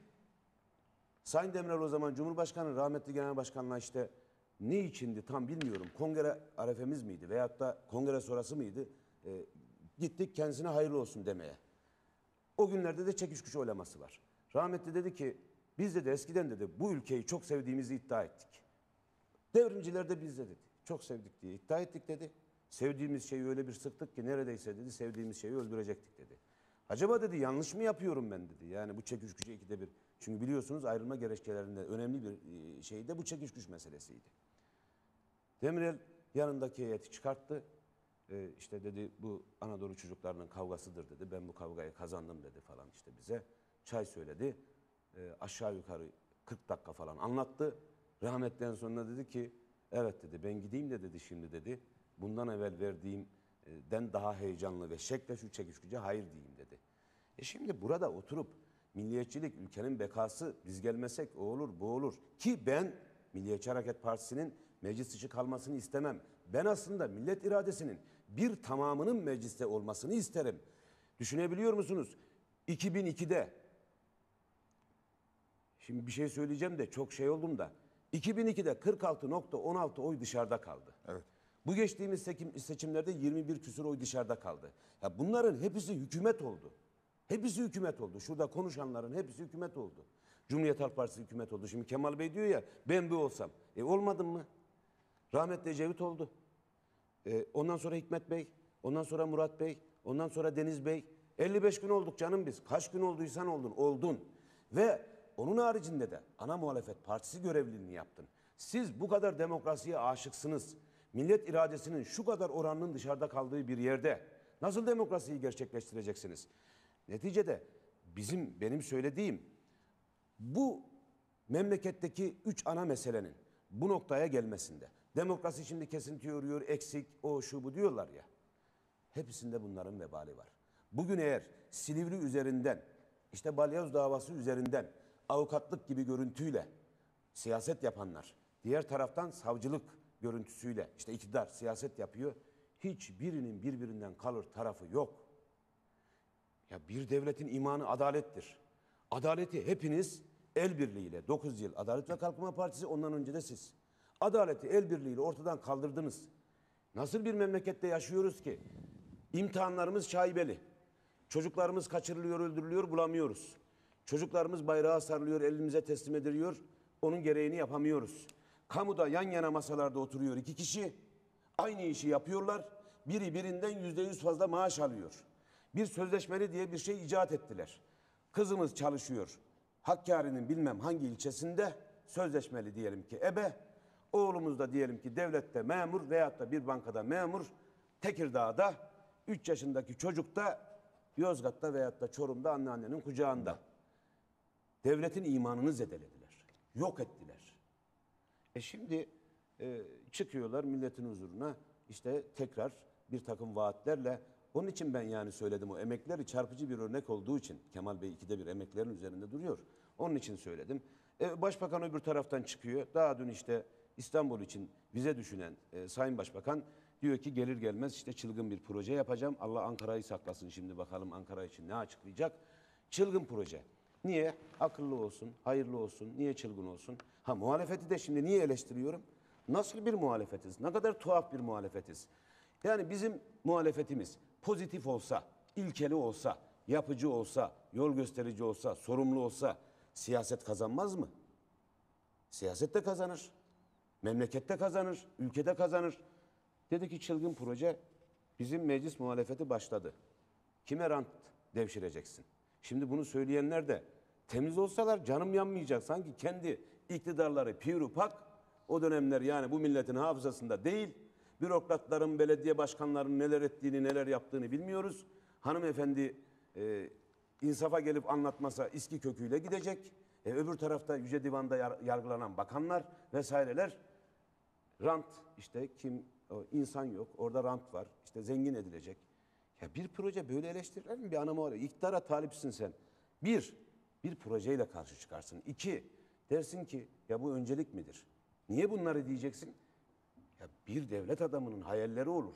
Sayın Demirel o zaman Cumhurbaşkanı rahmetli Genel Başkan'la işte ne içindi tam bilmiyorum. Kongre arefemiz miydi veyahut da kongre sonrası mıydı? E, gittik kendisine hayırlı olsun demeye. O günlerde de çekiş güç oylaması var. Rahmetli dedi ki biz de eskiden dedi bu ülkeyi çok sevdiğimizi iddia ettik. Devrimciler de biz de dedi. Çok sevdik diye iddia ettik dedi. Sevdiğimiz şeyi öyle bir sıktık ki neredeyse dedi sevdiğimiz şeyi öldürecektik dedi. Acaba dedi yanlış mı yapıyorum ben dedi. Yani bu çekiş gücü ikide bir. Çünkü biliyorsunuz ayrılma gerekçelerinde önemli bir şey de bu çekiş güç meselesiydi. Demirel yanındaki heyeti çıkarttı. Ee, işte dedi bu Anadolu çocuklarının kavgasıdır dedi. Ben bu kavgayı kazandım dedi falan işte bize. Çay söyledi. Ee, aşağı yukarı kırk dakika falan anlattı. Rahmetten sonra dedi ki evet dedi ben gideyim de dedi şimdi dedi. Bundan evvel verdiğimden daha heyecanlı ve şekle şu çekiş güce hayır diyeyim dedi. E şimdi burada oturup milliyetçilik ülkenin bekası biz gelmesek o olur bu olur. Ki ben Milliyetçi Hareket Partisi'nin meclis dışı kalmasını istemem. Ben aslında millet iradesinin bir tamamının mecliste olmasını isterim. Düşünebiliyor musunuz? iki bin ikide şimdi bir şey söyleyeceğim de çok şey oldum da iki bin ikide kırk altı nokta on altı oy dışarıda kaldı. Evet. Bu geçtiğimiz seçimlerde yirmi bir küsur oy dışarıda kaldı. Ya bunların hepsi hükümet oldu. Hepsi hükümet oldu. Şurada konuşanların hepsi hükümet oldu. Cumhuriyet Halk Partisi hükümet oldu. Şimdi Kemal Bey diyor ya ben bir olsam. E olmadım mı? Rahmetli Ecevit oldu. E, ondan sonra Hikmet Bey, ondan sonra Murat Bey, ondan sonra Deniz Bey. elli beş gün olduk canım biz. Kaç gün olduysan oldun, oldun. Ve onun haricinde de ana muhalefet partisi görevliliğini yaptın. Siz bu kadar demokrasiye aşıksınız. Millet iradesinin şu kadar oranının dışarıda kaldığı bir yerde nasıl demokrasiyi gerçekleştireceksiniz? Neticede bizim benim söylediğim bu memleketteki üç ana meselenin bu noktaya gelmesinde. Demokrasi şimdi kesinti uğruyor, eksik, o şu bu diyorlar ya. Hepsinde bunların vebali var. Bugün eğer Silivri üzerinden, işte Balyoz davası üzerinden avukatlık gibi görüntüyle siyaset yapanlar, diğer taraftan savcılık görüntüsüyle işte iktidar siyaset yapıyor. Hiçbirinin birbirinden kalır tarafı yok. Ya bir devletin imanı adalettir. Adaleti hepiniz el birliğiyle dokuz yıl Adalet ve Kalkınma Partisi ondan önce de siz. Adaleti el birliğiyle ortadan kaldırdınız. Nasıl bir memlekette yaşıyoruz ki? İmtihanlarımız şaibeli. Çocuklarımız kaçırılıyor, öldürülüyor, bulamıyoruz. Çocuklarımız bayrağı sarılıyor, elimize teslim ediliyor. Onun gereğini yapamıyoruz. Kamuda yan yana masalarda oturuyor iki kişi. Aynı işi yapıyorlar. Biri birinden yüzde yüz fazla maaş alıyor. Bir sözleşmeli diye bir şey icat ettiler. Kızımız çalışıyor. Hakkari'nin bilmem hangi ilçesinde sözleşmeli diyelim ki ebe. Oğlumuz da diyelim ki devlette memur veyahut da bir bankada memur. Tekirdağ'da üç yaşındaki çocuk da Yozgat'ta veyahut da Çorum'da anneannenin kucağında. Devletin imanını zedelediler. Yok ettiler. E şimdi e, çıkıyorlar milletin huzuruna işte tekrar bir takım vaatlerle. Onun için ben yani söyledim, o emekleri çarpıcı bir örnek olduğu için. Kemal Bey ikide bir emeklerin üzerinde duruyor. Onun için söyledim. E, Başbakan öbür taraftan çıkıyor. Daha dün işte İstanbul için vize düşünen e, Sayın Başbakan diyor ki gelir gelmez işte çılgın bir proje yapacağım. Allah Ankara'yı saklasın, şimdi bakalım Ankara için ne açıklayacak. Çılgın proje. Niye? Akıllı olsun, hayırlı olsun, niye çılgın olsun? Ha, muhalefeti de şimdi niye eleştiriyorum? Nasıl bir muhalefetiz? Ne kadar tuhaf bir muhalefetiz. Yani bizim muhalefetimiz pozitif olsa, ilkeli olsa, yapıcı olsa, yol gösterici olsa, sorumlu olsa siyaset kazanmaz mı? Siyaset de kazanır. Memlekette kazanır, ülkede kazanır. Dedi ki çılgın proje, bizim meclis muhalefeti başladı. Kime rant devşireceksin? Şimdi bunu söyleyenler de temiz olsalar canım yanmayacak. Sanki kendi iktidarları pirupak, o dönemler yani bu milletin hafızasında değil. Bürokratların, belediye başkanlarının neler ettiğini, neler yaptığını bilmiyoruz. Hanımefendi e, insafa gelip anlatmasa İSKİ köküyle gidecek. E, öbür tarafta Yüce Divan'da yar, yargılanan bakanlar vesaireler. Rant işte kim, o, insan yok, orada rant var, işte zengin edilecek. Ya bir proje böyle eleştirilir mi? Bir ana muhalefet. İktidara talipsin sen. Bir, bir projeyle karşı çıkarsın. İki, dersin ki ya bu öncelik midir? Niye bunları diyeceksin? Ya bir devlet adamının hayalleri olur.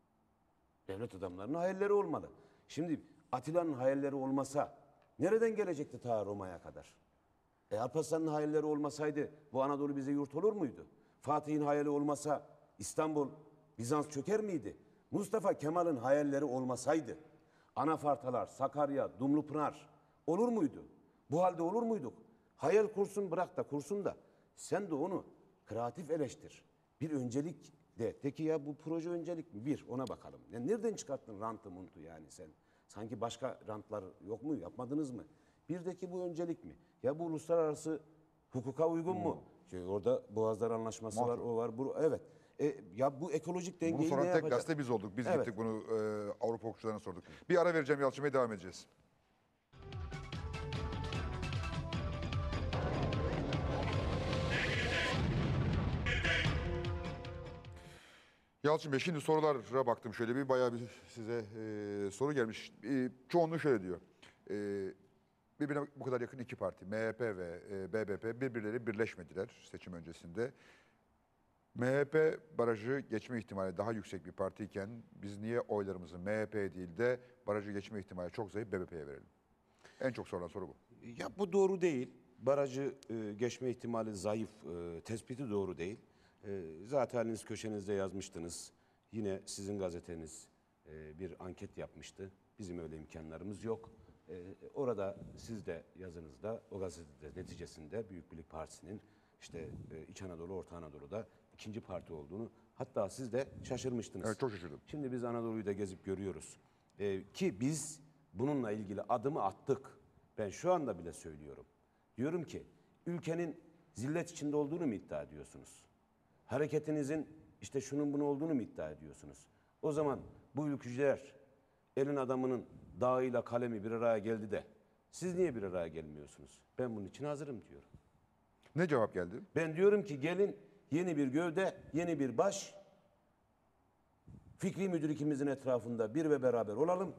Devlet adamlarının hayalleri olmalı. Şimdi Atilla'nın hayalleri olmasa nereden gelecekti ta Roma'ya kadar? E Alparslan'ın hayalleri olmasaydı bu Anadolu bize yurt olur muydu? Fatih'in hayali olmasa İstanbul, Bizans çöker miydi? Mustafa Kemal'in hayalleri olmasaydı Anafartalar, Sakarya, Dumlupınar olur muydu? Bu halde olur muyduk? Hayal kursun, bırak da kursun da sen de onu kreatif eleştir. Bir öncelik de. Peki ya bu proje öncelik mi? Bir, ona bakalım. Ya nereden çıkarttın rantı muntu yani sen? Sanki başka rantlar yok mu? Yapmadınız mı? Bir de ki bu öncelik mi? Ya bu uluslararası hukuka uygun mu? Çünkü orada Boğazlar Anlaşması var, o var, bu evet. E, ya bu ekolojik dengeyi Bunu ne soran tek yapacak? gazete biz olduk. Biz Evet. gittik bunu e, Avrupa hukukçularına sorduk. Bir ara vereceğim, Yalçın Bey, devam edeceğiz. Yalçın Bey, şimdi sorulara baktım şöyle bir, bayağı bir size e, soru gelmiş. E, çoğunluğu şöyle diyor. E, birbirine bu kadar yakın iki parti, M H P ve e, B B P birbirleri birleşmediler seçim öncesinde. M H P barajı geçme ihtimali daha yüksek bir partiyken biz niye oylarımızı M H P değil de barajı geçme ihtimali çok zayıf B B P'ye verelim? En çok sorulan soru bu. Ya bu doğru değil. Barajı e, geçme ihtimali zayıf, e, tespiti doğru değil. E, zaten haliniz köşenizde yazmıştınız. Yine sizin gazeteniz e, bir anket yapmıştı. Bizim öyle imkanlarımız yok. E, orada siz de yazınızda, o gazetede neticesinde Büyük Birlik Partisi'nin işte e, İç Anadolu, Orta Anadolu'da ikinci parti olduğunu, hatta siz de şaşırmıştınız. Evet, çok şaşırdım. Şimdi biz Anadolu'yu da gezip görüyoruz. E, ki biz bununla ilgili adımı attık. Ben şu anda bile söylüyorum. Diyorum ki ülkenin zillet içinde olduğunu mu iddia ediyorsunuz? Hareketinizin işte şunun bunu olduğunu mu iddia ediyorsunuz? O zaman bu ülkücüler elin adamının dağıyla kalemi bir araya geldi de siz niye bir araya gelmiyorsunuz? Ben bunun için hazırım diyorum. Ne cevap geldi? Ben diyorum ki gelin yeni bir gövde, yeni bir baş, fikri müdür ikimizin etrafında bir ve beraber olalım.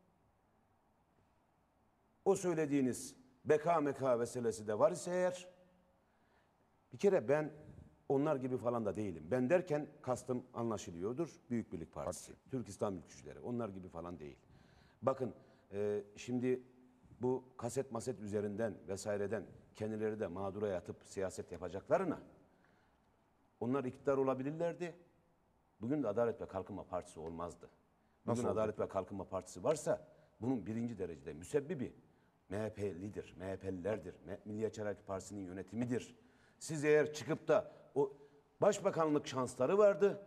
O söylediğiniz beka meka meselesi de var ise eğer, bir kere ben onlar gibi falan da değilim. Ben derken kastım anlaşılıyordur. Büyük Birlik Partisi, Partisi. Türk İslam Ülkücüleri, onlar gibi falan değil. Bakın e, şimdi bu kaset maset üzerinden vesaireden kendileri de mağdura yatıp siyaset yapacaklarına onlar iktidar olabilirlerdi. Bugün de Adalet ve Kalkınma Partisi olmazdı. Bugün Nasıl Adalet ve Kalkınma Partisi varsa bunun birinci derecede müsebbibi M H P'lidir, M H P'lilerdir, Milliyetçi Hareket Partisi'nin yönetimidir. Siz eğer çıkıp da o başbakanlık şansları vardı.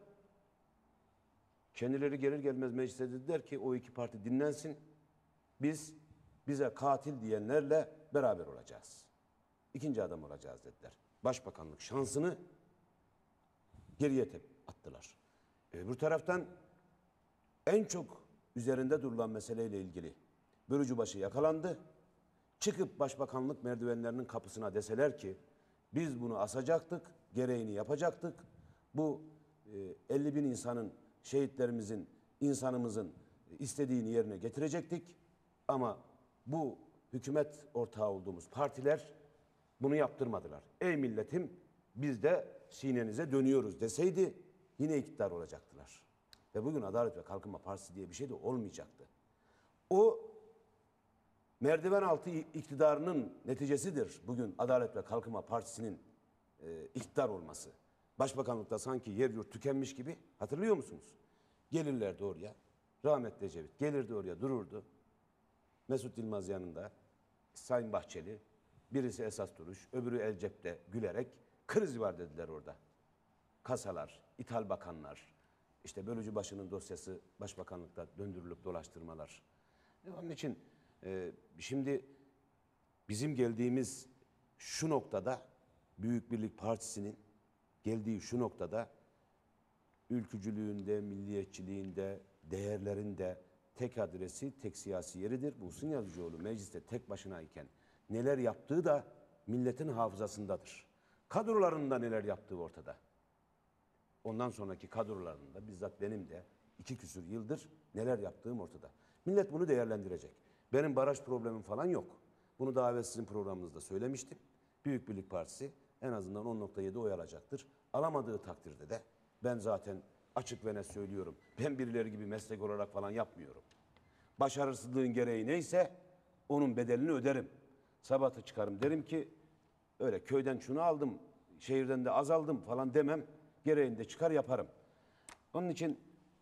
Kendileri gelir gelmez meclise dediler ki o iki parti dinlensin. Biz bize katil diyenlerle beraber olacağız. İkinci adam olacağız dediler. Başbakanlık şansını geriye tep attılar. Öbür taraftan en çok üzerinde durulan meseleyle ilgili Bölücübaşı yakalandı. Çıkıp başbakanlık merdivenlerinin kapısına deseler ki biz bunu asacaktık, gereğini yapacaktık. Bu e, elli bin insanın, şehitlerimizin, insanımızın istediğini yerine getirecektik. Ama bu hükümet ortağı olduğumuz partiler bunu yaptırmadılar. Ey milletim biz de sinenize dönüyoruz deseydi yine iktidar olacaktılar. Ve bugün Adalet ve Kalkınma Partisi diye bir şey de olmayacaktı. O merdiven altı iktidarının neticesidir bugün Adalet ve Kalkınma Partisi'nin e, iktidar olması. Başbakanlıkta sanki yer yurt tükenmiş gibi, hatırlıyor musunuz? Gelirlerdi oraya, rahmetli Ecevit gelirdi oraya, dururdu. Mesut Yılmaz yanında, Sayın Bahçeli, birisi esas duruş, öbürü el cepte gülerek kriz var dediler orada. Kasalar, ithal bakanlar, işte Bölücübaşı'nın dosyası başbakanlıkta döndürülüp dolaştırmalar. Onun için e, şimdi bizim geldiğimiz şu noktada, Büyük Birlik Partisi'nin geldiği şu noktada ülkücülüğünde, milliyetçiliğinde, değerlerinde tek adresi, tek siyasi yeridir. Muhsin Yazıcıoğlu mecliste tek başınayken neler yaptığı da milletin hafızasındadır. Kadrolarında neler yaptığı ortada. Ondan sonraki kadrolarında bizzat benim de iki küsür yıldır neler yaptığım ortada. Millet bunu değerlendirecek. Benim baraj problemim falan yok. Bunu daha evvel sizin programınızda söylemiştim. Büyük Birlik Partisi en azından on nokta yedi oy alacaktır. Alamadığı takdirde de ben zaten açık ve net söylüyorum. Ben birileri gibi meslek olarak falan yapmıyorum. Başarısızlığın gereği neyse onun bedelini öderim. Sabahta çıkarım derim ki öyle köyden şunu aldım, şehirden de azaldım falan demem. Gereğinde çıkar yaparım. Onun için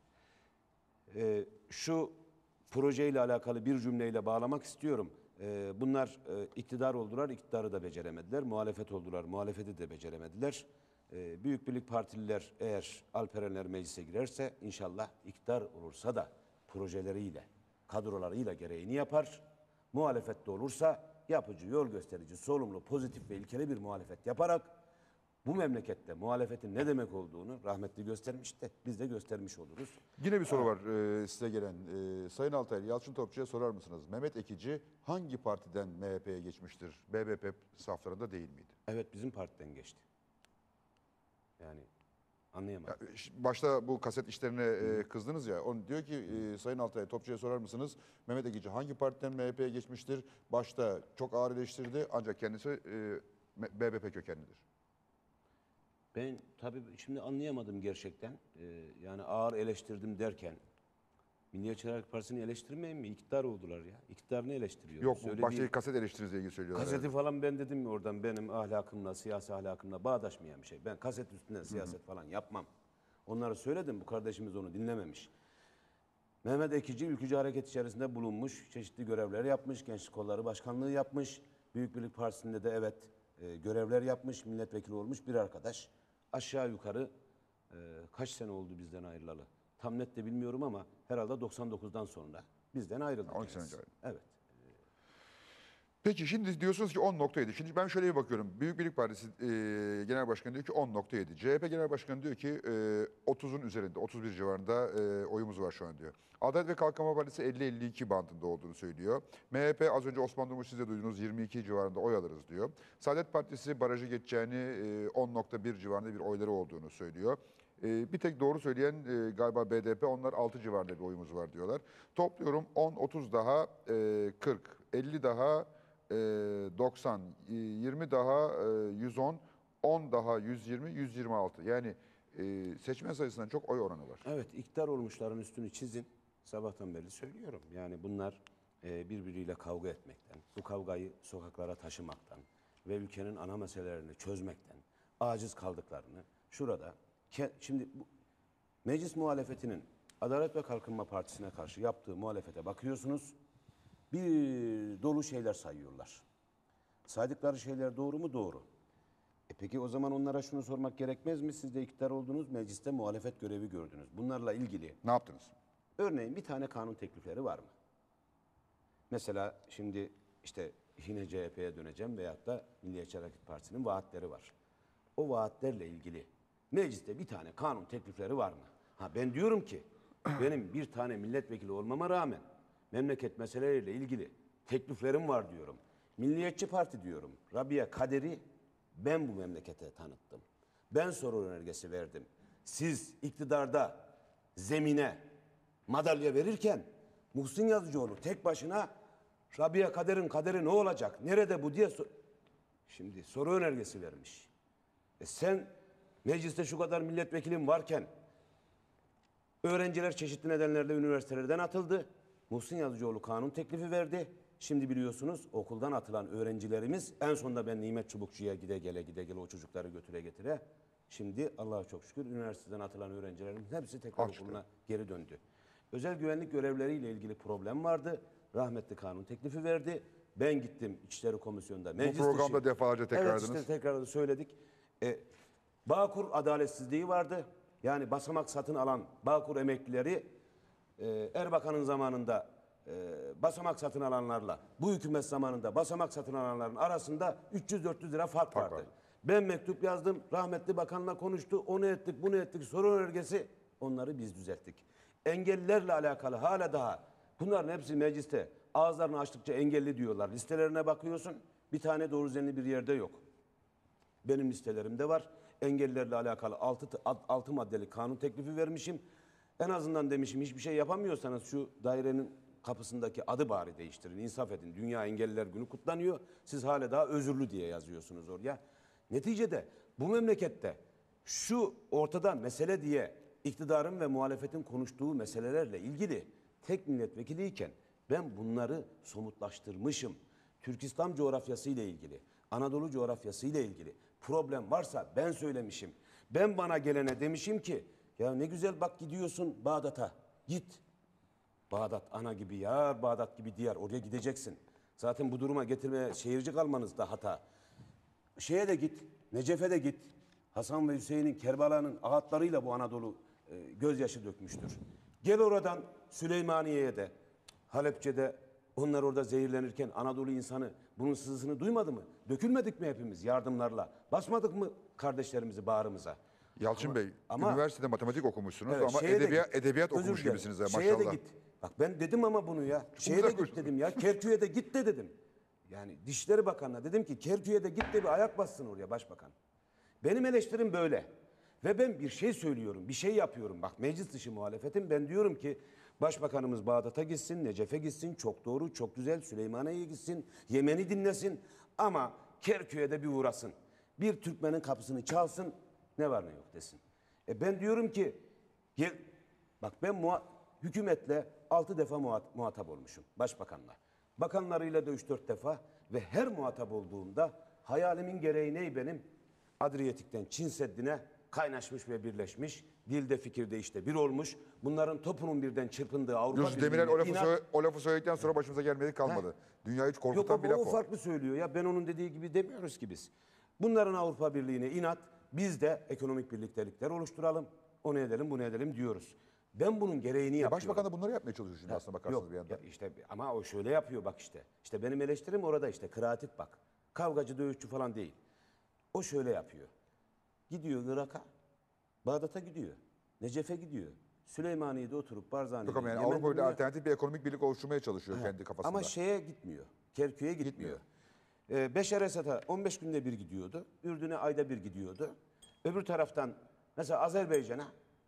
e, şu projeyle alakalı bir cümleyle bağlamak istiyorum. E, bunlar e, iktidar oldular, iktidarı da beceremediler. Muhalefet oldular, muhalefeti de beceremediler. E, Büyük Birlik Partililer eğer Alperenler meclise girerse inşallah iktidar olursa da projeleriyle, kadrolarıyla gereğini yapar. Muhalefette olursa yapıcı, yol gösterici, sorumlu, pozitif ve ilkeli bir muhalefet yaparak bu memlekette muhalefetin ne demek olduğunu rahmetli göstermişti. Biz de göstermiş oluruz. Yine bir soru var e, size gelen. E, Sayın Altaylı, Yalçın Topçu'ya sorar mısınız? Mehmet Ekici hangi partiden M H P'ye geçmiştir? B B P saflarında değil miydi? Evet, bizim partiden geçti. Yani anlayamadım. Ya, başta bu kaset işlerine e, kızdınız ya. Onu diyor ki e, Sayın Altaylı, Topçu'ya sorar mısınız? Mehmet Ekici hangi partiden M H P'ye geçmiştir? Başta çok ağır eleştirdi ancak kendisi e, B B P kökenlidir. Ben tabii şimdi anlayamadım gerçekten. Ee, yani ağır eleştirdim derken Milliyetçi Hareket Partisi'ni eleştirmeyin mi? İktidar oldular ya. İktidarını eleştiriyor. Yok, bu Söylediği baştaki kaset eleştirinizle ilgili söylüyorlar. kaseti evet. falan ben dedim mi oradan benim ahlakımla, siyasi ahlakımla bağdaşmayan bir şey. Ben kaset üstünden siyaset falan yapmam. Onları söyledim. Bu kardeşimiz onu dinlememiş. Mehmet Ekici ülkücü hareket içerisinde bulunmuş. Çeşitli görevler yapmış. Gençlik Kolları Başkanlığı yapmış. Büyük Birlik Partisi'nde de evet e, görevler yapmış. Milletvekili olmuş bir arkadaş. Aşağı yukarı e, kaç sene oldu bizden ayrılalı? Tam net de bilmiyorum ama herhalde doksan dokuzdan sonra bizden ayrıldı. on iki sene önce ayrıldı. Evet. Peki şimdi diyorsunuz ki on nokta yedi. Şimdi ben şöyle bir bakıyorum. Büyük Birlik Partisi e, Genel Başkanı diyor ki on nokta yedi. C H P Genel Başkanı diyor ki e, otuzun üzerinde, otuz bir civarında e, oyumuz var şu an diyor. Adalet ve Kalkınma Partisi elli elli iki bandında olduğunu söylüyor. M H P az önce Osman Durmuş siz de duydunuz yirmi iki civarında oy alırız diyor. Saadet Partisi barajı geçeceğini e, on nokta bir civarında bir oyları olduğunu söylüyor. E, bir tek doğru söyleyen e, galiba B D P, onlar altı civarında bir oyumuz var diyorlar. Topluyorum on, otuz daha e, kırk, elli daha doksan, yirmi daha yüz on, on daha yüz yirmi, yüz yirmi altı. Yani seçmen sayısından çok oy oranı var. Evet, iktidar olmuşların üstünü çizin. Sabahtan beri söylüyorum. Yani bunlar birbiriyle kavga etmekten, bu kavgayı sokaklara taşımaktan ve ülkenin ana meselelerini çözmekten aciz kaldıklarını şurada, şimdi bu, meclis muhalefetinin Adalet ve Kalkınma Partisi'ne karşı yaptığı muhalefete bakıyorsunuz. Bir içi dolu şeyler sayıyorlar. Saydıkları şeyler doğru mu? Doğru. E peki o zaman onlara şunu sormak gerekmez mi? Siz de iktidar oldunuz, mecliste muhalefet görevi gördünüz. Bunlarla ilgili Ne yaptınız? örneğin bir tane kanun teklifleri var mı? Mesela şimdi işte yine C H P'ye döneceğim veyahut da Milliyetçi Hareket Partisi'nin vaatleri var. O vaatlerle ilgili mecliste bir tane kanun teklifleri var mı? Ha ben diyorum ki benim bir tane milletvekili olmama rağmen memleket meseleleriyle ilgili tekliflerim var diyorum. Milliyetçi Parti diyorum. Rabia Kader'i ben bu memlekete tanıttım. Ben soru önergesi verdim. Siz iktidarda zemine madalya verirken Muhsin Yazıcıoğlu tek başına Rabia Kader'in kaderi ne olacak? Nerede bu diye sor- şimdi soru önergesi vermiş. E sen mecliste şu kadar milletvekilin varken öğrenciler çeşitli nedenlerle üniversitelerden atıldı. Muhsin Yazıcıoğlu kanun teklifi verdi. Şimdi biliyorsunuz okuldan atılan öğrencilerimiz en sonunda ben Nimet Çubukçu'ya gide gele gide gele o çocukları götüre getire. Şimdi Allah'a çok şükür üniversiteden atılan öğrencilerin hepsi tekrar Açtı. okuluna geri döndü. Özel güvenlik görevleriyle ilgili problem vardı. Rahmetli kanun teklifi verdi. Ben gittim İçişleri Komisyonu'nda. Bu programda defalarca tekrarladınız. Evet işte tekrar söyledik. E, Bağkur adaletsizliği vardı. Yani basamak satın alan Bağkur emeklileri e, Erbakan'ın zamanında e, basamak satın alanlarla bu hükümet zamanında basamak satın alanların arasında üç yüz dört yüz lira fark, Fark vardı. vardı. Ben mektup yazdım. Rahmetli bakanla konuştu. Onu ettik, bunu ettik. Soru önergesi onları biz düzelttik. Engellilerle alakalı hala daha bunların hepsi mecliste ağızlarını açtıkça engelli diyorlar. Listelerine bakıyorsun bir tane doğru düzenli bir yerde yok. Benim listelerimde var. Engellilerle alakalı altı maddeli kanun teklifi vermişim. En azından demişim hiçbir şey yapamıyorsanız şu dairenin kapısındaki adı bari değiştirin, insaf edin. Dünya Engelliler Günü kutlanıyor. Siz hala daha özürlü diye yazıyorsunuz oraya. Neticede bu memlekette şu ortada mesele diye iktidarın ve muhalefetin konuştuğu meselelerle ilgili tek milletvekiliyken ben bunları somutlaştırmışım. Türkistan coğrafyası ile ilgili, Anadolu coğrafyası ile ilgili problem varsa ben söylemişim. Ben bana gelene demişim ki ya ne güzel bak gidiyorsun Bağdat'a git. Bağdat ana gibi yar, Bağdat gibi diyar oraya gideceksin. Zaten bu duruma getirmeye şehirci kalmanız da hata. Şeye de git, Necef'e de git. Hasan ve Hüseyin'in, Kerbala'nın ağıtlarıyla bu Anadolu e, gözyaşı dökmüştür. Gel oradan Süleymaniye'ye de, Halepçe'de onlar orada zehirlenirken Anadolu insanı bunun sızısını duymadı mı? Dökülmedik mi hepimiz yardımlarla? Basmadık mı kardeşlerimizi bağrımıza? Yalçın Ama- Bey, ama- üniversitede matematik okumuşsunuz Evet, ama şeye de edebiyat, git. edebiyat Özür okumuş dilerim. gibisiniz ya, Şeye maşallah. de git. Bak ben dedim ama bunu ya. Şeye de güzel git konuştun. dedim ya. Kerkük'e de git de dedim. Yani Dışişleri Bakanı'na dedim ki Kerkük'e de git de bir ayak bassın oraya başbakan. Benim eleştirim böyle. Ve ben bir şey söylüyorum, bir şey yapıyorum. Bak meclis dışı muhalefetim ben diyorum ki Başbakanımız Bağdat'a gitsin, Necef'e gitsin, çok doğru, çok güzel, Süleymaniye'ye gitsin, Yemen'i dinlesin. Ama Kerkük'e de bir uğrasın. Bir Türkmenin kapısını çalsın, ne var ne yok desin. E ben diyorum ki, gel, bak ben muha- hükümetle altı defa muhat- muhatap olmuşum, başbakanla. Bakanlarıyla da üç dört defa ve her muhatap olduğumda hayalimin gereği ney benim? Adriyatik'ten Çin Seddi'ne kaynaşmış ve birleşmiş. Dilde fikirde işte bir olmuş. Bunların topunun birden çırpındığı Avrupa Yusuf Demirel o lafı, inat- söyle- o lafı söyledikten sonra başımıza gelmedik kalmadı. Dünyayı hiç Yok korkutan ama bir laf o o. farklı söylüyor ya. Ben onun dediği gibi demiyoruz ki biz. Bunların Avrupa Birliği'ne inat, biz de ekonomik birliktelikler oluşturalım. Onu edelim, bunu edelim diyoruz. Ben bunun gereğini yapıyorum. Başbakan da bunları yapmaya çalışıyor şimdi aslında bakarsanız Yok, bir yandan. ya işte ama o şöyle yapıyor bak işte. İşte benim eleştirim orada işte kreatif bak. Kavgacı, dövüşçü falan değil. O şöyle yapıyor. Gidiyor Irak'a, Bağdat'a gidiyor. Necef'e gidiyor. Süleymaniye'de oturup Barzani'de. Yok ama yani Yemen'de Avrupa ile bunu- alternatif bir ekonomik birlik oluşturmaya çalışıyor kendi kafasında. Ama şeye gitmiyor. Kerkük'e gitmiyor. Ee, Beşer Esad'a on beş günde bir gidiyordu. Ürdün'e ayda bir gidiyordu. Öbür taraftan mesela Azerbaycan'a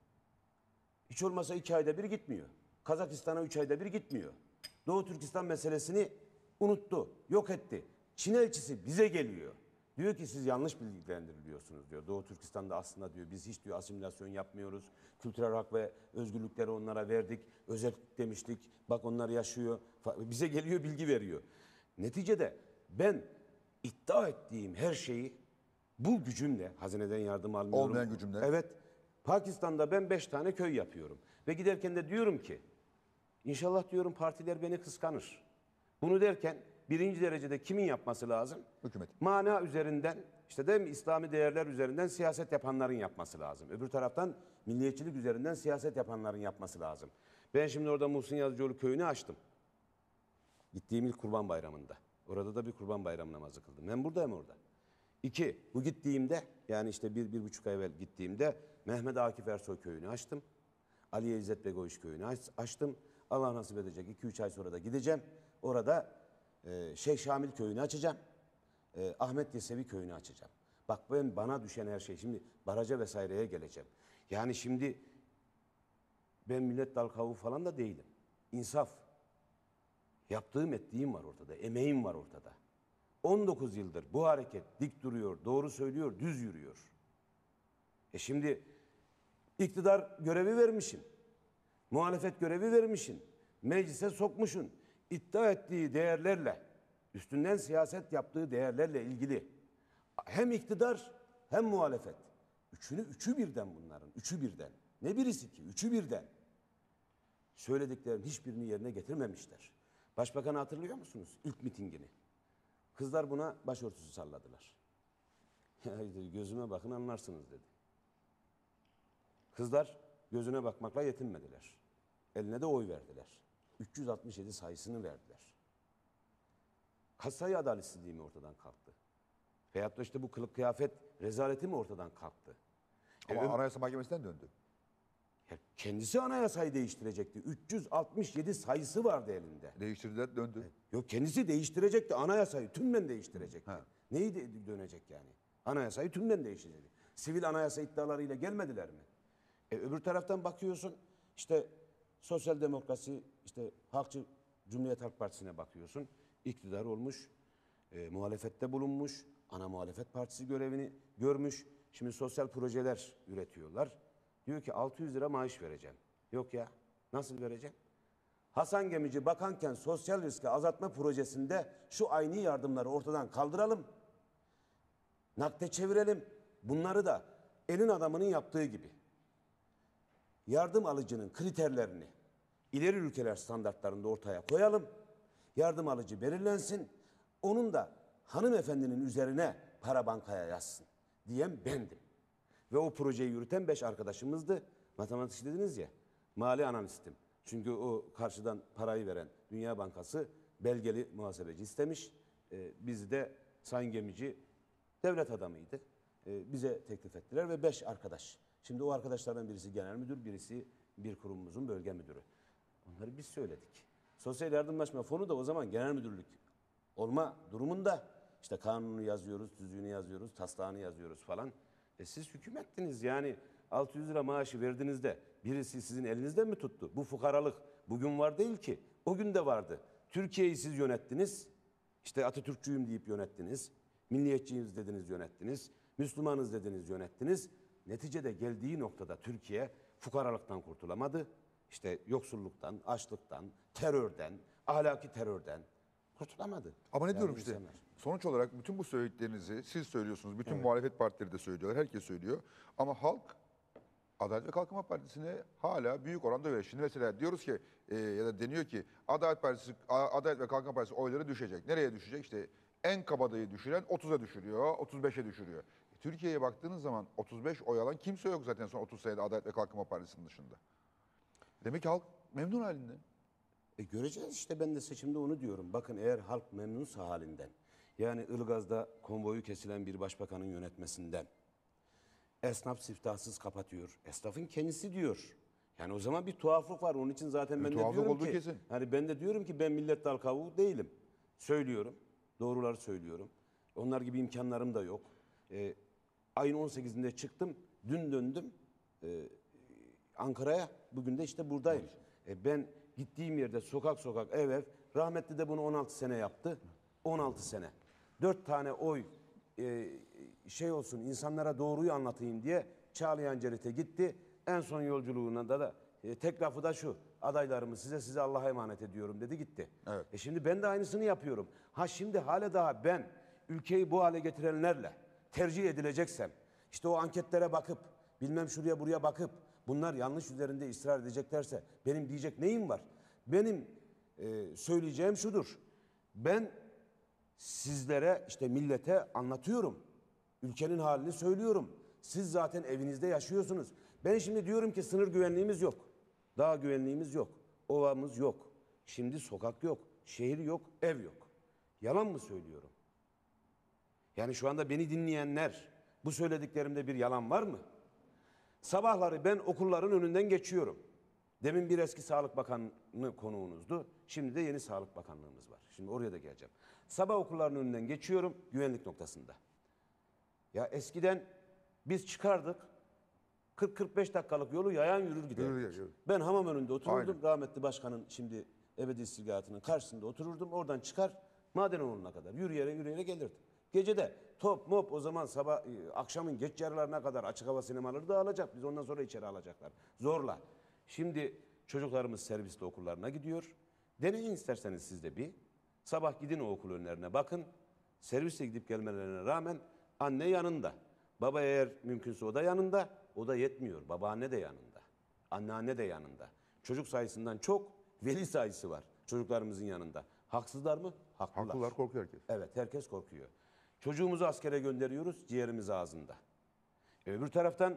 hiç olmasa iki ayda bir gitmiyor. Kazakistan'a üç ayda bir gitmiyor. Doğu Türkistan meselesini unuttu, yok etti. Çin elçisi bize geliyor. Diyor ki siz yanlış bilgilendiriliyorsunuz diyor. Doğu Türkistan'da aslında diyor biz hiç diyor asimilasyon yapmıyoruz. Kültürel hak ve özgürlükleri onlara verdik. Özellik demiştik. Bak onlar yaşıyor. Fa- Bize geliyor bilgi veriyor. Neticede ben iddia ettiğim her şeyi bu gücümle hazineden yardım almıyorum. Olmayan gücümle. Evet. Pakistan'da ben beş tane köy yapıyorum. Ve giderken de diyorum ki inşallah diyorum partiler beni kıskanır. Bunu derken birinci derecede kimin yapması lazım? Hükümet. Mana üzerinden, işte değil mi, İslami değerler üzerinden siyaset yapanların yapması lazım. Öbür taraftan milliyetçilik üzerinden siyaset yapanların yapması lazım. Ben şimdi orada Muhsin Yazıcıoğlu köyünü açtım. Gittiğim ilk Kurban Bayramı'nda. Orada da bir Kurban Bayramı namazı kıldım. Ben buradayım orada. İki, bu gittiğimde, yani işte bir, bir buçuk ay evvel gittiğimde Mehmet Akif Ersoy köyünü açtım. Aliye İzzet Begoviç köyünü aç- açtım. Allah nasip edecek iki üç ay sonra da gideceğim. Orada e, Şeyh Şamil köyünü açacağım. E, Ahmet Yesevi köyünü açacağım. Bak ben bana düşen her şey, şimdi baraja vesaireye geleceğim. Yani şimdi ben millet dal kavuğu falan da değilim. İnsaf. Yaptığım ettiğim var ortada, emeğim var ortada. on dokuz yıldır bu hareket dik duruyor, doğru söylüyor, düz yürüyor. E şimdi iktidar görevi vermişsin, muhalefet görevi vermişsin, meclise sokmuşsun, iddia ettiği değerlerle, üstünden siyaset yaptığı değerlerle ilgili hem iktidar hem muhalefet. Üçünü, üçü birden bunların, üçü birden. Ne birisi ki, üçü birden. Söylediklerinin hiçbirini yerine getirmemişler. Başbakanı hatırlıyor musunuz? İlk mitingini. Kızlar buna başörtüsü salladılar. Ya dedi, gözüme bakın anlarsınız dedi. Kızlar gözüne bakmakla yetinmediler. Eline de oy verdiler. üç yüz altmış yedi sayısını verdiler. Kaç sayı adaletsizliği mi ortadan kalktı? Veyahut da işte bu kılık kıyafet rezaleti mi ortadan kalktı? Ama E, Anayasa Mahkemesi'nden döndü. Ya kendisi anayasayı değiştirecekti. üç yüz altmış yedi sayısı vardı elinde. Değiştirdiler, döndü. Yok kendisi değiştirecekti anayasayı, tümden değiştirecekti. Ha. Neyi de dönecek yani? Anayasayı tümden değiştirecek. Sivil anayasa iddialarıyla gelmediler mi? E, öbür taraftan bakıyorsun işte sosyal demokrasi, işte Halkçı Cumhuriyet Halk Partisi'ne bakıyorsun. İktidar olmuş, e, muhalefette bulunmuş, ana muhalefet partisi görevini görmüş. Şimdi sosyal projeler üretiyorlar. Diyor ki altı yüz lira maaş vereceğim. Yok ya, nasıl vereceğim? Hasan Gemici bakanken sosyal riski azaltma projesinde şu aynı yardımları ortadan kaldıralım. Nakde çevirelim. Bunları da elin adamının yaptığı gibi. Yardım alıcının kriterlerini ileri ülkeler standartlarında ortaya koyalım. Yardım alıcı belirlensin. Onun da hanımefendinin üzerine para bankaya yazsın diyen bendim. Ve o projeyi yürüten beş arkadaşımızdı. Matematikçi dediniz ya, mali analistim. Çünkü o karşıdan parayı veren Dünya Bankası belgeli muhasebeci istemiş. Ee, biz de Sayın Gemici devlet adamıydı. Ee, bize teklif ettiler ve beş arkadaş. Şimdi o arkadaşlardan birisi genel müdür, birisi bir kurumumuzun bölge müdürü. Onları biz söyledik. Sosyal Yardımlaşma Fonu da o zaman genel müdürlük olma durumunda. İşte kanunu yazıyoruz, tüzüğünü yazıyoruz, taslağını yazıyoruz falan. E siz hükümettiniz yani altı yüz lira maaşı verdiğinizde birisi sizin elinizden mi tuttu? Bu fukaralık bugün var değil ki. O gün de vardı. Türkiye'yi siz yönettiniz. İşte Atatürkçüyüm deyip yönettiniz. Milliyetçiyiz dediniz yönettiniz. Müslümanız dediniz yönettiniz. Neticede geldiği noktada Türkiye fukaralıktan kurtulamadı. İşte yoksulluktan, açlıktan, terörden, ahlaki terörden kurtulamadı. Ama ne Yani diyorum işte, insanlar. sonuç olarak bütün bu söylediklerinizi siz söylüyorsunuz, bütün muhalefet partileri de söylüyorlar, herkes söylüyor. Ama halk Adalet ve Kalkınma Partisi'ne hala büyük oranda öyle. Şimdi mesela diyoruz ki e, ya da deniyor ki Adalet Partisi, A- Adalet ve Kalkınma Partisi oyları düşecek. Nereye düşecek? İşte en kabadayı düşüren otuza düşürüyor, otuz beşe düşürüyor. E, Türkiye'ye baktığınız zaman otuz beş oy alan kimse yok zaten son otuz senede Adalet ve Kalkınma Partisi'nin dışında. Demek ki halk memnun halinde. E göreceğiz işte, ben de seçimde onu diyorum. Bakın eğer halk memnunsa halinden, yani Ilgaz'da konvoyu kesilen bir başbakanın yönetmesinden, esnaf siftahsız kapatıyor. Esnafın kendisi diyor. Yani o zaman bir tuhaflık var. Onun için zaten ben de tuhaflık diyorum olduğu ki, kesin. hani ben de diyorum ki ben millet dal kavuğu değilim. Söylüyorum. Doğruları söylüyorum. Onlar gibi imkanlarım da yok. E, ayın on sekizinde çıktım. Dün döndüm. E, Ankara'ya. Bugün de işte buradayım. E ben gittiğim yerde sokak sokak ev ev. Rahmetli de bunu on altı sene yaptı. on altı sene. Dört tane oy e, şey olsun, insanlara doğruyu anlatayım diye Çağlayan Cerit'e gitti. En son yolculuğuna da, da e, tek lafı da şu: adaylarımı size size Allah'a emanet ediyorum dedi gitti. Evet. E şimdi ben de aynısını yapıyorum. Ha şimdi hala daha ben ülkeyi bu hale getirenlerle tercih edileceksem, işte o anketlere bakıp bilmem şuraya buraya bakıp bunlar yanlış üzerinde ısrar edeceklerse benim diyecek neyim var? Benim e, söyleyeceğim şudur: ben Sizlere işte millete anlatıyorum. Ülkenin halini söylüyorum. Siz zaten evinizde yaşıyorsunuz. Ben şimdi diyorum ki sınır güvenliğimiz yok. Dağ güvenliğimiz yok. Ovamız yok. Şimdi sokak yok. Şehir yok. Ev yok. Yalan mı söylüyorum? Yani şu anda beni dinleyenler, bu söylediklerimde bir yalan var mı? Sabahları ben okulların önünden geçiyorum. Demin bir eski Sağlık Bakanı konuğunuzdu. Şimdi de yeni Sağlık Bakanlığımız var. Şimdi oraya da geleceğim. Sabah okullarının önünden geçiyorum güvenlik noktasında. Ya eskiden biz çıkardık. kırk kırk beş dakikalık yolu yayan yürür giderdik. Yürür, yürür. Ben hamam önünde otururdum. Aynen. Rahmetli başkanın şimdi ebedi istirgahatının karşısında otururdum. Oradan çıkar Madenoğlu'na kadar yürüyerek yürüyerek gelirdim. Gece de top mop o zaman sabah e, akşamın geç yarılarına kadar açık hava sinemaları dağılacak. Biz ondan sonra içeri alacaklar. Zorla. Şimdi çocuklarımız servisle okullarına gidiyor. Deneyin isterseniz siz de bir. Sabah gidin o okul önlerine bakın. Servisle gidip gelmelerine rağmen anne yanında. Baba eğer mümkünse o da yanında. O da yetmiyor. Babaanne de yanında. Anneanne de yanında. Çocuk sayısından çok veli sayısı var çocuklarımızın yanında. Haksızlar mı? Haklılar. Haklılar, korkuyor herkes. Evet, herkes korkuyor. Çocuğumuzu askere gönderiyoruz, ciğerimiz ağzında. Öbür taraftan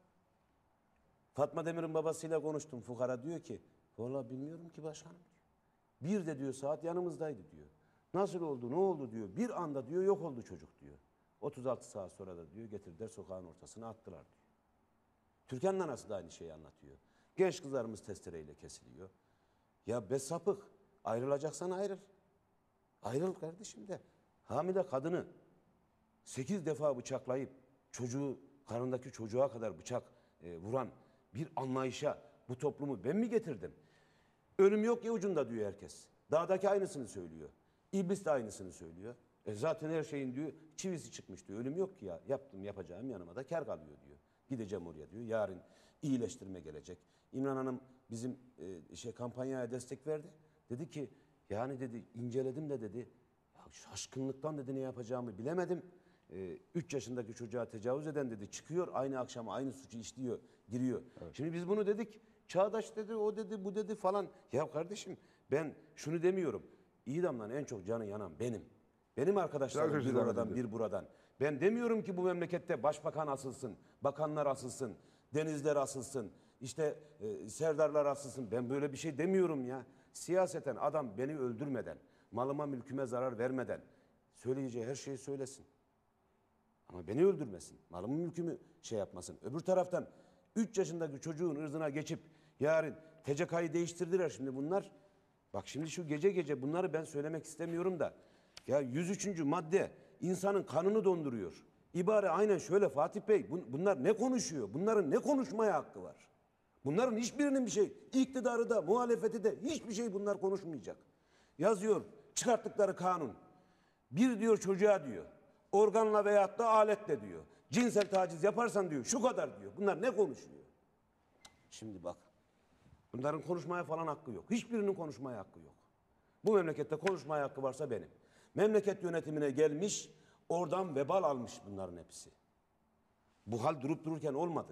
Fatma Demir'in babasıyla konuştum. Fukara diyor ki, vallahi bilmiyorum ki başkanım. Bir de diyor saat yanımızdaydı diyor. Nasıl oldu, ne oldu diyor. Bir anda diyor yok oldu çocuk diyor. otuz altı saat sonra da diyor getirdiler sokağın ortasına attılar diyor. Türkan'ın anası da aynı şeyi anlatıyor. Genç kızlarımız testereyle kesiliyor. Ya be sapık, ayrılacaksan ayrıl. Ayrıl kardeşim de. Hamile kadını sekiz defa bıçaklayıp çocuğu, karnındaki çocuğa kadar bıçak e, vuran bir anlayışa bu toplumu ben mi getirdim? Ölüm yok ya ucunda diyor herkes. Dağdaki aynısını söylüyor. İblis de aynısını söylüyor. E zaten her şeyin diyor çivisi çıkmış diyor. Ölüm yok ki ya. Yaptım yapacağım yanıma da kar kalıyor diyor. Gideceğim oraya diyor. Yarın iyileştirme gelecek. İmran Hanım bizim e, şey kampanyaya destek verdi. Dedi ki yani dedi inceledim de dedi ya şaşkınlıktan dedi ne yapacağımı bilemedim. E, üç yaşındaki çocuğa tecavüz eden dedi çıkıyor aynı akşam aynı suçu işliyor giriyor. Evet. Şimdi biz bunu dedik. Çağdaş dedi o dedi bu dedi falan. Ya kardeşim ben şunu demiyorum. İdamdan en çok canı yanan benim. Benim arkadaşlarım bir oradan bir buradan. Ben demiyorum ki bu memlekette başbakan asılsın, bakanlar asılsın, denizler asılsın, işte e, serdarlar asılsın. Ben böyle bir şey demiyorum ya. Siyaseten adam beni öldürmeden, malıma mülküme zarar vermeden söyleyeceği her şeyi söylesin. Ama beni öldürmesin, malımı mülkümü şey yapmasın. Öbür taraftan üç yaşındaki çocuğun ırzına geçip yarın T C K'yı değiştirdiler şimdi bunlar. Bak şimdi şu gece gece bunları ben söylemek istemiyorum da. Ya yüz üçüncü madde insanın kanını donduruyor. İbare aynen şöyle Fatih Bey bunlar ne konuşuyor? Bunların ne konuşmaya hakkı var? Bunların hiçbirinin bir şey iktidarı da muhalefeti de hiçbir şey bunlar konuşmayacak. Yazıyor çıkarttıkları kanun. Bir diyor çocuğa diyor organla veyahut da aletle diyor. Cinsel taciz yaparsan diyor şu kadar diyor. Bunlar ne konuşuyor? Şimdi bak. Bunların konuşmaya falan hakkı yok. Hiçbirinin konuşmaya hakkı yok. Bu memlekette konuşmaya hakkı varsa benim. Memleket yönetimine gelmiş, oradan vebal almış bunların hepsi. Bu hal durup dururken olmadı.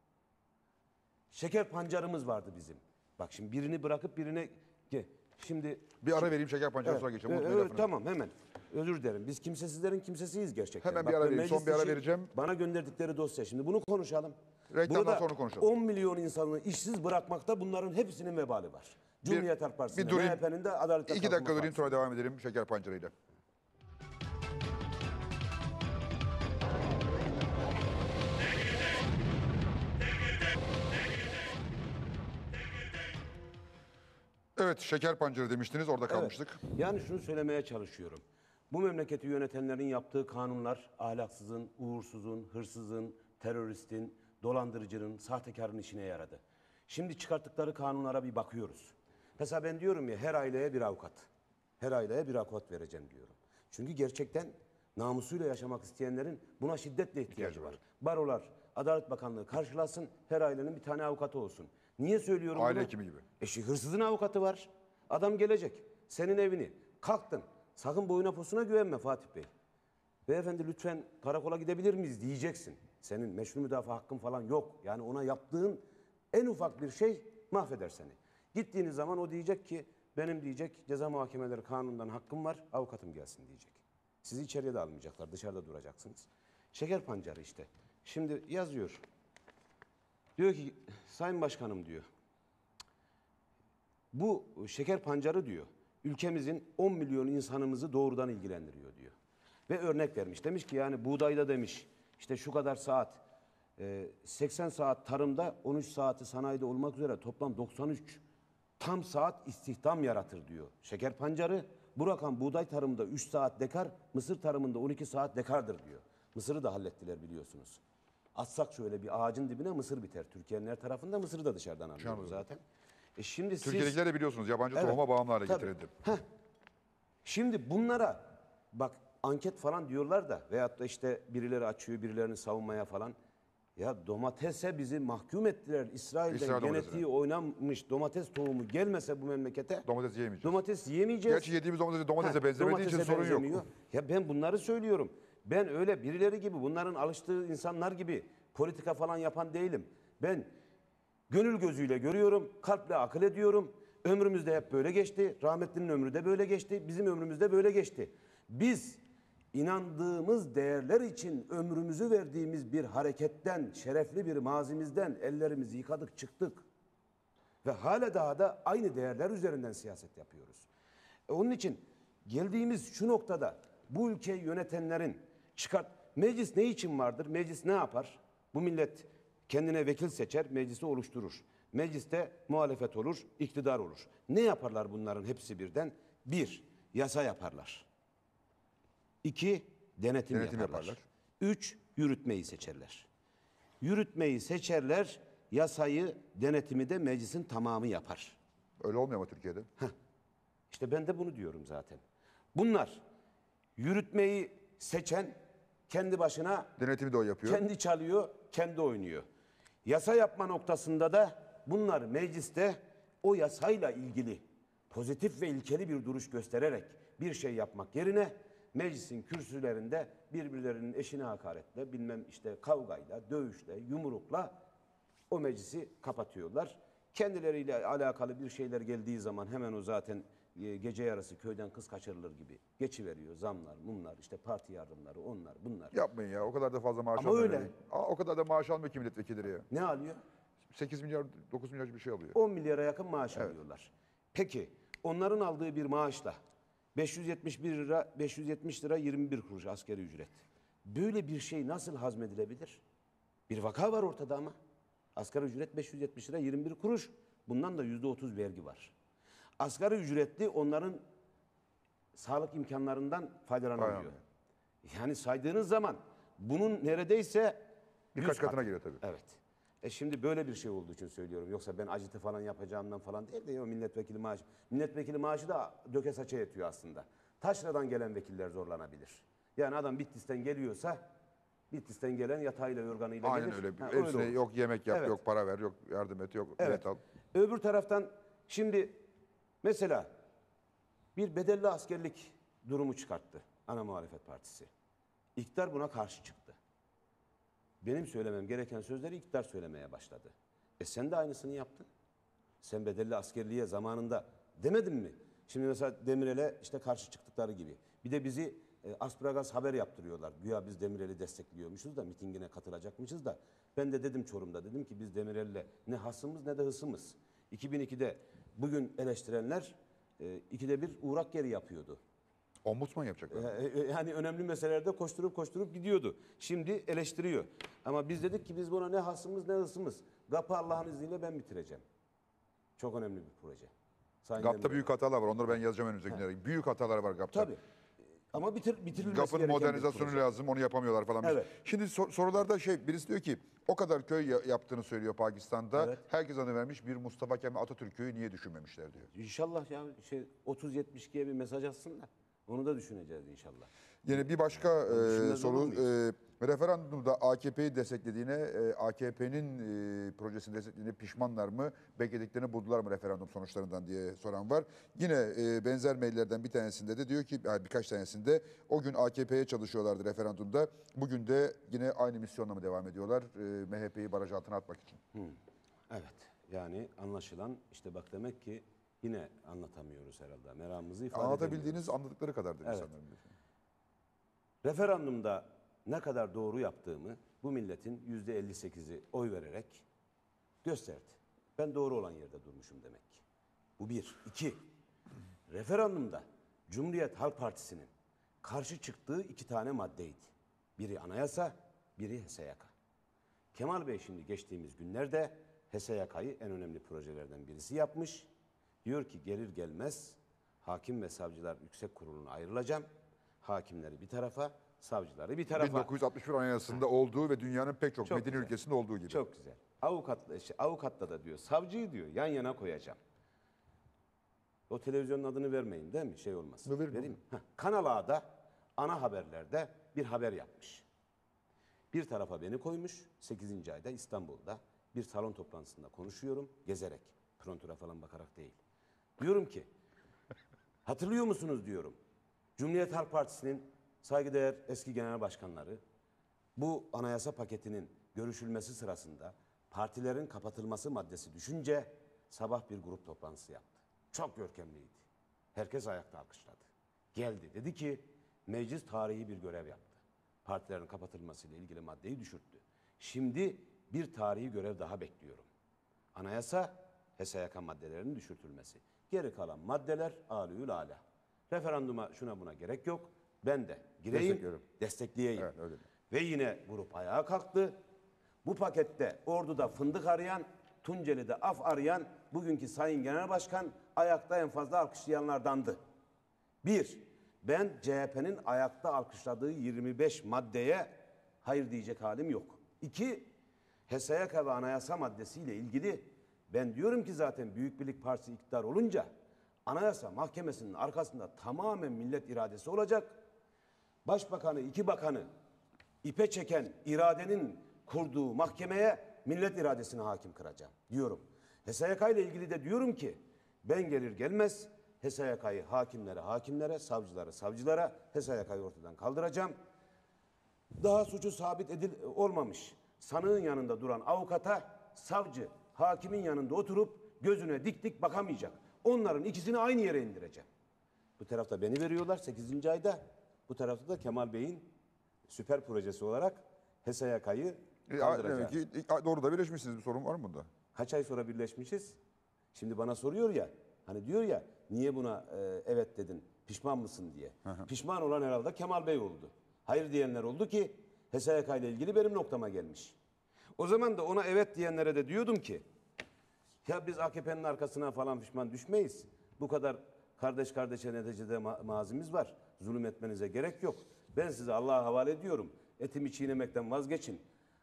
Şeker pancarımız vardı bizim. Bak şimdi birini bırakıp birine... Şimdi bir ara vereyim şeker pancarı sonra geçelim. Evet, evet, tamam hemen. Özür dilerim. Biz kimsesizlerin kimsesiyiz gerçekten. Hemen Bak, bir ara vereyim. Son bir ara için vereceğim. Bana gönderdikleri dosya. Şimdi bunu konuşalım. Reklamdan Burada sonra konuşalım. on milyon insanı işsiz bırakmakta bunların hepsinin vebali var. Cumhuriyet Halk Partisi'nin, M H P'nin de Adalet ve İki Kalkınma dakika durayım Partisi'nin. sonra devam edelim şeker pancarıyla. Evet, şeker pancarı demiştiniz, orada kalmıştık. Evet, yani şunu söylemeye çalışıyorum. Bu memleketi yönetenlerin yaptığı kanunlar ahlaksızın, uğursuzun, hırsızın, teröristin, dolandırıcının, sahtekarın işine yaradı. Şimdi çıkarttıkları kanunlara bir bakıyoruz. Mesela ben diyorum ya her aileye bir avukat. Her aileye bir avukat vereceğim diyorum. Çünkü gerçekten namusuyla yaşamak isteyenlerin buna şiddetle ihtiyacı var. Barolar, Adalet Bakanlığı karşılasın, her ailenin bir tane avukatı olsun. Niye söylüyorum Aile bunu? hekimi gibi. E şu hırsızın avukatı var. Adam gelecek. Senin evini kalktın. Sakın boyuna posuna güvenme Fatih Bey. Beyefendi lütfen karakola gidebilir miyiz diyeceksin. Senin meşru müdafaa hakkın falan yok. Yani ona yaptığın en ufak bir şey mahveder seni. Gittiğiniz zaman o diyecek ki benim diyecek ceza muhakemeleri kanunundan hakkım var avukatım gelsin diyecek. Sizi içeriye de almayacaklar. Dışarıda duracaksınız. Şeker pancarı işte. Şimdi yazıyor. Diyor ki Sayın Başkanım diyor. Bu şeker pancarı diyor. Ülkemizin on milyon insanımızı doğrudan ilgilendiriyor diyor. Ve örnek vermiş. Demiş ki yani buğdayda demiş işte şu kadar saat seksen saat tarımda on üç saati sanayide olmak üzere toplam doksan üç tam saat istihdam yaratır diyor. Şeker pancarı bu rakam buğday tarımında üç saat dekar, mısır tarımında on iki saat dekardır diyor. Mısırı da hallettiler biliyorsunuz. Atsak şöyle bir ağacın dibine mısır biter. Türkiye'nin her tarafında mısırı da dışarıdan alıyoruz zaten. E şimdi siz... Türkiye'dekiler de biliyorsunuz yabancı Evet, tohuma bağımlı hale tabii. getirildi. Heh. Şimdi bunlara bak anket falan diyorlar da veyahut da işte birileri açıyor birilerini savunmaya falan. Ya domatese bizi mahkum ettiler. İsrail'den İsrail genetiği domatesine. oynanmış domates tohumu gelmese bu memlekete Domates yiyemeyeceğiz. domates yemeyeceğiz. Gerçi yediğimiz domates domatese Ha, benzemediği için domatese sorun yok. benzemiyor. Ya ben bunları söylüyorum. Ben öyle birileri gibi bunların alıştığı insanlar gibi politika falan yapan değilim. Ben gönül gözüyle görüyorum, kalple akıl ediyorum. Ömrümüzde hep böyle geçti. Rahmetlinin ömrü de böyle geçti. Bizim ömrümüzde böyle geçti. Biz inandığımız değerler için ömrümüzü verdiğimiz bir hareketten, şerefli bir mazimizden ellerimizi yıkadık çıktık. Ve hala daha da aynı değerler üzerinden siyaset yapıyoruz. E onun için geldiğimiz şu noktada bu ülkeyi yönetenlerin çıkart... Meclis ne için vardır? Meclis ne yapar? Bu millet kendine vekil seçer, meclisi oluşturur. Mecliste muhalefet olur, iktidar olur. Ne yaparlar bunların hepsi birden? Bir, yasa yaparlar. İki, denetim, Denetim yaparlar. yaparlar. Üç, yürütmeyi seçerler. Yürütmeyi seçerler, yasayı, denetimi de meclisin tamamı yapar. Öyle olmuyor mu Türkiye'de? İşte ben de bunu diyorum zaten. Bunlar yürütmeyi seçen kendi başına Denetimi de o yapıyor. kendi çalıyor, kendi oynuyor. Yasa yapma noktasında da bunlar mecliste o yasayla ilgili pozitif ve ilkeli bir duruş göstererek bir şey yapmak yerine meclisin kürsülerinde birbirlerinin eşine hakaretle, bilmem işte kavgayla, dövüşle, yumrukla o meclisi kapatıyorlar. Kendileriyle alakalı bir şeyler geldiği zaman hemen o zaten e, gece yarısı köyden kız kaçırılır gibi geçiveriyor. Zamlar, mumlar, işte parti yardımları, onlar, bunlar. Yapmayın ya. O kadar da fazla maaş Ama almıyor. öyle. Aa, o kadar da maaş almıyor ki milletvekilleri ya. Ne alıyor? sekiz milyar, dokuz milyar bir şey alıyor. on milyara yakın maaş alıyorlar. Peki onların aldığı bir maaşla beş yüz yetmiş bir lira, beş yüz yetmiş lira yirmi bir kuruş asgari ücret. Böyle bir şey nasıl hazmedilebilir? Bir vaka var ortada ama. Asgari ücret beş yüz yetmiş lira yirmi bir kuruş. Bundan da yüzde otuz vergi var. Asgari ücretli onların sağlık imkanlarından faydalanamıyor. Aynen. Yani saydığınız zaman bunun neredeyse Birkaç yüz katına katı. giriyor tabii. Evet. E şimdi böyle bir şey olduğu için söylüyorum. Yoksa ben acıtı falan yapacağımdan falan değil de ya milletvekili maaşı. Milletvekili maaşı da döke saça yetiyor aslında. Taşra'dan gelen vekiller zorlanabilir. Yani adam Bitlis'ten geliyorsa Bitlis'ten gelen yatağıyla yorganıyla Aynen gelir. öyle. Ha, Hepsine olur. yok yemek yap, Evet. yok para ver, yok yardım et, yok Evet. bilet al. Öbür taraftan şimdi mesela bir bedelli askerlik durumu çıkarttı ana muhalefet partisi. İktidar buna karşı çıktı. Benim söylemem gereken sözleri iktidar söylemeye başladı. E sen de aynısını yaptın. Sen bedelli askerliğe zamanında demedin mi? Şimdi mesela Demirel'e işte karşı çıktıkları gibi. Bir de bizi e, Asparagas haber yaptırıyorlar. Güya biz Demirel'i destekliyormuşuz da mitingine katılacakmışız da. Ben de dedim Çorum'da dedim ki biz Demirel'le ne hasımız ne de hısımız. iki bin ikide bugün eleştirenler e, ikide bir uğrak geri yapıyordu. Ombudsman yapacaklar. E, e, Yani önemli meselelerde koşturup koşturup gidiyordu. Şimdi eleştiriyor. Ama biz dedik ki biz buna ne hasımız ne hısımız. GAP'ı Allah'ın izniyle ben bitireceğim. Çok önemli bir proje. Sayın GAP'ta Demirel. büyük hatalar var. Onları ben yazacağım önümüzdeki günlerde. Büyük hatalar var GAP'ta. Tabii. Ama bitir, bitirilmesi GAP'ın gereken bir modernizasyonu proje. lazım. Onu yapamıyorlar falan. Evet. Şimdi sor- sorularda şey birisi diyor ki o kadar köy ya- yaptığını söylüyor Pakistan'da. Evet. Herkes adı vermiş. Bir Mustafa Kemal Atatürk köyü niye düşünmemişler diyor. İnşallah ya şey otuz yetmiş ikiye bir mesaj atsınlar. Onu da düşüneceğiz inşallah. Yine bir başka e, düşünmez soru. olur muyuz? E, referandumda A K P'yi desteklediğine, e, A K P'nin e, projesini desteklediğine pişmanlar mı? Beklediklerini buldular mı referandum sonuçlarından diye soran var. Yine e, benzer maillerden bir tanesinde de diyor ki, yani birkaç tanesinde o gün A K P'ye çalışıyorlardı referandumda. Bugün de yine aynı misyonla mı devam ediyorlar? E, M H P'yi baraj altına atmak için. Evet. Yani anlaşılan işte bak demek ki yine anlatamıyoruz herhalde. Meramımızı ifade edemiyoruz. Anlatabildiğiniz anladıkları kadardır Evet. insanların. diyorsun. Ee, referandumda ne kadar doğru yaptığımı bu milletin yüzde elli sekizi oy vererek gösterdi. Ben doğru olan yerde durmuşum demek ki. Bu bir. İki, referandumda Cumhuriyet Halk Partisi'nin karşı çıktığı iki tane maddeydi. Biri anayasa, biri H S Y K. Kemal Bey şimdi geçtiğimiz günlerde H S Y K'yı en önemli projelerden birisi yapmış. Diyor ki gelir gelmez hakim ve savcılar yüksek kuruluna ayrılacağım. Hakimleri bir tarafa, savcıları bir tarafa. bin dokuz yüz altmış bir Anayasası'nda olduğu ve dünyanın pek çok, Çok medeni güzel. ülkesinde olduğu gibi. Çok güzel. Avukatla, işte, avukatla da diyor, savcıyı diyor yan yana koyacağım. O televizyonun adını vermeyin değil mi? Şey olmasın. Verin. Vereyim mi? Heh, Kanal A'da ana haberlerde bir haber yapmış. Bir tarafa beni koymuş. sekizinci ayda İstanbul'da bir salon toplantısında konuşuyorum. Gezerek. Prontura falan bakarak değil. Diyorum ki hatırlıyor musunuz diyorum. Cumhuriyet Halk Partisi'nin saygıdeğer eski genel başkanları bu anayasa paketinin görüşülmesi sırasında partilerin kapatılması maddesi düşünce sabah bir grup toplantısı yaptı. Çok görkemliydi. Herkes ayakta alkışladı. Geldi. Dedi ki meclis tarihi bir görev yaptı. Partilerin kapatılmasıyla ilgili maddeyi düşürttü. Şimdi bir tarihi görev daha bekliyorum. Anayasa, H S Y K maddelerinin düşürtülmesi. Geri kalan maddeler âlû lâlâ. Referanduma şuna buna gerek yok. Ben de gireyim, Destekliyorum. destekleyeyim. Evet, öyle. Ve yine grup ayağa kalktı. Bu pakette Ordu'da fındık arayan, Tunceli'de af arayan bugünkü Sayın Genel Başkan ayakta en fazla alkışlayanlardandı. Bir, ben C H P'nin ayakta alkışladığı yirmi beş maddeye hayır diyecek halim yok. İki, H S Y K ve anayasa maddesiyle ilgili ben diyorum ki zaten Büyük Birlik Partisi iktidar olunca Anayasa Mahkemesi'nin arkasında tamamen millet iradesi olacak. Başbakanı, iki bakanı ipe çeken iradenin kurduğu mahkemeye millet iradesini hakim kıracağım diyorum. H S Y K ile ilgili de diyorum ki ben gelir gelmez H S Y K'yı hakimlere hakimlere, savcılara savcılara H S Y K'yı ortadan kaldıracağım. Daha suçu sabit edil olmamış sanığın yanında duran avukata savcı hakimin yanında oturup gözüne dik dik bakamayacak. Onların ikisini aynı yere indireceğim. Bu tarafta beni veriyorlar sekizinci ayda. Bu tarafta da Kemal Bey'in süper projesi olarak H S Y K'yı E, kaldıracak. demek ki doğru da birleşmişsiniz. Bir sorun var mı bunda? Kaç ay sonra birleşmişiz? Şimdi bana soruyor ya, hani diyor ya niye buna e, evet dedin, pişman mısın diye. Pişman olan herhalde Kemal Bey oldu. Hayır diyenler oldu ki H S Y K ile ilgili benim noktama gelmiş. O zaman da ona evet diyenlere de diyordum ki ya biz A K P'nin arkasına falan pişman düşmeyiz. Bu kadar kardeş kardeşe neticede ma- mazimiz var. Zulüm etmenize gerek yok. Ben size Allah'a havale ediyorum. Etimi çiğnemekten vazgeçin.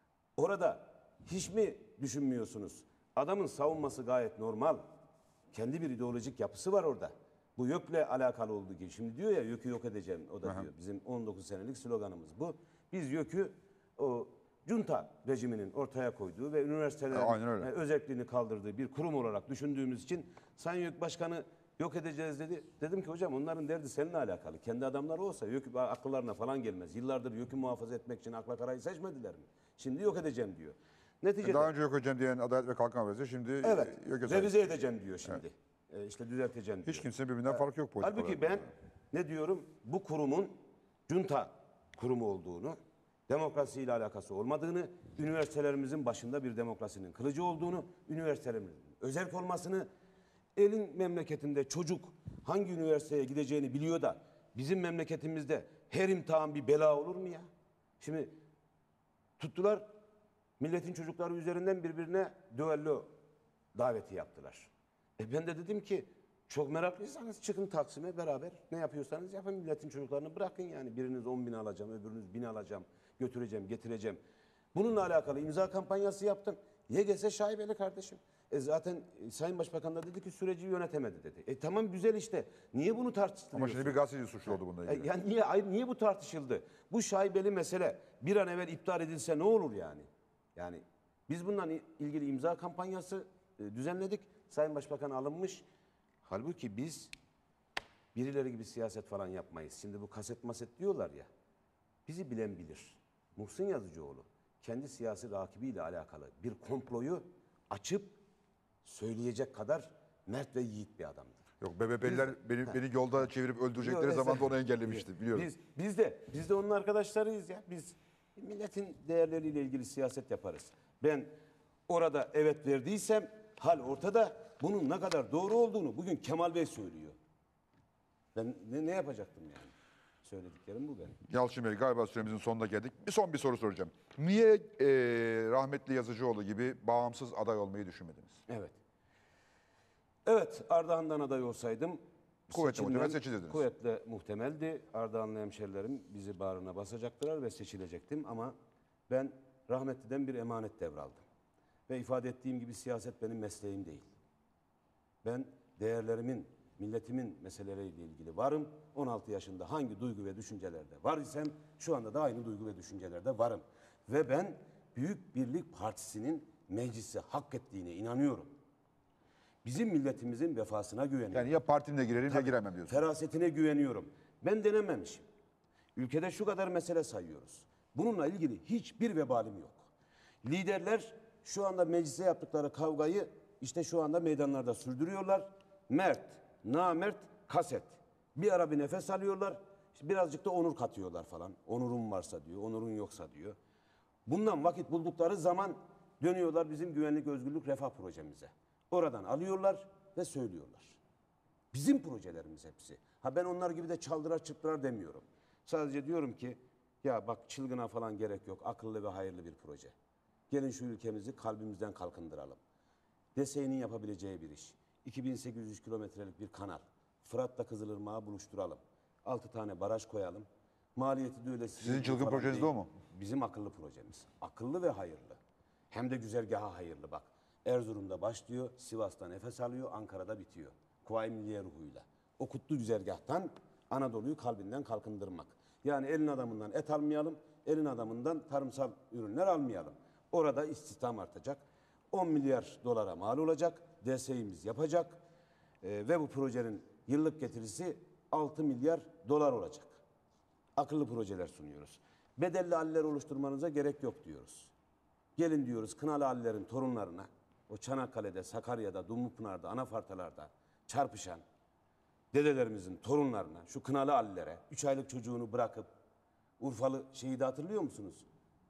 Orada hiç mi düşünmüyorsunuz? Adamın savunması gayet normal. Kendi bir ideolojik yapısı var orada. Bu YÖK'le alakalı olduğu gibi. Şimdi diyor ya YÖK'ü yok edeceğim. O da diyor. Bizim on dokuz senelik sloganımız bu. Biz YÖK'ü o junta rejiminin ortaya koyduğu ve üniversitelerin Aynen öyle. e, özelliğini kaldırdığı bir kurum olarak düşündüğümüz için Sayın YÖK Başkanı yok edeceğiz dedi. Dedim ki hocam onların derdi seninle alakalı. Kendi adamları olsa YÖK akıllarına falan gelmez. Yıllardır YÖK'ü muhafaza etmek için akla karayı seçmediler mi? Şimdi yok edeceğim diyor. Neticede Daha önce yok edeceğim diyen Adalet ve Kalkınma Partisi şimdi evet, yok edeceğim. revize edeceğim diyor şimdi. E, işte düzelteceğim diyor. Hiç kimsenin birbirinden farkı yok politik Halbuki olarak. ben ne diyorum? Bu kurumun junta kurumu olduğunu, demokrasiyle alakası olmadığını, üniversitelerimizin başında bir demokrasinin kılıcı olduğunu, üniversitelerimizin özerk olmasını, elin memleketinde çocuk hangi üniversiteye gideceğini biliyor da bizim memleketimizde her imtihan bir bela olur mu ya? Şimdi tuttular milletin çocukları üzerinden birbirine düello daveti yaptılar. E ben de dedim ki çok meraklıysanız çıkın Taksim'e beraber ne yapıyorsanız yapın, milletin çocuklarını bırakın yani. Biriniz on bin alacağım, öbürünüz bin alacağım, götüreceğim, getireceğim. Bununla alakalı imza kampanyası yaptım. Y G S şaibeli kardeşim. E zaten e, Sayın Başbakan da dedi ki süreci yönetemedi dedi. E tamam güzel işte. Niye bunu tartıştırıyorsun? Ama şimdi bir gazeteci suçlu oldu bununla E, ilgili. yani niye, hayır, niye bu tartışıldı? Bu şaibeli mesele bir an evvel iptal edilse ne olur yani? Yani biz bundan ilgili imza kampanyası e, düzenledik. Sayın Başbakan alınmış. Halbuki biz birileri gibi siyaset falan yapmayız. Şimdi bu kaset maset diyorlar ya. Bizi bilen bilir. Muhsin Yazıcıoğlu kendi siyasi rakibiyle alakalı bir komployu açıp söyleyecek kadar mert ve yiğit bir adamdır. Yok B B P'liler beni, beni yolda çevirip öldürecekleri Yok, zaman da onu mesela- engellemişti biliyorum. Biz, biz de biz de onun arkadaşlarıyız ya. Biz milletin değerleriyle ilgili siyaset yaparız. Ben orada evet verdiysem hal ortada. Bunun ne kadar doğru olduğunu bugün Kemal Bey söylüyor. Ben ne, ne yapacaktım yani? Söylediklerim bu benim. Yalçın Bey galiba süremizin sonuna geldik. Bir son bir soru soracağım. Niye e, rahmetli Yazıcıoğlu gibi bağımsız aday olmayı düşünmediniz? Evet. Evet, Ardahan'dan aday olsaydım Kuvvetle seçilmem- muhtemel seçilirdiniz. Kuvvetle muhtemeldi. Ardahanlı hemşerilerim bizi bağrına basacaktılar ve seçilecektim ama ben rahmetliden bir emanet devraldım. Ve ifade ettiğim gibi siyaset benim mesleğim değil. Ben değerlerimin, milletimin meseleleriyle ilgili varım. on altı yaşında hangi duygu ve düşüncelerde var isem şu anda da aynı duygu ve düşüncelerde varım. Ve ben Büyük Birlik Partisi'nin meclisi hak ettiğine inanıyorum. Bizim milletimizin vefasına güveniyorum. Yani ya partimle girerim ya giremem diyorsun. Ferasetine güveniyorum. Ben denememişim. Ülkede şu kadar mesele sayıyoruz. Bununla ilgili hiçbir vebalim yok. Liderler şu anda meclise yaptıkları kavgayı işte şu anda meydanlarda sürdürüyorlar. Mert, namert, kaset. Bir ara bir nefes alıyorlar. İşte birazcık da onur katıyorlar falan. Onurun varsa diyor, onurun yoksa diyor. Bundan vakit buldukları zaman dönüyorlar bizim güvenlik, özgürlük, refah projemize. Oradan alıyorlar ve söylüyorlar. Bizim projelerimiz hepsi. Ha ben onlar gibi de çaldırar çırptırar demiyorum. Sadece diyorum ki ya bak çılgına falan gerek yok. Akıllı ve hayırlı bir proje. Gelin şu ülkemizi kalbimizden kalkındıralım. DSE'nin yapabileceği bir iş. iki bin sekiz yüz kilometrelik bir kanal. Fırat'la Kızılırmak'ı buluşturalım. altı tane baraj koyalım. Maliyeti de öyle. Sizin çılgın falan projeniz de değil. o mu? Bizim akıllı projemiz. Akıllı ve hayırlı. Hem de güzergaha hayırlı bak. Erzurum'da başlıyor, Sivas'ta nefes alıyor, Ankara'da bitiyor. Kuvayi Milliye ruhuyla. O kutlu güzergahtan Anadolu'yu kalbinden kalkındırmak. Yani elin adamından et almayalım, elin adamından tarımsal ürünler almayalım. Orada istihdam artacak. on milyar dolara mal olacak. D S İ'miz yapacak. Ee, ve bu projenin yıllık getirisi altı milyar dolar olacak. Akıllı projeler sunuyoruz. Bedelli haller oluşturmanıza gerek yok diyoruz. Gelin diyoruz Kınalı Alilerin torunlarına, o Çanakkale'de, Sakarya'da, Dumlupınar'da, Anafartalar'da çarpışan dedelerimizin torunlarına, şu Kınalı Alilere, üç aylık çocuğunu bırakıp, Urfalı şehidi hatırlıyor musunuz?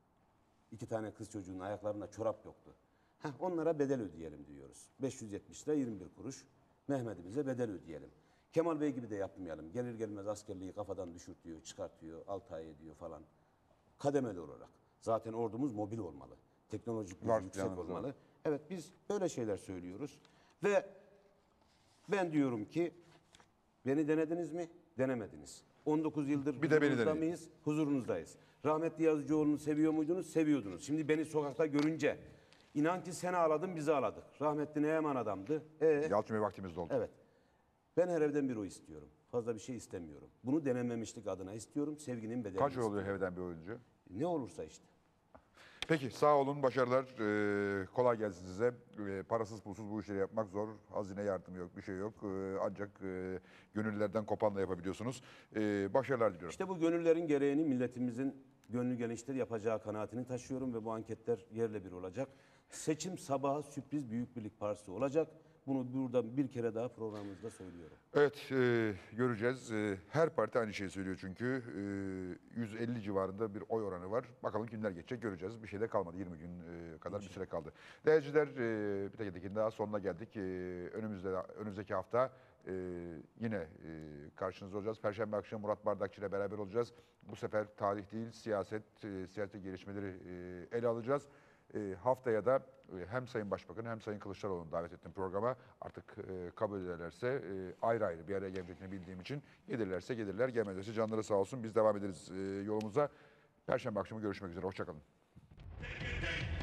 İki tane kız çocuğunun ayaklarında çorap yoktu. Heh, onlara bedel ödeyelim diyoruz. beş yüz yetmiş lira yirmi bir kuruş Mehmet'imize bedel ödeyelim. Kemal Bey gibi de yapmayalım. Gelir gelmez askerliği kafadan düşürtüyor, çıkartıyor, altı ay ediyor falan. Kademeli olarak. Zaten ordumuz mobil olmalı. Teknolojik gücü Var, yüksek planımız var. olmalı. Evet biz böyle şeyler söylüyoruz. Ve ben diyorum ki beni denediniz mi? Denemediniz. on dokuz yıldır Bir de beni huzurunuzda deneyin. mıyız? Huzurunuzdayız. Rahmetli Yazıcıoğlu'nu seviyor muydunuz? Seviyordunuz. Şimdi beni sokakta görünce inan ki seni ağladım bizi ağladık. Rahmetli ne yaman adamdı. Ee, Yalçın Bey vaktimiz doldu. evet. Ben her evden bir o istiyorum. Fazla bir şey istemiyorum. Bunu denememişlik adına istiyorum. Sevginin bedelini Kaç yıl istiyorum. oluyor evden bir oyuncu? Ne olursa işte. Peki sağ olun, başarılar. Ee, kolay gelsin size. Ee, parasız pulsuz bu işleri yapmak zor. Hazine yardımı yok, bir şey yok. Ee, ancak e, gönüllülerden kopanla yapabiliyorsunuz. Ee, başarılar diliyorum. İşte bu gönüllerin gereğini milletimizin gönlü geniştir yapacağı kanaatini taşıyorum ve bu anketler yerle bir olacak. Seçim sabahı sürpriz Büyük Birlik Partisi olacak. Bunu burada bir kere daha programımızda söylüyorum. Evet, e, göreceğiz. E, her parti aynı şeyi söylüyor çünkü. E, yüz elli civarında bir oy oranı var. Bakalım kimler geçecek göreceğiz. Bir şey de kalmadı. yirmi gün e, kadar bir süre kaldı. Değerciler, e, bir teketekin daha sonuna geldik. E, önümüzde önümüzdeki hafta e, yine e, karşınızda olacağız. Perşembe akşamı Murat Bardakçı ile beraber olacağız. Bu sefer tarih değil, siyaset, e, siyasi gelişmeleri e, ele alacağız. E, haftaya da e, hem Sayın Başbakan hem Sayın Kılıçdaroğlu'nu davet ettim programa. Artık e, kabul ederlerse e, ayrı ayrı bir araya geleceklerini bildiğim için gelirlerse gelirler, gelmezlerse canları sağ olsun. Biz devam ederiz e, yolumuza. Perşembe akşamı görüşmek üzere. Hoşçakalın.